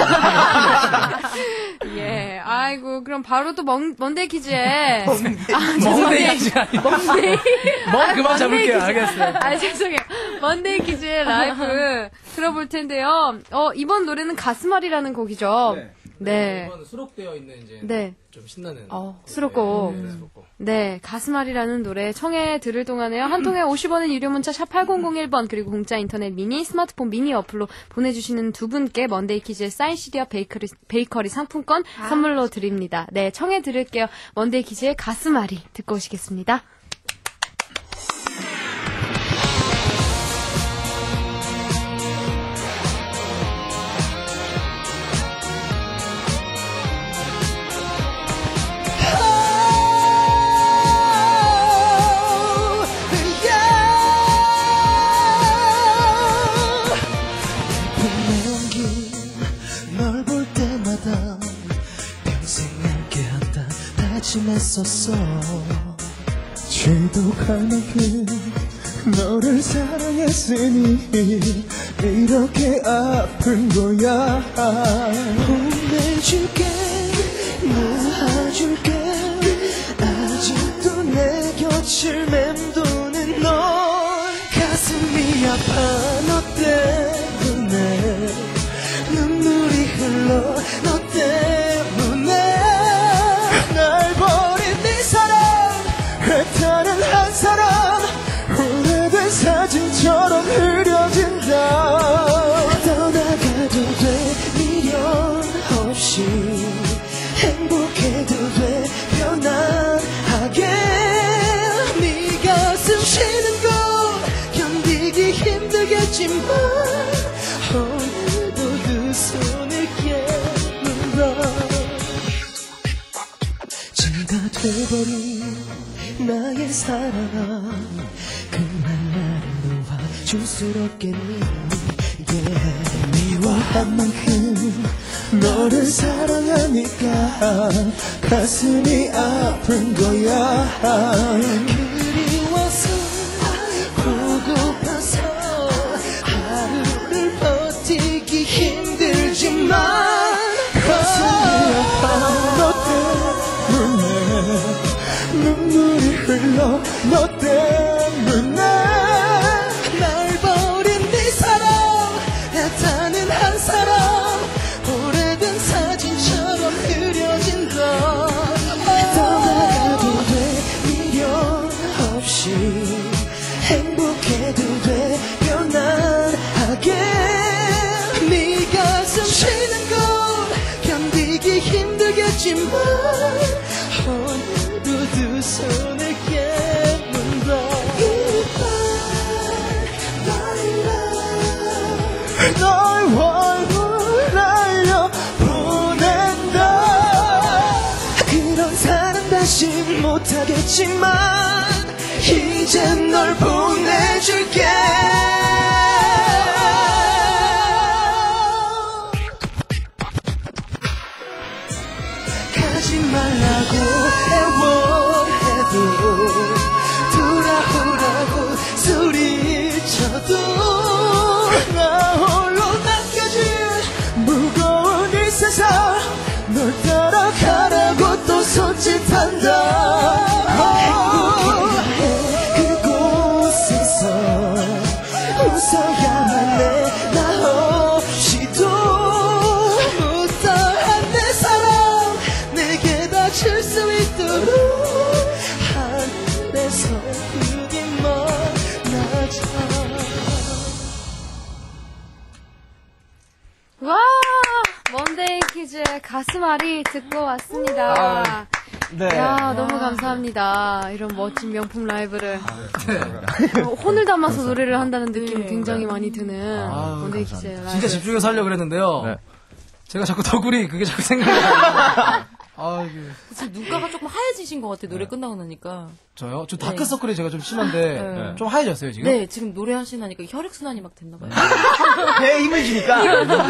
예, 아이고, 그럼 바로 또 먼, 먼데이 퀴즈에. 아, 먼데이 죄송해요. 퀴즈가 아니라. 먼데이. 먼 그만 아, 잡을게요. 먼데이 퀴즈. 알겠어요. 아, 죄송해요. 먼데이 퀴즈의 라이브 들어볼 텐데요. 어, 이번 노래는 가스말이라는 곡이죠. 네. 네. 이번 수록되어 있는 이제 네. 좀 신나는 어, 수록곡. 네, 수록곡. 네, 가스말이라는 노래 청해 들을 동안에요. 한 통에 오십 원의 유료 문자 샵 팔공공일 번 그리고 공짜 인터넷 미니 스마트폰 미니 어플로 보내주시는 두 분께 먼데이 퀴즈의 사인 씨디와 베이커리, 베이커리 상품권 선물로 드립니다. 네, 청해 들을게요. 먼데이 퀴즈의 가스말이 듣고 오시겠습니다. 널 볼 때마다 평생 함께한다 다짐했었어. 지독할 만큼 너를 사랑했으니 이렇게 아픈 거야. 혼내줄게, 놓아줄게, 아직도 내 곁을 맴도는 너. 가슴이 아파 너 때문에, 눈물이 흘러 너 때문에. 날 버린 네 사랑, 회탈은 한 사람, 오래된 사진처럼 흐려진다. 떠나가도 돼 미련 없이, 행복해도 돼 편안하게. 네 가슴 쉬는 거 견디기 힘들겠지만 오늘도 그 손을 깨물어. 죄가 돼버린 나의 사랑아, 그만 나를 놓아줄 수 없겠니. yeah. 미워한 만큼 너를 사랑하니까 가슴이 아픈 거야. 그리워서 보고파서 하루를 버티기 힘들지만 가슴이 아파 너 때문에, 눈물이 흘러 너 때문에. 널 월월 날려 보낸다. 그런 사람 다시 못하겠지만 이젠 널 보내줄게. 가지 말라고 애원해도 돌아오라고 소리쳐도 나 홀로 남겨진 무거운 이 세상 널 따라가라고 또 손짓한다. 행복해야 해 그곳에서 웃어야만 해 나 없이도 무더한 내 사랑 내게 닿칠 수 있도록 하늘에서 눈이 만나자. 와, 먼데이 퀴즈의 가슴앓이 듣고 왔습니다. 아, 네. 야, 너무 감사합니다. 이런 멋진 명품 라이브를. 어, 혼을 담아서 노래를 한다는 느낌이 굉장히 많이 드는 아, 먼데이 퀴즈의 라이브. 진짜 집중해서 하려고 그랬는데요. 제가 자꾸 덕구리 그게 자꾸 생각이 나요. 아, 이게. 지금 눈가가 조금 하얘지신 것 같아요. 노래 끝나고 나니까. 저요? 저 네. 다크서클이 제가 좀 심한데 네. 좀 하얘졌어요 지금? 네, 지금 노래하시나니까 혈액순환이 막 됐나 봐요. 배에 힘을 주니까.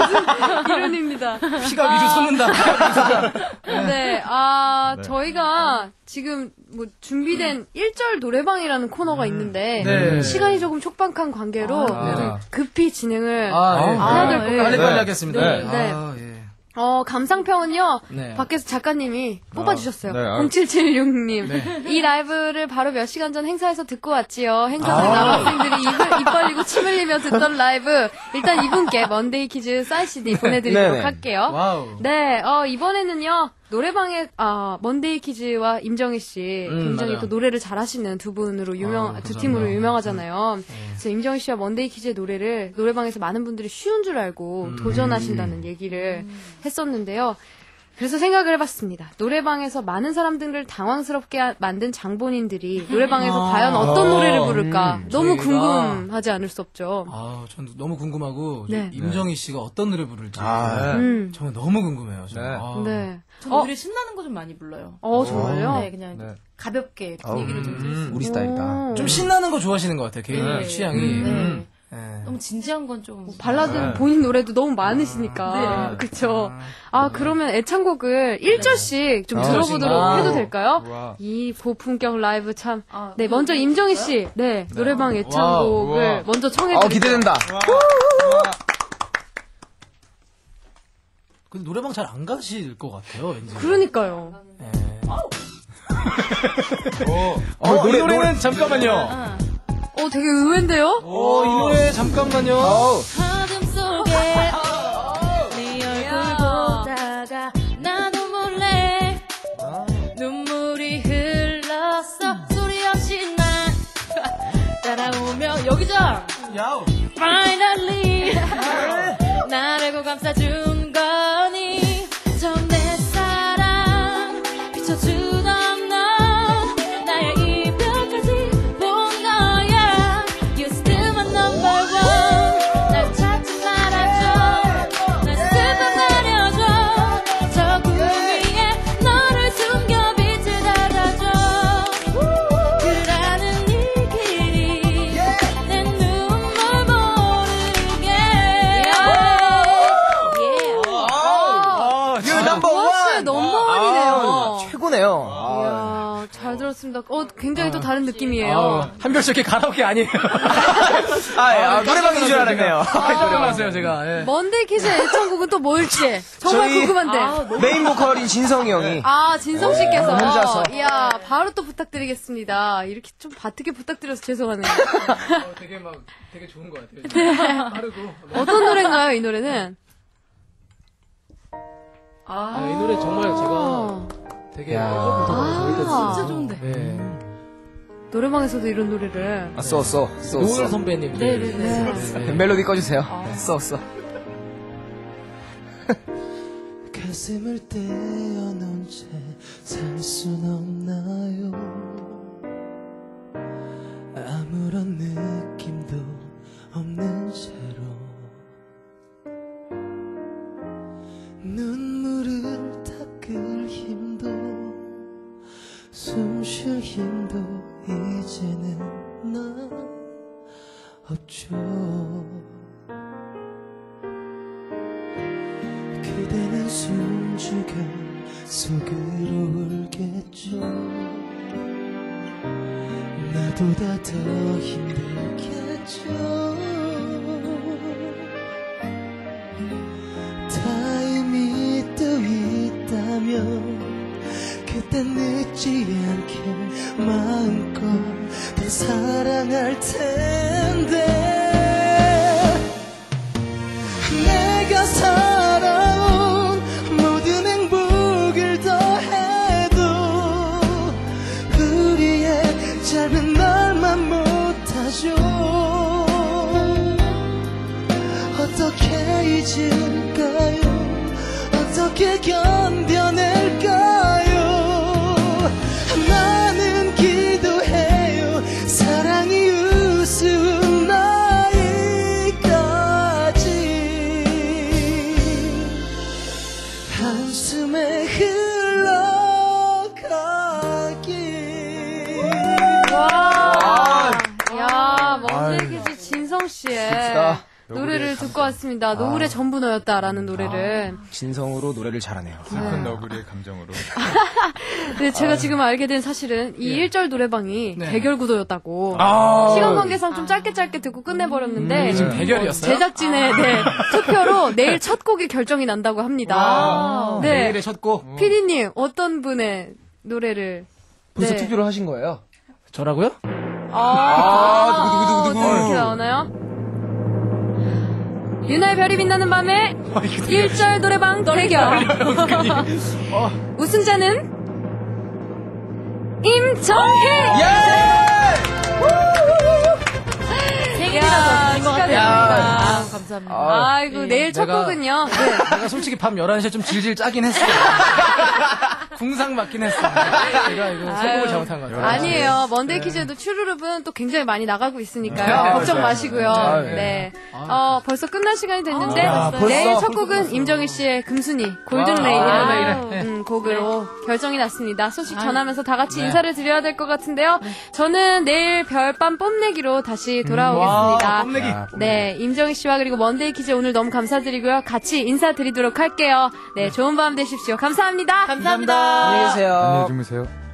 이론입니다. 피가 위로 솟는다. 네, 아, 네. 저희가 지금 뭐 준비된 일 절 노래방이라는 코너가 있는데 네. 시간이 조금 촉박한 관계로 아, 네. 급히 진행을 아, 예. 해야 될 것 같아요. 빨리빨리 하겠습니다. 네. 네. 네. 아, 예. 어, 감상평은요, 네. 밖에서 작가님이 뽑아주셨어요. 네, 아. 공칠칠육 님. 네. 이 라이브를 바로 몇 시간 전 행사에서 듣고 왔지요. 행사 때 아. 남학생들이 입을, 입 벌리고 침 흘리며 듣던 라이브. 일단 이분께 먼데이 퀴즈 사인 씨디 보내드리도록 네네. 할게요. 와우. 네, 어, 이번에는요, 노래방에, 아, 먼데이 퀴즈와 임정희 씨, 음, 굉장히 맞아요. 또 노래를 잘하시는 두 분으로 유명, 아, 두 감사합니다. 팀으로 유명하잖아요. 그래서 임정희 씨와 먼데이 퀴즈의 노래를 노래방에서 많은 분들이 쉬운 줄 알고 도전하신다는 얘기를 했었는데요. 그래서 생각을 해봤습니다. 노래방에서 많은 사람들을 당황스럽게 하- 만든 장본인들이 노래방에서 아. 과연 어떤 노래를 부를까 음, 너무 저희가- 궁금하지 않을 수 없죠. 아, 전 너무 궁금하고 네. 임정희 씨가 어떤 노래 부를지 아, 음. 정말 너무 궁금해요. 저는. 아. 네. 전 어. 오히려 신나는 거 좀 많이 불러요. 어, 정말요? 네, 그냥 네. 가볍게 분위기를 좀 음, 들었어요. 우리 스타일이다. 좀 신나는 거 좋아하시는 것 같아요. 개인 네. 취향이. 네. 음. 네. 너무 진지한 건 좀. 발라드 네. 본인 노래도 너무 많으시니까. 네. 그쵸. 아, 그러면 애창곡을 일 절씩 좀 아, 들어보도록 아. 해도 될까요? 우와. 이 고품격 라이브 참. 아, 네, 먼저 임정희 씨. 네, 노래방 애창곡을 우와. 먼저 어, 청해드릴게요. 기대된다. 근데 노래방 잘 안 가실 것 같아요, 왠지. 그러니까요. 네. 어, 어, 노래, 이 노래는 노래. 잠깐만요. 어, 되게 의외인데요? 어, 이 노래 잠깐만요. 어우. 어둠 속에 네 얼굴 보다가 나도 몰래 눈물이 흘렀어. 소리 없이 난 따라오며 여기죠. 야우. Finally 나를 고 감싸준 거니 처음 내 사랑 비춰주던 너 나의 이별까지 본 거야. You still my number one. 날 찾지 말아줘. 날 스며내려줘. 저 구름 위에 너를 숨겨 빛을 달아줘. 그라는 이 길이 내 눈물 모르게. 아, 유 넘버 워스의 원. 넘버원이네요. 아, 최고네요. 아, 이야, 잘 들었습니다. 어, 굉장히 또 다른 느낌이에요. 아, 한별씨 이렇게 가라오케 아니에요. 아, 예, 아, 노래방인 줄 알았네요. 깜짝 놀랐어요, 제가. 예. 먼데이 퀴즈의 애창곡은 또 뭘지 정말 저희 궁금한데. 메인 보컬인 진성이 형이. 아, 진성 씨께서. 어, 혼자서. 이야, 바로 또 부탁드리겠습니다. 이렇게 좀 바트게 부탁드려서 죄송하네요. 어, 되게 막, 되게 좋은 것 같아요. 빠르고. 어떤 노래인가요, 이 노래는? 아, 이 노래 정말 제가 되게 야. 아, 진짜 좋은데. 네. 노래방에서도 이런 노래를. 아, 써, 써, 써, 노을 써. 선배님. 네네네. 멜로디 꺼주세요. 써, 써. 가슴을 떼어놓은 채 살 순 없나요? 아무런 느낌도 없는 채로 없죠. 그대는 숨죽여 속으로 울겠죠. 나보다 더 힘들겠죠. 타임이 또 있다면 그땐 늦지 않게 마음껏 더 사랑할 텐데. 내가 살아온 모든 행복을 더해도 우리의 짧은 날만 못하죠. 어떻게 잊을까요? 어떻게 견뎌낼까요? 나는 기도해요. 사랑이 우스운 나이까지 한숨에 흘러가기. 와, 야, 먼데기즈 진성씨의 진짜. 노래를 듣고 왔습니다. 노을의 아. 전부 너였다라는 노래를. 진성으로 노래를 잘하네요. 슬픈 너구리의 감정으로. 네, 제가 아. 지금 알게 된 사실은 이 일 절 노래방이 네. 대결 구도였다고. 아. 시간 관계상 좀 짧게 짧게 듣고 끝내버렸는데. 음, 지금 대결이었어요? 제작진의 네, 투표로 내일 첫 곡이 결정이 난다고 합니다. 와. 네. 내일의 첫 곡. 피디님, 어떤 분의 노래를. 벌써 네. 투표를 하신 거예요? 저라고요? 아, 누구누구누구. 어떻게 나오나요? 유나의 별이 빛나는 밤에 일 절 노래방 대결. 우승자는 임정희. 생일이라서 된것 같아요. 축하드립니다. 아, 감사합니다. 아이고, 예. 내일 첫 내가- 곡은요. 네. 내가 솔직히 밤 열한 시에 좀 질질 짜긴 했어요. 궁상 맞긴 했어. 제가 이거 선곡을 잘못한 것 같아요. 아니에요. 먼데이 퀴즈에도 추루룹은 또 굉장히 많이 나가고 있으니까요. 네, 걱정 맞아요. 마시고요. 아, 네. 네. 어, 벌써 끝날 시간이 됐는데 아, 벌써? 내일 첫 벌써 곡은 끝났어. 임정희 씨의 금순이 와, 골든레이라는 네. 음, 곡으로 결정이 났습니다. 소식 아유. 전하면서 다 같이 네. 인사를 드려야 될 것 같은데요. 저는 내일 별밤 뽐내기로 다시 돌아오겠습니다. 와, 뽐내기. 네, 임정희 씨와 그리고 먼데이 퀴즈 오늘 너무 감사드리고요. 같이 인사드리도록 할게요. 네, 좋은 밤 되십시오. 감사합니다. 감사합니다. 안녕히 계세요. 안녕히 주무세요.